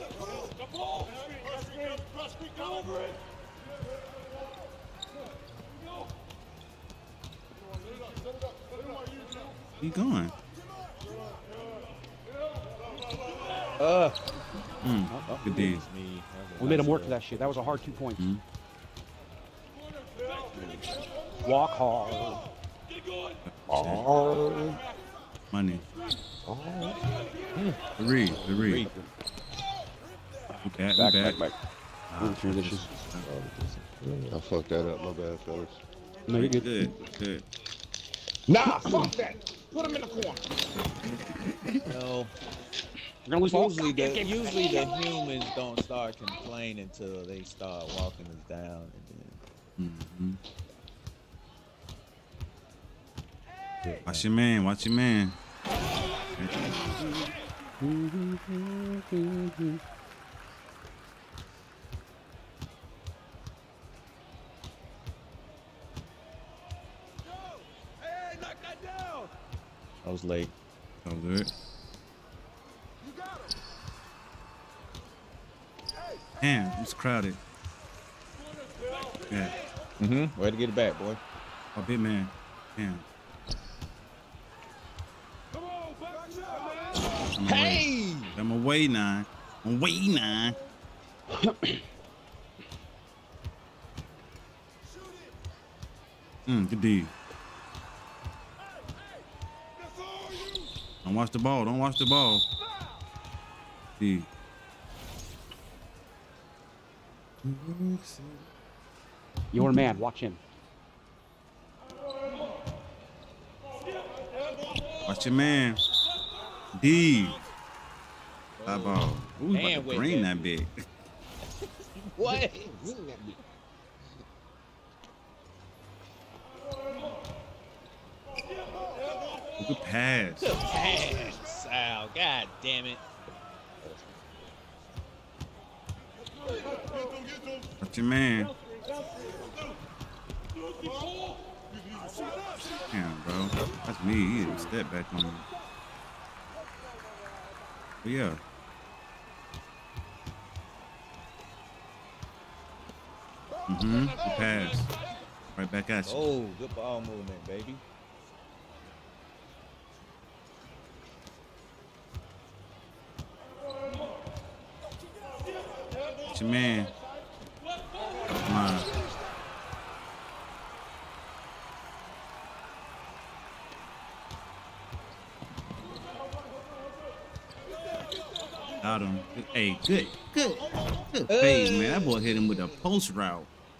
He going. Good D. We made him work for that shit. That was a hard 2 points. Walk hard. Money. Three. We back. Good transition. I fucked that up. My bad, fellas. No, you're good. Good. Nah, fuck that. Put him in the corner. No. We're gonna lose ball. Usually the humans don't start complaining until they start walking us down. And then... Watch your man. I was late. That was it. Damn, it's crowded. Yeah. Way to get it back, boy. Oh, big man. Damn. Hey! I'm away now. Good D. Don't watch the ball. D. Your man. Watch him. Watch your man. D. That ball. Ooh, he's about to green that big. What? Good pass. Good pass, Sal. God damn it. Watch your man. Damn, bro. That's me. He didn't step back on me. But yeah. Good pass. Right back at you. Oh, good ball movement, baby. Watch your man. Come on. Got him. Hey, good fade, man. That boy hit him with a post route.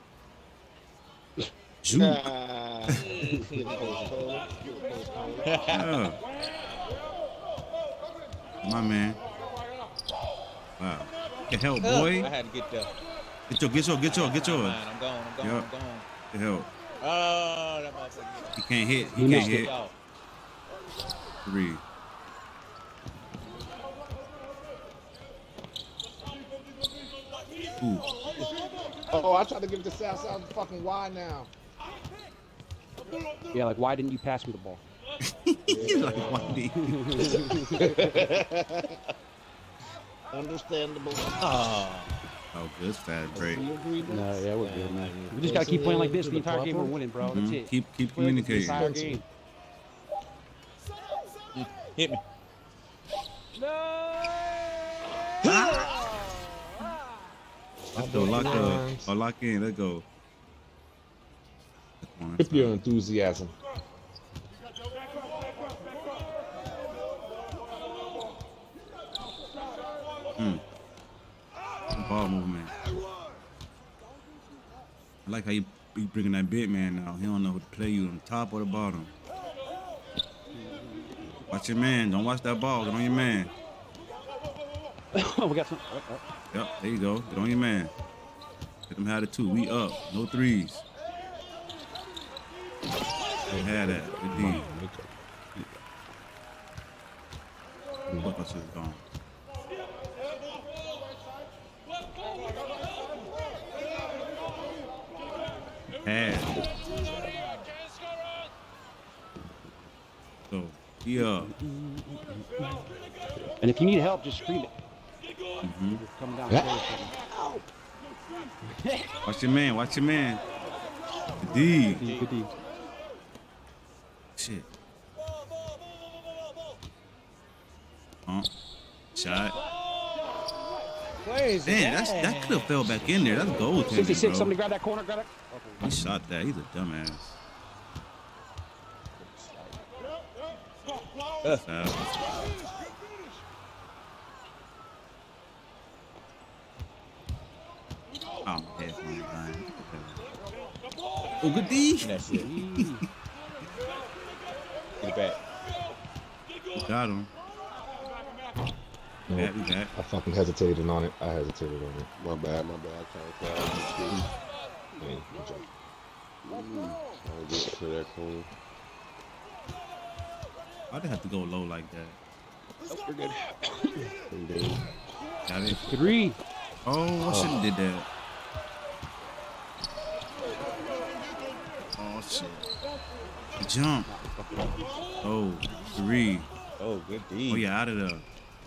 Juke. Yeah. My man. Wow. Get help, boy. I had to get there. Get yours. I'm gone. Yep. Get help. Oh, that motherfucker. He can't hit. He can't hit. 3. Ooh. Oh, I tried to give it to Sal. Sal's fucking wide now. Yeah, like, why didn't you pass me the ball? He's like, why Understandable. Oh, good fast break. No, yeah, we're good, man. We just gotta keep playing like this the entire game. We're winning, bro. That's it. Keep communicating. Entire game. Hit me. Let's go, lock up. Oh, lock in. Let's go. Keep your enthusiasm. Ball movement. I like how you bringing that big man now. He don't know who to play you on the top or the bottom. Watch your man. Don't watch that ball. Get on your man. Oh, we got some. Yep, there you go. Get on your man. Let them have it too. We up. No threes. They had that. Good D. What else is gone? Had. So, yeah. And if you need help, just scream it. Mm-hmm. Coming downstairs. Watch your man. Watch your man. D. Good D. Shit. Shot. Damn, that could have fell back in there. That's gold. 66. Somebody grab that corner. Grab it. He shot that. He's a dumbass. Oh, my headphones dying. Oh, good D. That's it. Get it back. Got him. No, we got. I fucking hesitated on it. I hesitated on it. My bad. I can't foul. Hey, good job. I'll get to that corner. Why'd they have to go low like that? Oh, we're good. Got it. 3. Oh, I shouldn't have did that. Oh, shit. Good jump. Oh, 3. Oh, good D. Oh, yeah, out of there.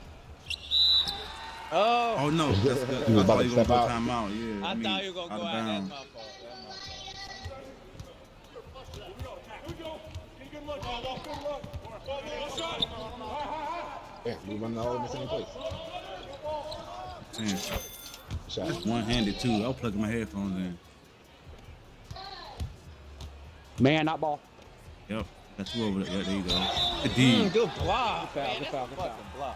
Oh. Oh, no. That's good. He was about to you were step out. Time out. Yeah, I thought you were going to go out. That's my fault. Yeah, we running all in the same place. Shot. That's one-handed too. I'll plug my headphones in. Man, not ball. Yep. Got two over there. Yeah, there you go. Good D. Good block. Good foul. Good foul. Good foul. Fucking block.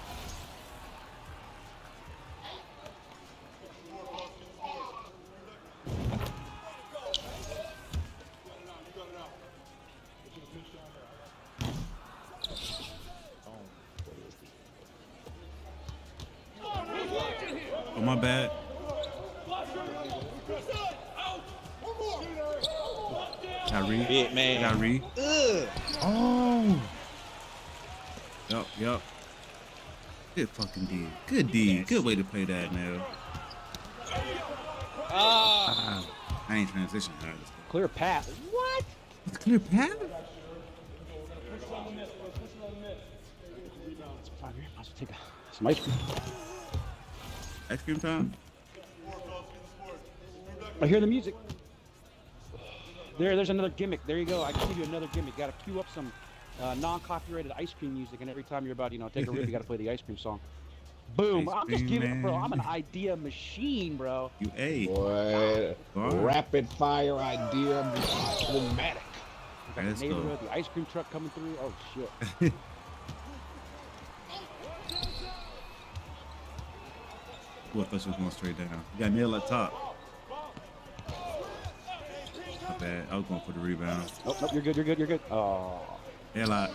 Oh, my bad. Kyrie. Big man. Kyrie. Oh. Yup. Good fucking D. Good D. Good way to play that now. I ain't transition. Clear path. What? It's clear path? It's fine. I'll just take some ice cream. Ice cream time? I hear the music. There's another gimmick. There you go. I can give you another gimmick. Got to cue up some non-copyrighted ice cream music, and every time you're about to, take a rip, you got to play the ice cream song. Boom! I'm just giving, bro. I'm an idea machine, bro. You ate. Boy, rapid fire idea, automatic. Got the neighborhood, the ice cream truck coming through. Oh shit. What? That's just going straight down. You got nail at top. Not bad. I was going for the rebound. Oh, nope, you're good. You're good. You're good. Oh. Hell out.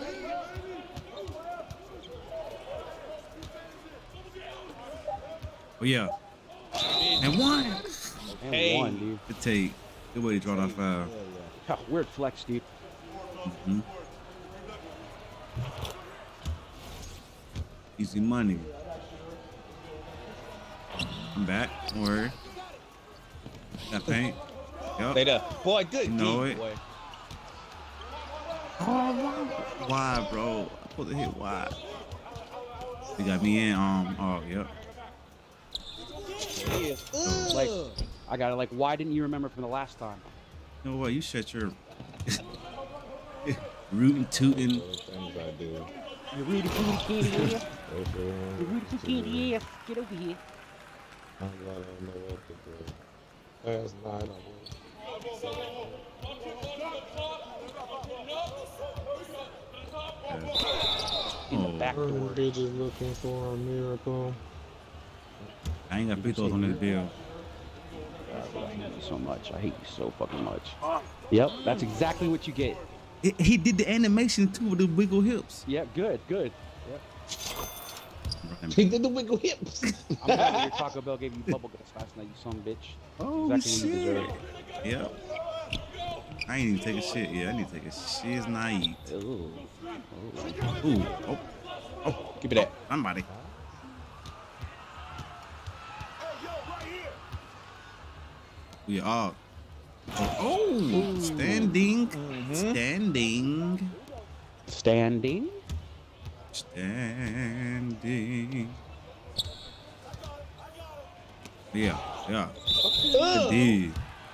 Oh yeah. And one. And one, dude. Good take. Good way to draw that foul. Oh, weird flex, dude. Mm-hmm. Easy money. I'm back. Don't worry. Got paint. Yup. Stay there. Boy, good You know D, it. boy. Oh, why, bro? I supposed to hit wide. You got me in. Oh, yep. Like, I got it. Like, why didn't you remember from the last time? You know what? You shut your rootin' tootin'. Those things I do. You rooty pooty candy ass. Okay. You rooty pooty candy ass. Get over here. I don't know what to do. Last night I was. In the back door. Bitches looking for a miracle. I ain't got free throws on this bill. I hate you so much. I hate you so fucking much. Yep, that's exactly what you get. He did the animation too with the wiggle hips. Yeah, good, good. Yep. He did the wiggle hips. I'm glad your Taco Bell gave you bubble guts last night, you son of a bitch. Oh, Exactly what you shit. deserve. Yep. I ain't even take a shit. Yeah, I need to take a shit naive. Ooh. Ooh. Oh. Oh. Give me that. Somebody. We are. Oh. Standing. Standing. Standing. Standing. Yeah. Yeah. Indeed.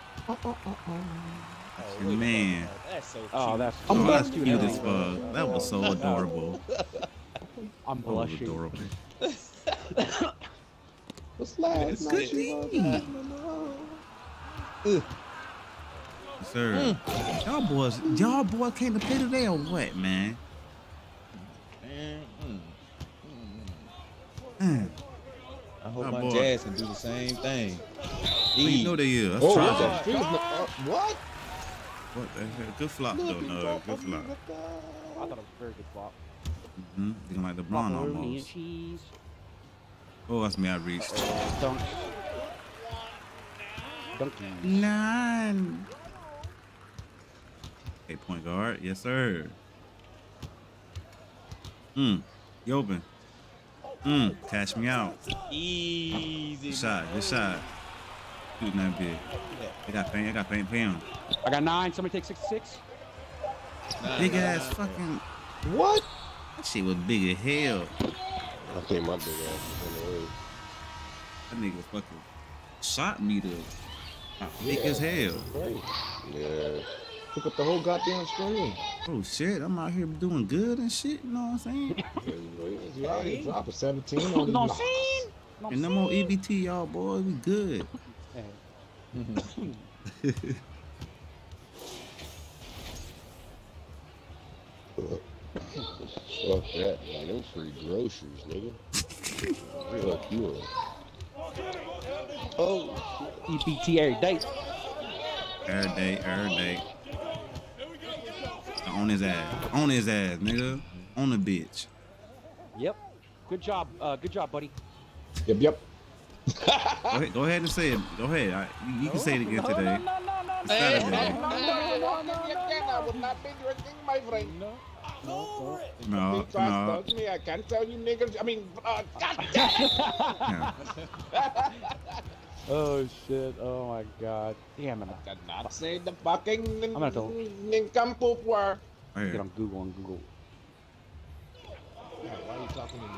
Man. That's so cute. Oh, that's Oh, that's cute cute as as fuck. That was so adorable. I'm That was blushing. adorable. What's last It's night? good She was thing. at Yes, sir. Y'all boys came to play today or what, man? Mm. I hope Oh, my boy. Jazz can do the same thing. You know they is. Let's Oh, try what the that. field? What? What the hell? Good flop though, no. Good flop. I thought it was a very good flop. Looking like the blonde Macaroni and almost. cheese. Oh, that's me. I reached. Dunk. Dunkies. 9. Okay, point guard. Yes, sir. You open. Cash me out. Easy. Good shot. Good shot. Shooting that bit. I got paint. Pay him. I got 9. Somebody take 6-6. Big ass fucking. What? That shit was big as hell. I think my big ass is in the way. That nigga fucking shot me to big as hell. Yeah. Took up the whole goddamn screen. Oh shit, I'm out here doing good and shit, you know what I'm saying? You out here dropping 17 on these No, knocks. And no more EBT, y'all boys, we good. Fuck that, man. Them free groceries, nigga. Fuck you up. Oh, EBT every day. Every day. On his ass, nigga. On the bitch. Yep. Good job, buddy. Yep. Go ahead and say it. Go ahead. You can say it again today. It's Saturday. I would not be drinking, my friend. No. Me, I can't tell you niggas. I mean, Yeah. Oh shit! Oh my god! Damn it! I cannot say the fucking gonna have to- nincompoop word. Right Get here. on Google. Why are you talking to me?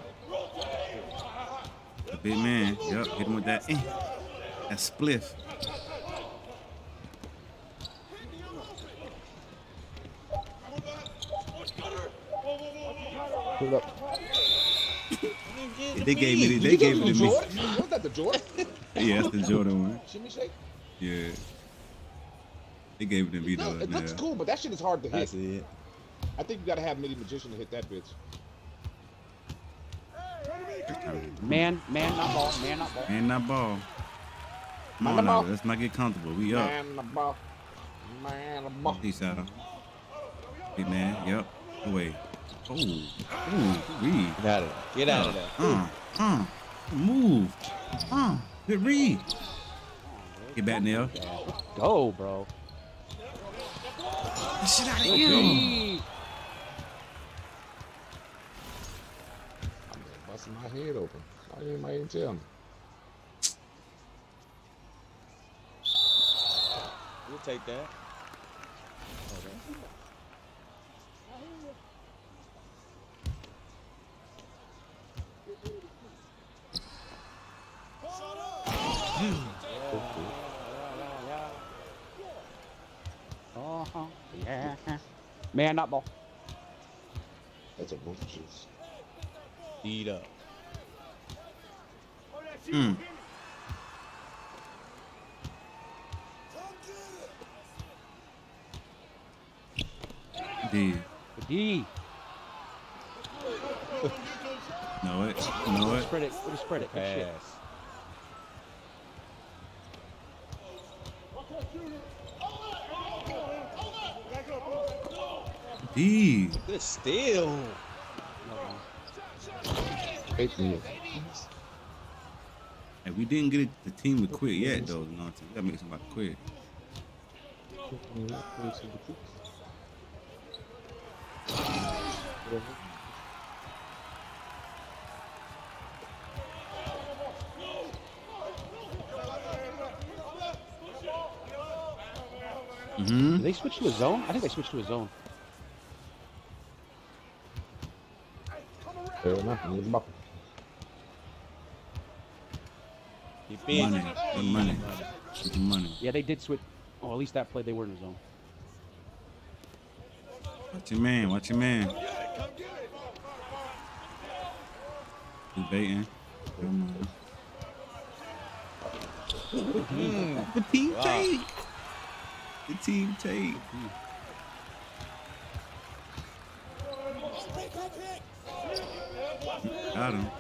The big man. Yep. Hit him with that. That spliff. Hold up. They gave me. They Did gave you it go to to me. the Jordan? Was that the Jordan? Yeah, that's the Jordan one. Shimmy shake? Yeah. They gave it to me No, though. it looks Yeah. cool, but that shit is hard to hit. That's it. I think you gotta have Midi Magician to hit that bitch. Man, not ball. Man, not ball. Come Man, on not now, ball. let's not get comfortable. We up. Man, the ball. Man, the ball. Peace out. Big man, yep. Away. Oh, read. Get out of there. Get out of there. Move. Good read. Get back now. Go, bro. Get shit out of you. I'm busting my head open. Why didn't anybody even tell me? We'll take that. Yeah. Man, not ball. That's a bullshit. Eat up. D. D. Know it. Know it. Spread it. We'll just spread it. Good shit. Pass. D. Good steal. Hey, we didn't get the team to quit yet, though. You know what I'm saying? We gotta make somebody quit. Did they switch to a zone? I think they switched to a zone. Fair enough. Money. Good money. Good money. Yeah, they did switch. Oh, at least that play they were in the zone. Watch your man. Watch your man. He's baiting. The team take. The team take. Got him.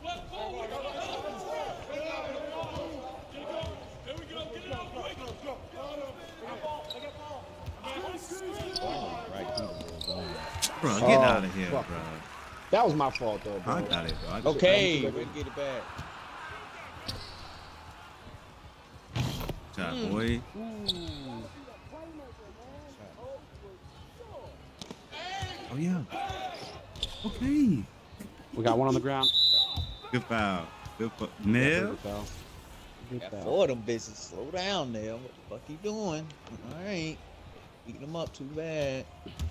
Bro, get out of here, bro. That was my fault, though, bro. I got it, bro. Okay, we'll get it back. Shot, boy. Oh, yeah. Okay. We got one on the ground. Good foul. Good foul. Nell? Good foul. Good Got foul. 4 of them bitches. Slow down, Nell. What the fuck you doing? All right. Beating them up too bad.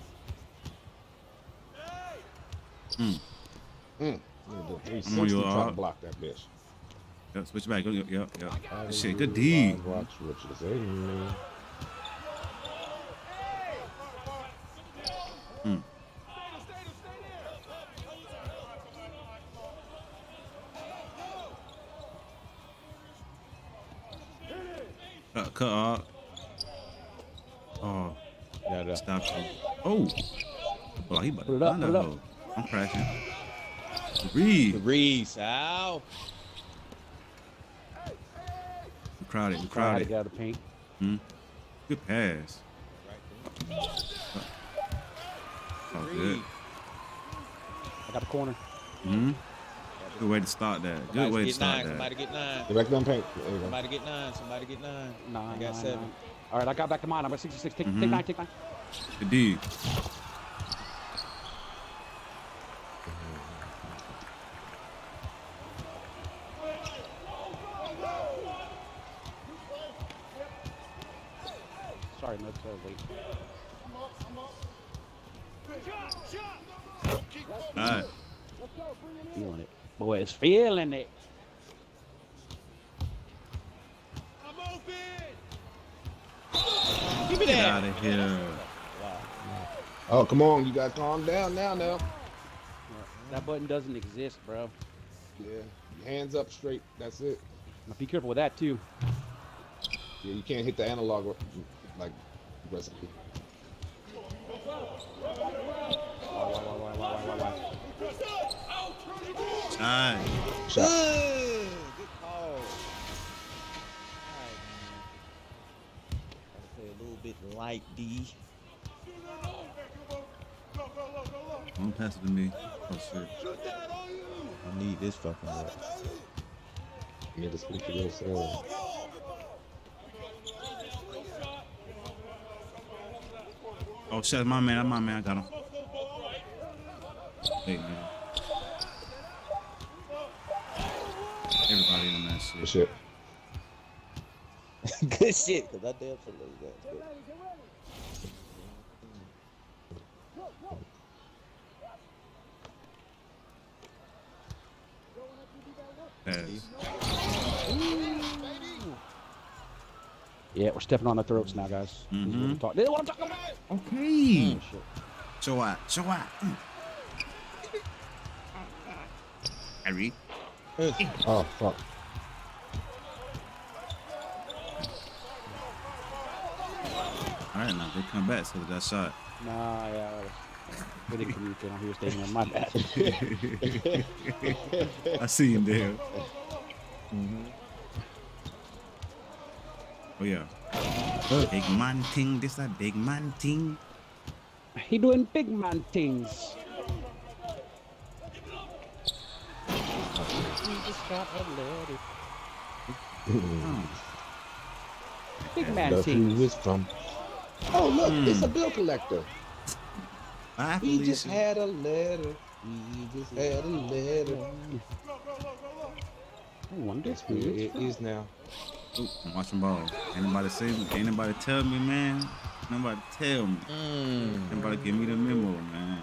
I'm on your try to block that bitch. Yep, switch back. Yep. Shit, good D. Watch what you say. Cut off. Oh. Yeah, stop him. Oh. Oh, he about to Put it up, find put it that up. hole. I'm crashing. Reese, ow. We're crowded. Get out of the paint. Good pass. Oh, good. I got the corner. Good way to start that. Good way to start that. Somebody get 9. Get back down paint. There you go. Somebody get 9. Somebody get 9. I got 7. All right, I got back to mine. I'm at 66. Take 9. Take 9. Good D. Sorry, no, so late. All right. Feeling it. Boy, it's feeling it. Give me Get that. out of here. Oh, come on. You got to calm down now. That button doesn't exist, bro. Yeah. Your hands up straight. That's it. Now be careful with that, too. Yeah, you can't hit the analog like aggressively. All right. Shot. Good call. All right, man. Gotta play a little bit light, D. Don't pass it to me. Oh, shit. I need this fucking rep. You need to speak for yourself. Oh, shit. My man. I got him. Hey, man. Everybody on that shit. Shit. Good shit, cause I damn sure love that. Yeah, we're stepping on their throats now, guys. This is what I'm talking about. Okay. Show out. Show out. Harry. Oh, fuck. All right, now they come back, so that shot. Nah, yeah. We didn't communicate on who was taking them. My bad. I see him there. Oh, yeah. Big man thing. This a big man thing. He doing big man things. We just got a lady. Big man That's things. who it's from. Oh, look, it's a bill collector. Bye, We just Felicia. had a letter. We just had a letter. I wonder That's where it is now. Ooh, I'm watching ball. Ain't nobody say me. Ain't nobody tell me, man. Nobody tell me. Nobody give me the memo, man.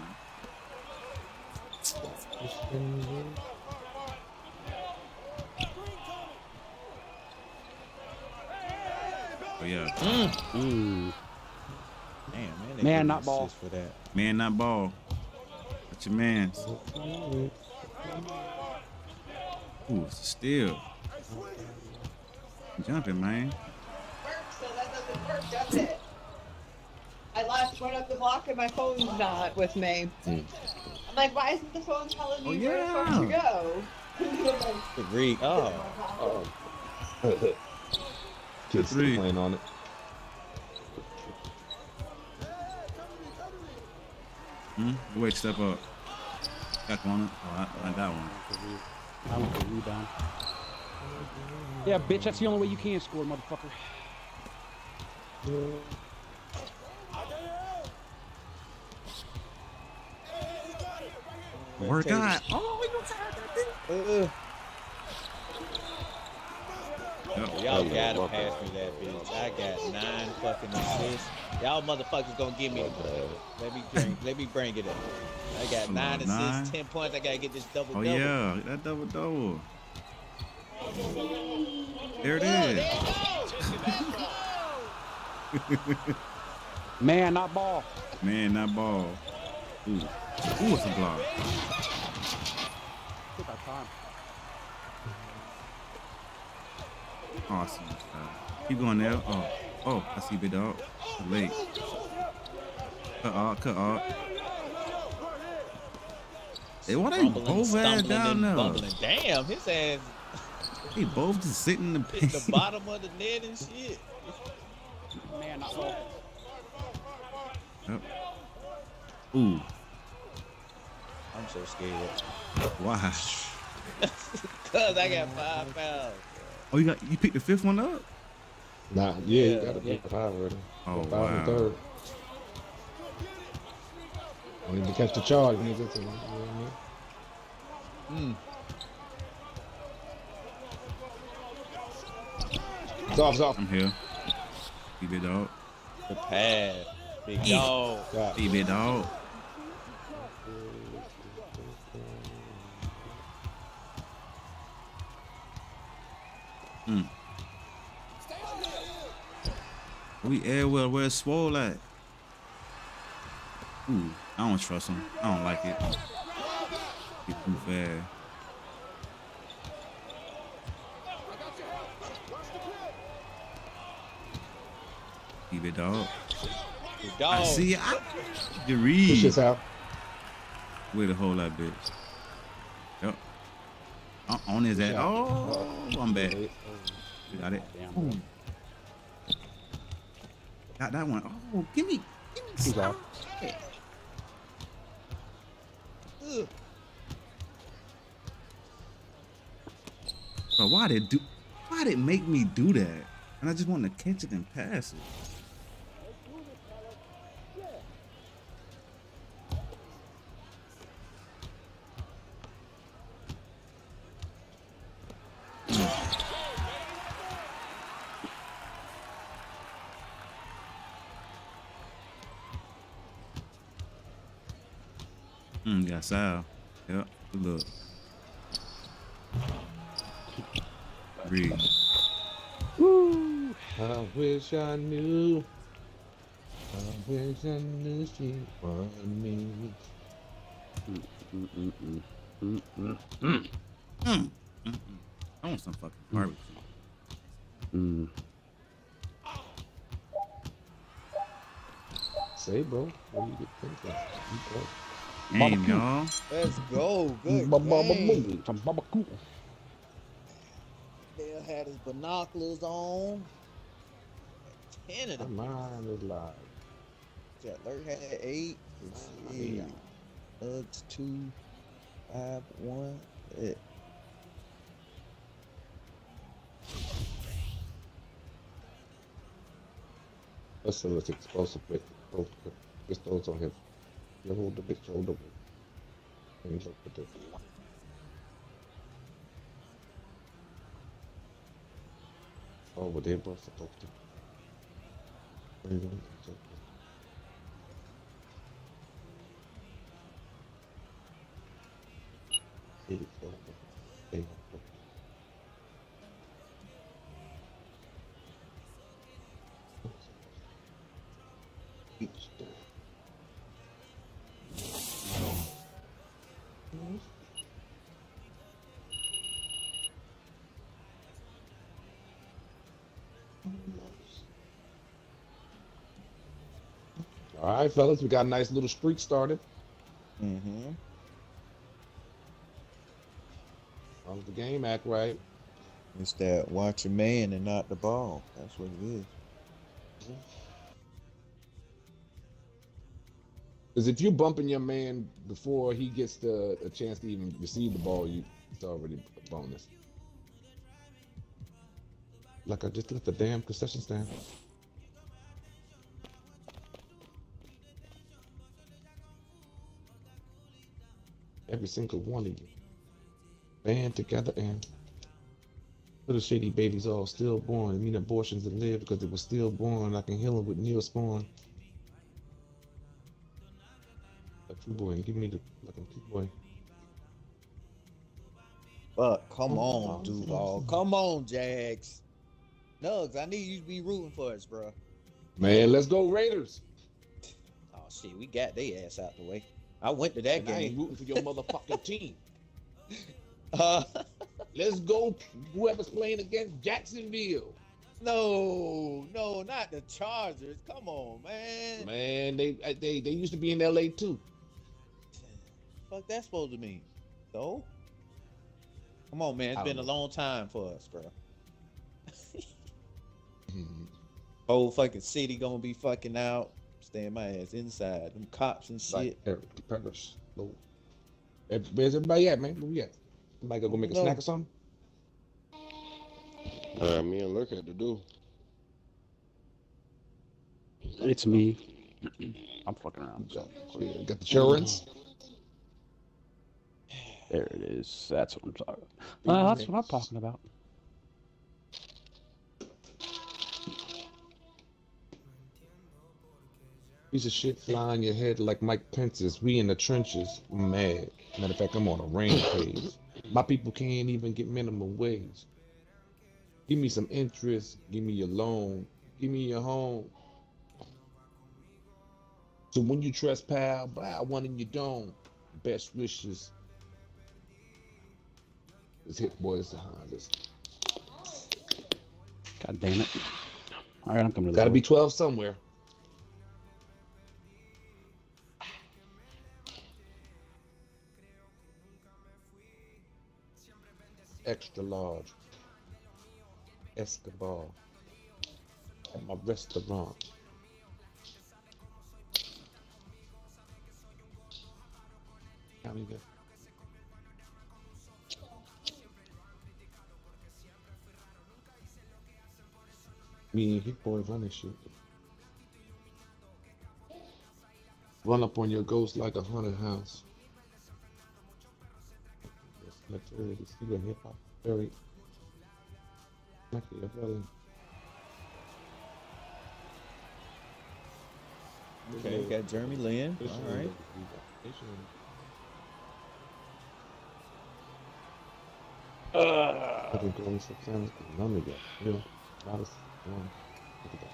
Oh yeah. Damn, man. Man, not ball. For that. Man, not ball. What's your man? Ooh, it's a steal. Jumping, man. So that doesn't work, does it? I last went up the block and my phone's not with me. I'm like, why isn't the phone telling me where the fuck to go? Three. Oh. Kids still playing on it. Wait, step up. Back on it. Oh, I got one. I went for a rebound. Yeah, bitch, that's the only way you can score, motherfucker. Work out. Y'all gotta pass me that bitch. I got 9 fucking assists. Y'all motherfuckers gonna give me the ball. Let me bring it up. I got 9 assists, 10 points. I gotta get this double. Oh yeah, that double. There it is. Man, not ball. Man, not ball. Ooh, it's a block. Took our time. Awesome. Keep going there. Oh, I see big dog. Late. Cut off. Hey, why they both ass down there? Bumbling. Damn, his ass. They both just sitting in the Hit the bottom of the net and shit. Man, not ball. Yep. Ooh. I'm so scared. Why? Cause I got 5 fouls. Oh, you picked the 5th one up? Nah, yeah, you got to 5 already. Oh, 5 wow. and 3rd. I need to catch the charge, nigga. You know what I mean? It's off. I'm here. See big dog. The pass. Big dog. See big dog. We well, where's Swole at? Ooh, I don't trust him. I don't like it. He too fast. Keep it, dog. Big dog. I see. You read. Push this out. Way to hold that bitch. Yep. On his ass. Oh, I'm bad. You got it. Damn. Got that one. Oh, give me He's off. Bro, why did it make me do that? And I just want to catch it and pass it. Got Sal. Yep. Good look. Breathe. Woo! I wish I knew. I wish I knew she wanted me. I want some fucking barbecue. Say, bro, where you get things from? Damn, y'all. Let's go. Good game. Dale had his binoculars on. 10 of them. My mind is live. Lurk had 8. Let's see. Uggs 2, 5, 1. Let's see what's explosive bit. Pistols on him. You hold the big shoulder. And look at this. Oh, but they bust the top. All right, fellas, we got a nice little streak started. Mm-hmm. As long as the game act right. It's that watch your man and not the ball. That's what it is. Because if you're bumping your man before he gets a chance to even receive the ball, it's already a bonus. Like I just left the damn concession stand. Every single one of you band together and little shady babies all stillborn. I mean abortions that live because they were stillborn. I can heal them with Neosporin. A true boy, give me the fucking true boy. But come on, Duval. Come on, Jags. Nugs, I need you to be rooting for us, bro. Man, let's go Raiders. Oh shit, we got their ass out the way. I went to that and game. I ain't rooting for your motherfucking team. Let's go whoever's playing against Jacksonville. No, not the Chargers. Come on, man. Man, they used to be in LA too. Fuck that's supposed to mean? So? Come on, man. It's been a long time for us, bro. Whole fucking city gonna be fucking out. Staying my ass inside. Them cops and shit. Where's everybody at, man? Where we at? Somebody gonna go make a snack or something? Me and Lurk had to do. It's me. I'm fucking around. So. Got the insurance? There it is. That's what I'm talking about. That's what I'm talking about. Piece of shit flying your head like Mike Pence's. We in the trenches. I'm mad. Matter of fact, I'm on a rampage. My people can't even get minimum wage. Give me some interest. Give me your loan. Give me your home. So when you trespass, buy one and you don't. Best wishes. This hit boy is behind us. God damn it. All right, I'm coming to Gotta be 12 somewhere. Extra large. Escobar. At my restaurant. County there. Me and Hit Boy running shit. Run up on your ghost like a haunted house. Maturity, still hip hop, very Machiavelli. Okay, got Jeremy Lin. All right. I think going sometimes none of that. You know, not as one. Look at that.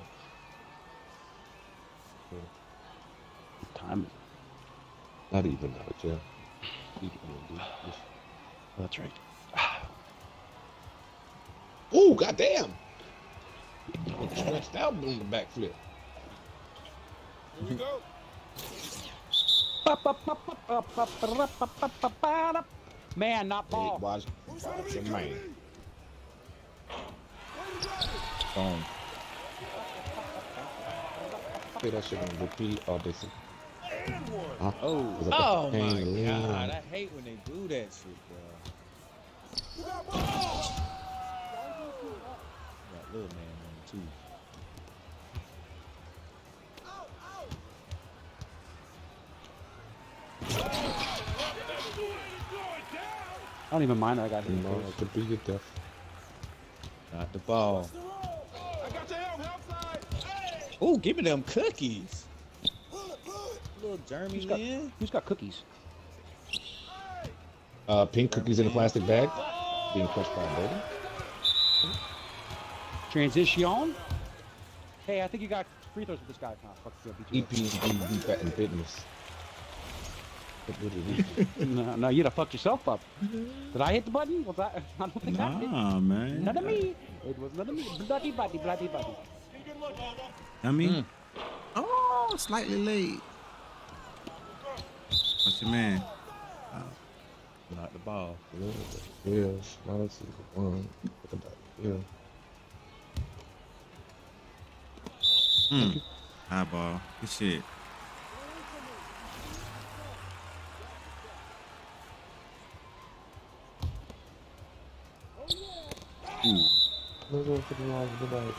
What time is it? Not even out of jail. That's right. Oh, goddamn! Stretched out doing the backflip. Here we go. Man, not ball. Watch the man. Boom. Play that shit on repeat all day. Oh, Was that oh the my pain in the God! leg? I hate when they do that shit, bro. Got little man on too. I don't even mind that I got hit. No, it could be your death. Not the ball. I got your help, help side. Hey! Oh, give me them cookies. Little Jeremy Who's got, Lin. who's got cookies? Pink cookies in a plastic bag. Being crushed by a baby. Transition. Hey, I think you got free throws with this guy. Oh, fuck, EP and fat and fitness. No, you'd have fucked yourself up. Did I hit the button? Was I don't think I did. Nah, man. None of me. It was none of me. Bloody buddy, bloody buddy. I mean, oh, slightly late. What's your man? Not the ball. Yeah, honestly, one. Look at that. Yeah. High ball. Good shit. Ooh. Let's go for the wall of the bag.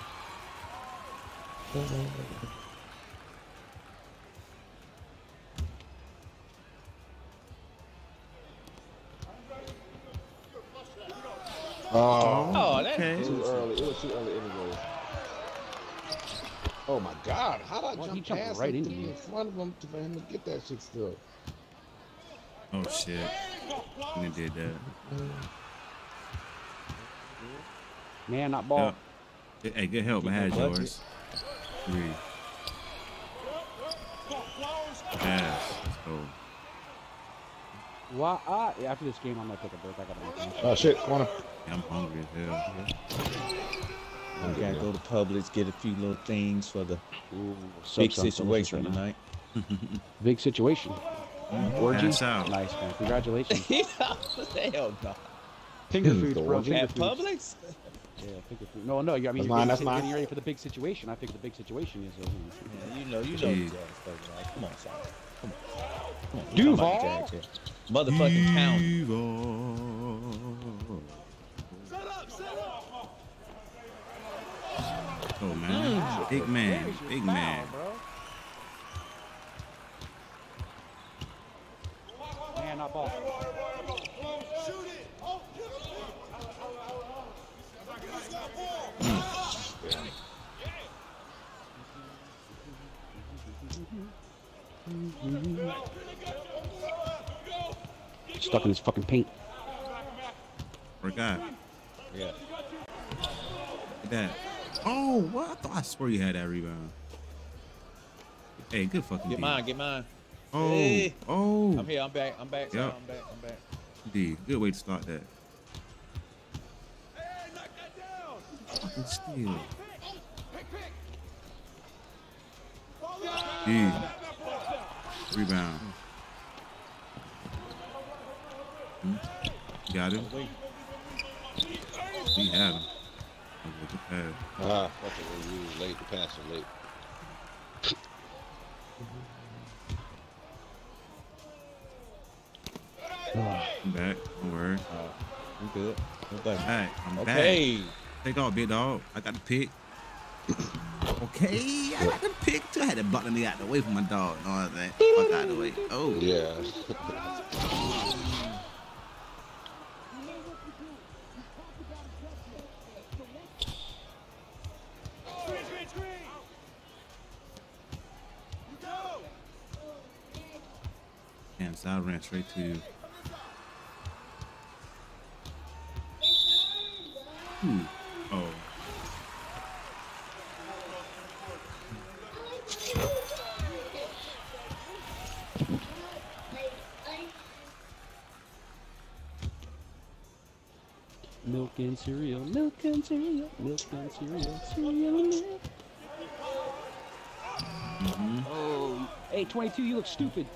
Oh, that's too early. It was too early anyways. Oh my God! How did I jump past right him into me in front of him for him to get that shit still? Oh shit. And they did that. Man, not ball. Yeah. Hey, good help. I had yours. 3. Yes. Let's go. Well, after this game, I'm gonna take a break. I gotta make lunch. Oh shit! Corner. Yeah, I'm hungry as hell. We gotta go to Publix, get a few little things for the sucks big on situation Publix tonight. Big situation. Orgy. Pass out. Nice, man. Congratulations. Hell no. Finger foods, bro. orgy. Finger At foods. Publix? Yeah, finger food. No, I mean, That's you're mine, that's getting mine. ready for the big situation. I think the big situation is. Yeah, you know these Jeez. Jags folks, right? Come on, son. Come on. Come on. Duval. Talking about the Jags here. Motherfucking county. Oh man. Big man. Big man. Man, not ball. Stuck in his fucking paint. Forgot. Yeah. Look at that. Oh, what? I thought I swear you had that rebound. Hey, good fucking Get D. mine, get mine. Oh, Hey. oh. I'm here, I'm back, I'm back, son. Yep. I'm back. D. Good way to start that. Fucking steal. D. Rebound. Got him. He had him. Good pass. Fuck it, when you was late, the pass was late. I'm back. Don't worry. I'm good. Okay. Back. I'm Okay. back. Take off, big dog. I got the pick. Okay, I got the pick too. I had to block me out the way from my dog. No, I think. Fuck out the way. Oh. Yeah. Damn, so I ran straight to you. Oh. Milk and cereal, milk and cereal, milk and cereal, cereal and milk. Oh, hey, 22, you look stupid.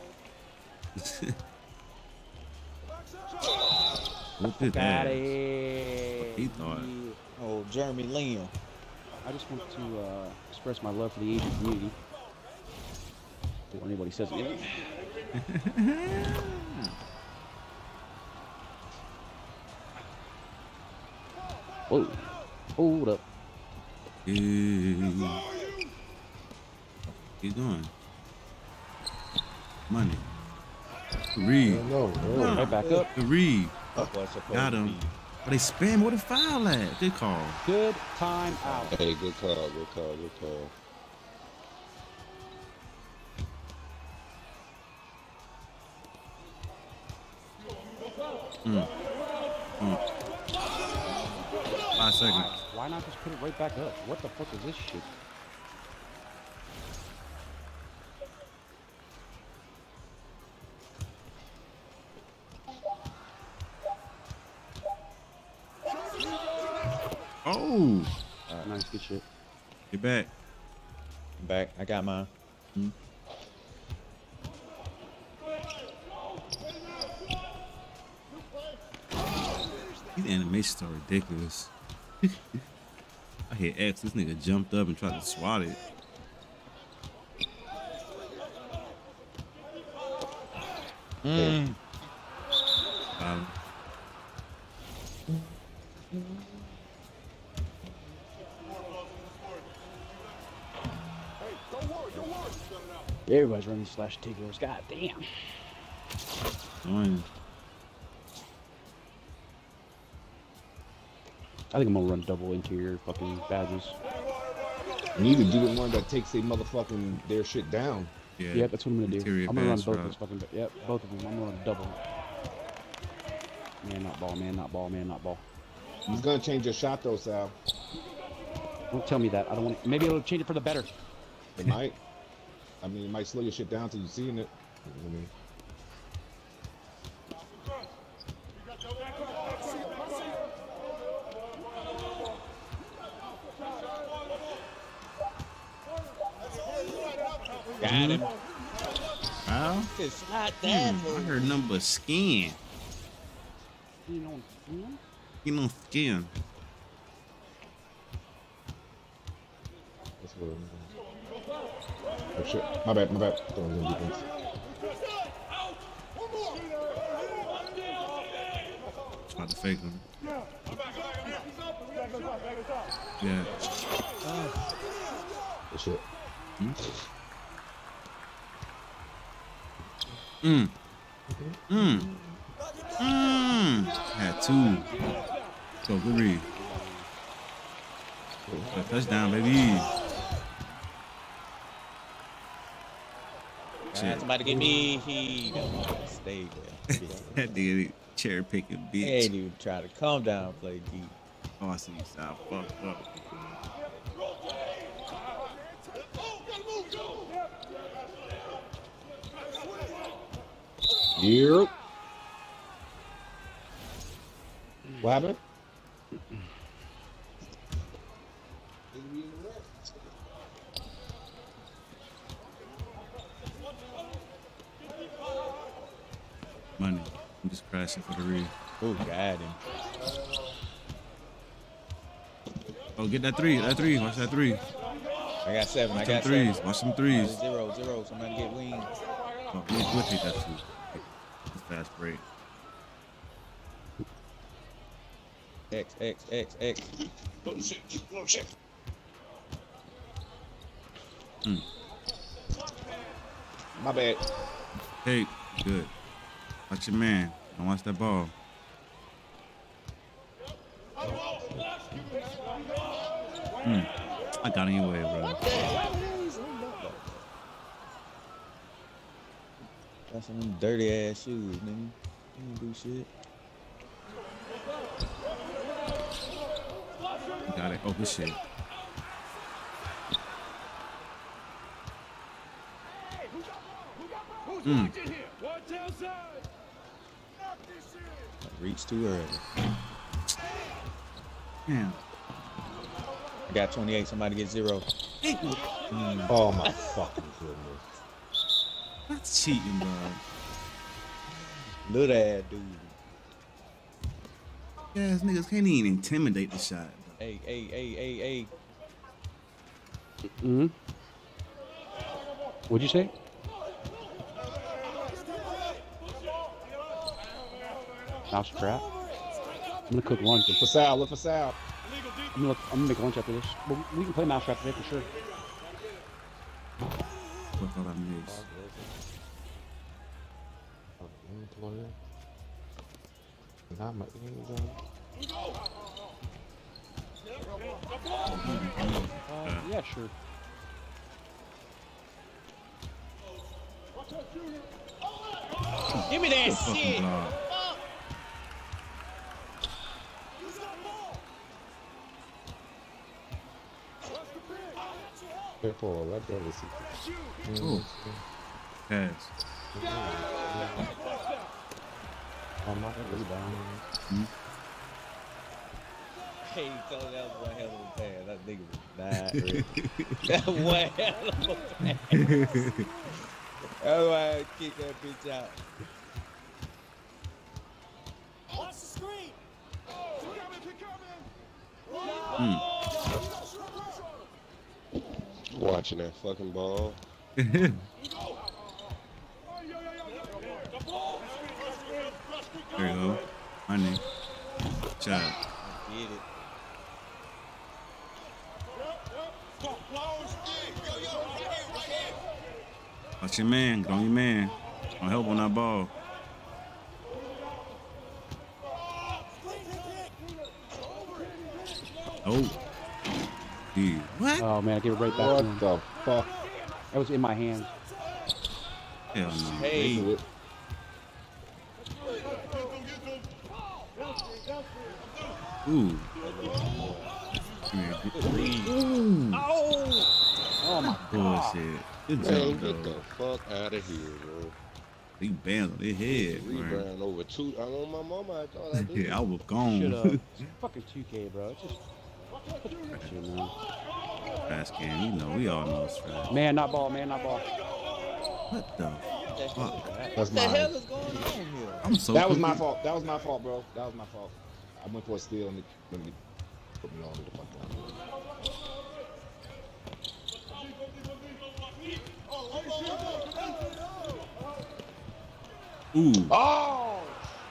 Look at Got that. it. He thought. Oh, Jeremy Lin. I just want to express my love for the Asian community. Before anybody says anything. Whoa. Hold up. Keep going. Money. Reed. Right back up. Reed. Got him. But they spam. What a foul at? Good call. Good time out. Hey, good call, good call, good call. Mm. 5 seconds. Why not just put it right back up? What the fuck is this shit? Oh. Nice, good shit. Get back. I'm back. I got mine. These animations are ridiculous. I hit X. This nigga jumped up and tried to swat it. Everybody's running slash takeovers. God damn. I think I'm gonna run double interior fucking badges. You need to do the one that takes their shit down. Yeah, yep, that's what I'm gonna do. I'm gonna run both route. those fucking. Yep, both of them. I'm gonna run double. Man, not ball. Man, not ball. Man, not ball. He's gonna change your shot though, Sal. Don't tell me that. I don't want. Maybe it'll change it for the better. It might. I mean, it might slow your shit down till you're seeing it. I mean, Got him. Wow. It's not that. I heard nothing but skin. You know, skin? You know, skin. that's what oh shit. My bad, my bad. Don't do defense. Tried to fake him. Yeah. Good shit. Had two. So good read. A touchdown, baby. Somebody get me. He don't want to stay there. That nigga cherry picking bitch. He ain't even try to calm down, play deep. Oh, I see you, Sal. Fuck up. Yep. What happened? Money. I'm just crashing for the read. Oh, got him. Oh, get that three. That three. Watch that three. I got 7. I Watch got them threes. 7. Watch them threes. 0. Somebody get wings. Oh, we'll take that too. It's fast break. X. My bad. Hey, good. Watch your man. Don't watch that ball. I got in your way, bro. Got some dirty ass shoes, nigga. You don't do shit. Got it. Oh, good shit. Reach too early. Damn. I got 28. Somebody get 0. Oh my fucking goodness. That's cheating, bro. Little ass dude. Yes, niggas can't even intimidate the shot. Hey. Mm-hmm. What'd you say? Mouse trap. I'm gonna cook lunch. Look for Sal. Look for Sal. I'm gonna make lunch after this. But we can play mouse trap today for sure. What thought I missed? Not my yeah, sure. Give me that shit. Careful, let go. See. Ooh. Pass. I'm not gonna rebound. Hey, so that was one hell of a pass. That nigga was dying. Really. That was one hell of a pass. That's why I kick that bitch out. Watch the screen. Watching that fucking ball. There you go. Money. Shot. Get it. Watch your man. Get on your man. Don't help on that ball. Oh. Dude. What? Oh man, I gave it right back to him. What the fuck? That was in my hands. Hell no. Hey. Ooh. Oh my Bullshit. Good Man, job, get the bro. fuck out of here, bro. He bands on their head, man. Rebound over 2. I know my mama. I thought I did. Yeah, I was gone. Shut up. It's fucking 2K, bro. It's just shit, man. Fast game, you know, we all know it's fast. Man, not ball. Man, not ball. What the fuck? That's What the mine. hell is going on here? I'm so That was my confused. fault. That was my fault, bro. That was my fault. I went for a steal and let me put me on the fuck down. Ooh. Oh!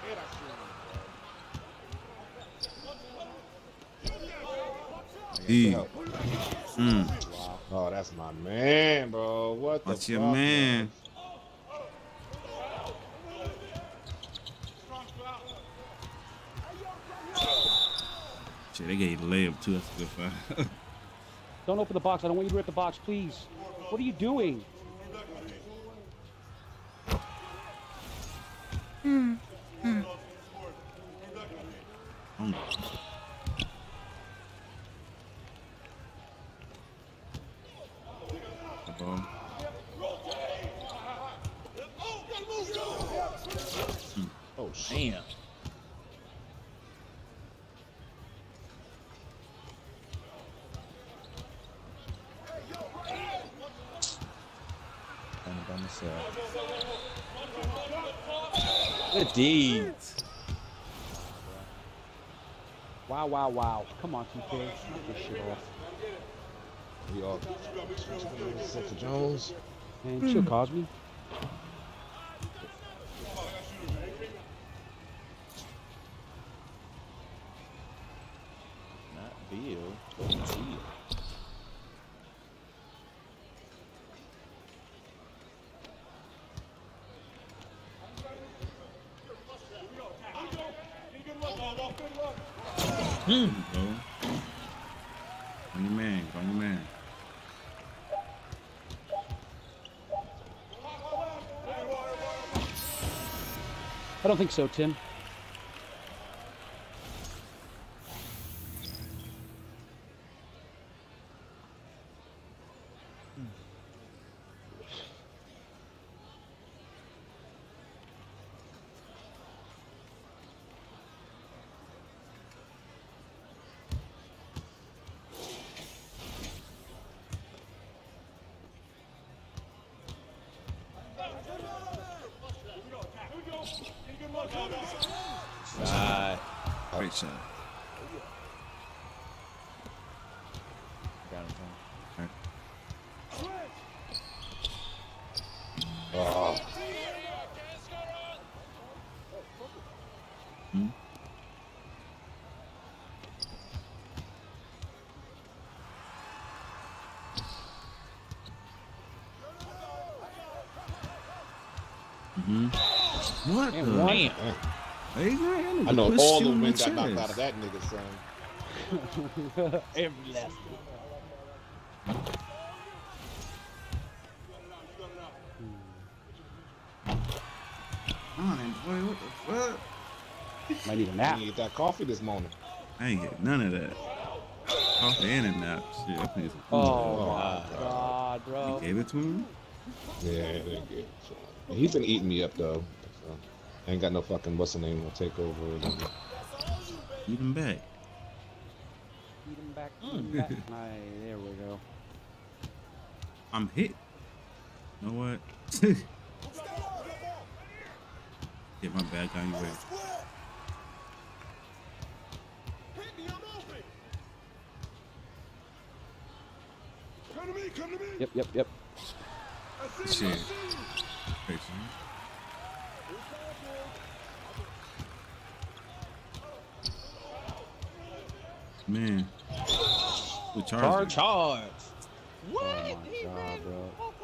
D. Oh, that's my man, bro. What the fuck? Watch your man. Shit, they gave you the layup too. That's a good fight. Don't open the box. I don't want you to rip the box, please. What are you doing? Oh, shit. Damn. Done it by myself. Good deeds. Wow, wow, wow. Come on, 2K. Knock this shit off. We all Sexy Jones. Man, chill, Cosby. Not Bill, but Bill. Go. On your man. Go on your man. I don't think so, Tim. Great shot. Got him. Oh. Hmm? What the? Man. I know all the wind got knocked out of that nigga, son. Every last On, boy, what the fuck? Might need a nap. You get that coffee this morning. I ain't get none of that. Coffee and a nap. Shit, I need some food. Oh my god, bro. You gave it to him? Yeah, they good. He's been eating me up though. So. Ain't got no fucking what's the name will take over. Eat him back. Eat him back. Eat him back. There we go. I'm hit. You know what? Get my bad guy away. Come to me. Yep. Shit. Crazy. Man. The charge. What? Oh my god, bro.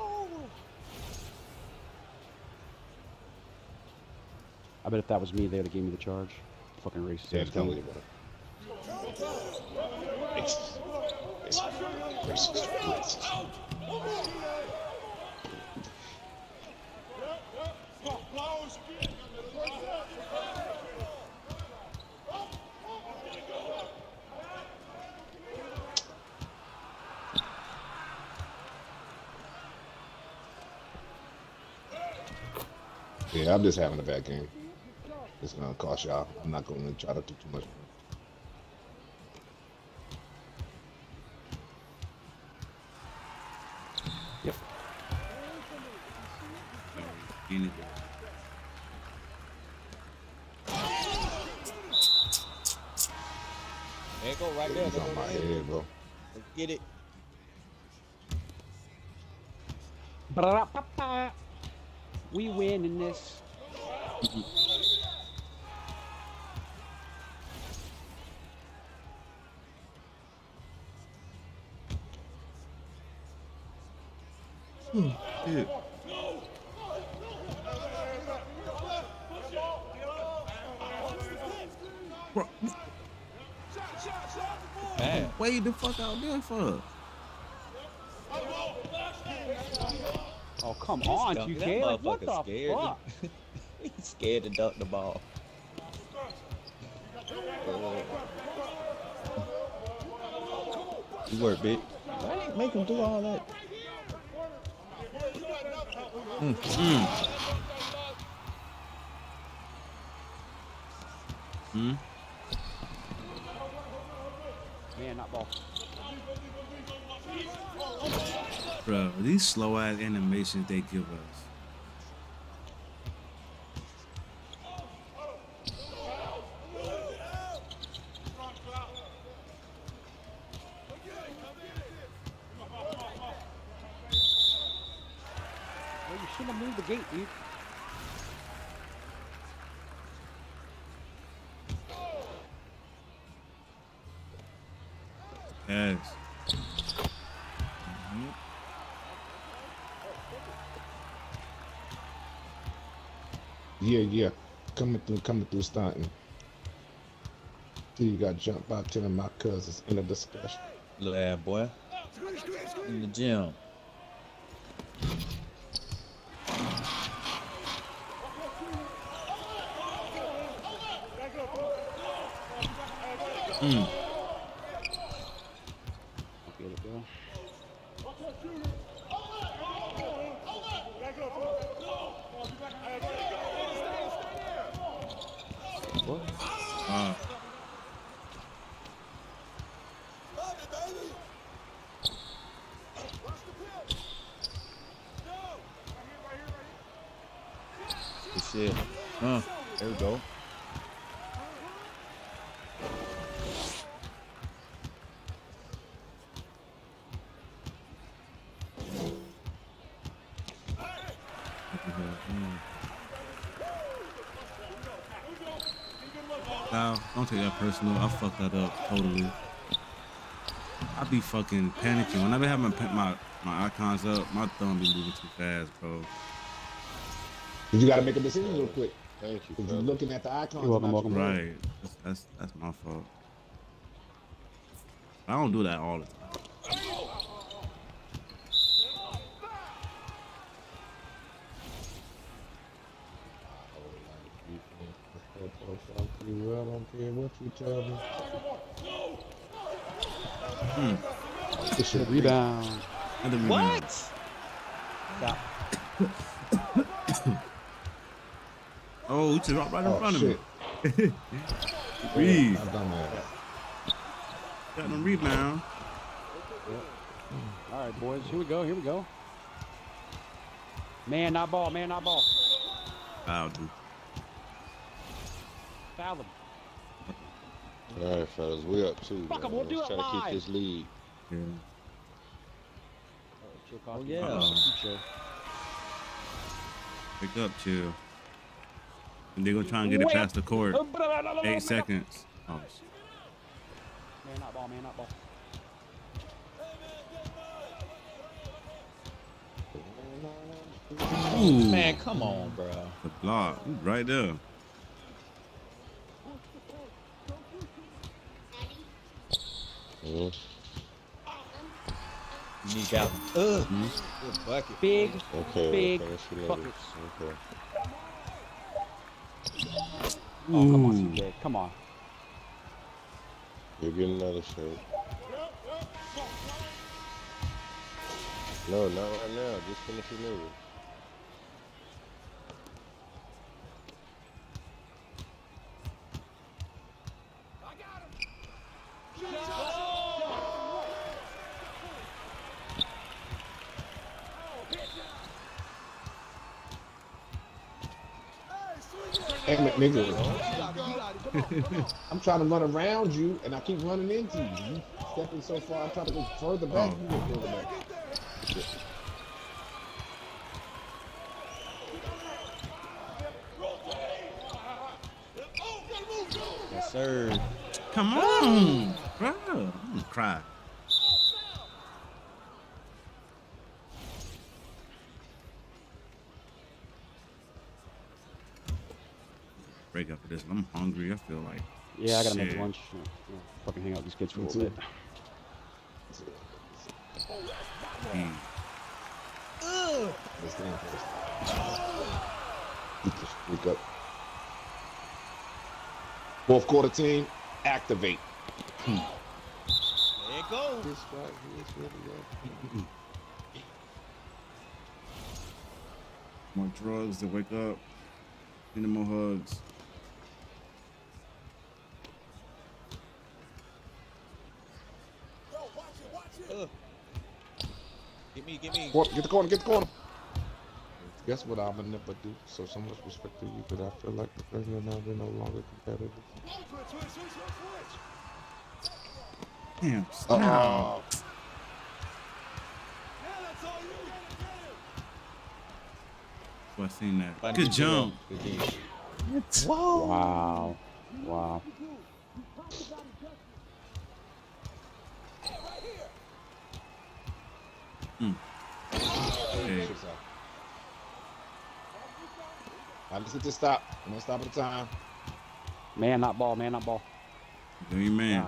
I bet if that was me, they would have gave me the charge. Fucking racist. Yeah, tell me about it. Racist. Yeah, I'm just having a bad game. It's gonna cost y'all. I'm not gonna try to do too much. Yep. There you go, right Yeah, there. he's on my head, bro. Let's get it. Ba-da-da-ba-ba. We win in this. Yeah. Bro, Man. way the fuck out there for? Oh, come on, That 2K. Like, what the motherfucker scared. fuck? He's scared to dunk the ball. You work, bitch. I ain't make him do all that. Man, not ball. Bro, these slow ass animations they give us. Well, you shouldn't have moved the gate, dude. Yes. Yeah. Coming through starting. Till you got jumped by 10 of my cousins in a discussion. Little ass boy. In the gym. Get it, bro. What? Good shit. There we go. Don't take that personal. I fucked that up totally. I be fucking panicking. When I be having my icons up, my thumb be moving too fast, bro. You gotta make a decision real quick. Thank you. If you're looking at the icons. You're welcome. Right. That's my fault. I don't do that all the time. I don't care what you tell me. It's a rebound. What? Stop. Oh, he just dropped right in front of me. Reed. I've done that. Got no rebound. All right, boys. Here we go. Man, not ball. Foul, dude. Foul him. All right, fellas, we up too. Fuck 'em, man. we'll do Let's it try to live. keep this lead. Yeah. Oh, yeah. Pick up, chill. And they're gonna try and get it past the court. 8 seconds. Oh. Man, not ball. Ooh. Man, come on, bro. The block. Right there. You need Calvin. Good bucket. Big Okay. buckets. Okay. Oh, come on, CJ. Come on. You'll get another shot. No, not right now. Just finish your move. Damn it, nigga. I'm trying to run around you, and I keep running into you. You stepping so far, I'm trying to go further back. You go further back. Yes, sir. Come on, bro. I'm gonna cry. Break up for this. I'm hungry. I feel like. Yeah, I gotta make shit. lunch. Fucking hang out with these kids for a little bit. Let's get in first. Wake up. Fourth quarter team, activate. There it goes. More drugs to wake up. Need more hugs. Get me. Get the corner. Guess what I'll never do? So much respect to you, but I feel like the president now we're no longer competitive. Damn. I seen that. Good jump. Whoa. Wow. Okay. Let's get this stop. I'm gonna stop at the time. Man, not ball. Do you, man?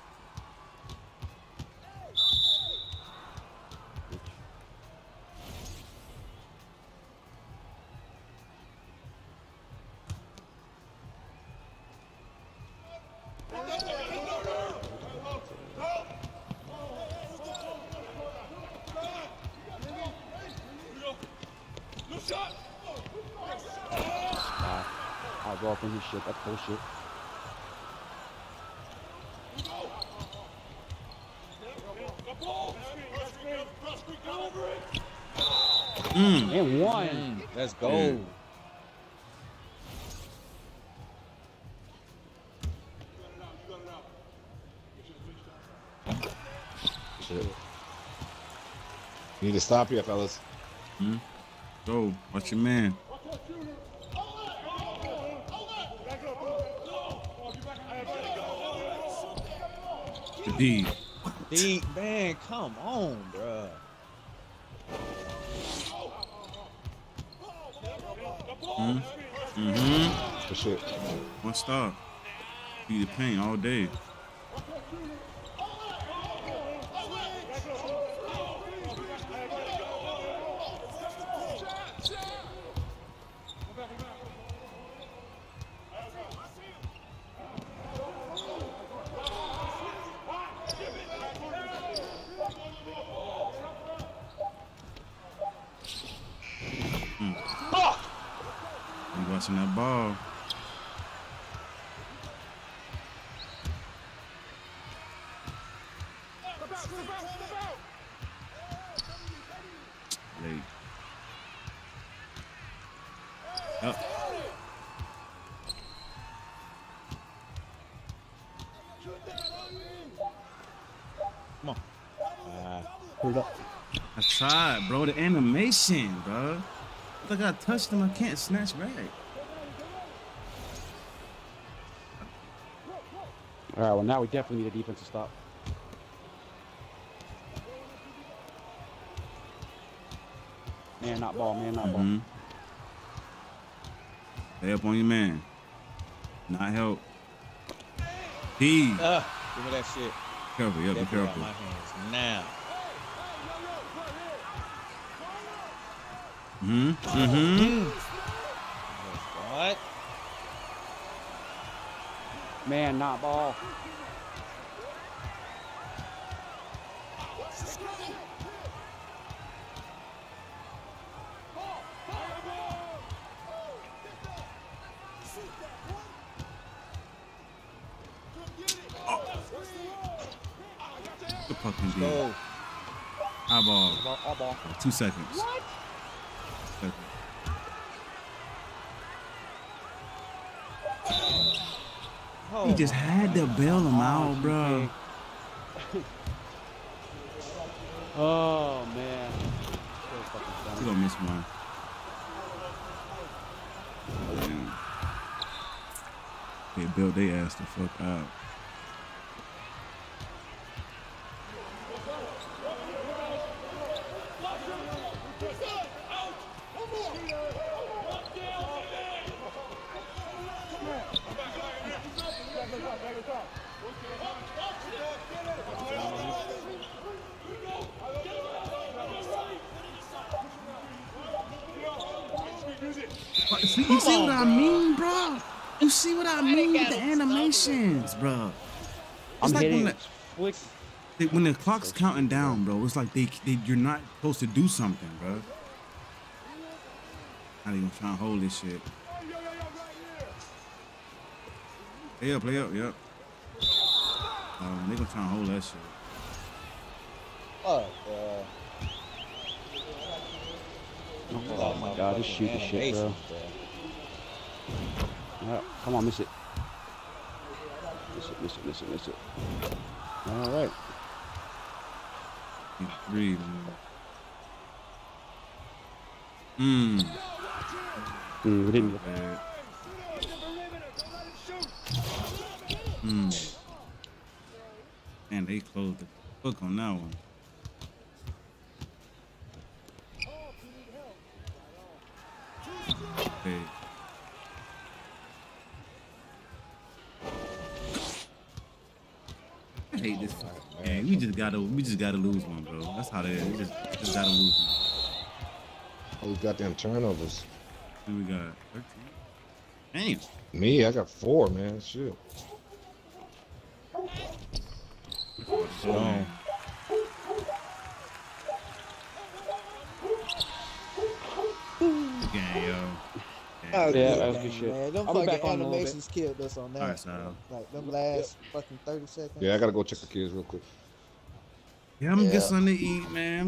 I'll go off in his shit. That's bullshit. And one. Let's go. Yeah. You need to stop here, fellas. Go. Watch your man. D. D, man, come on, bro. Good shit. One stop. Be the paint all day. You watching that ball. Late. Up. Come on. Put it up. I tried, bro. The animation, bro. Look, I touched him. I can't snatch back. All right, well, now we definitely need a defensive stop. Man, not ball, man, not ball. Stay up on your man. Not help. He. Give me that shit. Careful, yeah, be Get that out careful. my hands now. What? Man, not ball. Good fucking D. Go. Eyeball. Ball. 2 seconds. What? Oh, He just had to bail him out, bro. Oh, man. He gonna miss one. Damn. They built their ass the fuck out. You see what I mean, bro? You see what I mean with the animations, bro? It's like when the clock's counting down, bro. It's like you're not supposed to do something, bro. How they gonna try and hold this shit? Play up, yep. They gonna try and hold that shit. Oh my God, just shoot the shit, bro. Come on, miss it. Miss it. All right. 3, man. We didn't get bad. Man, they closed the book on that one. Okay. I hate this fucking game. We just gotta lose one, bro. That's how they is. We just gotta lose one. All these goddamn turnovers. And we got 13. Damn. Me, I got 4, man. Shit. Oh. Gang, yo. Oh, yeah, that was good shit. Man, them I'll be back fucking on in a little animations killed us on that. All right, so. Like them last fucking 30 seconds. Yeah, I gotta go check the kids real quick. Yeah, I'm gonna get something to eat, man.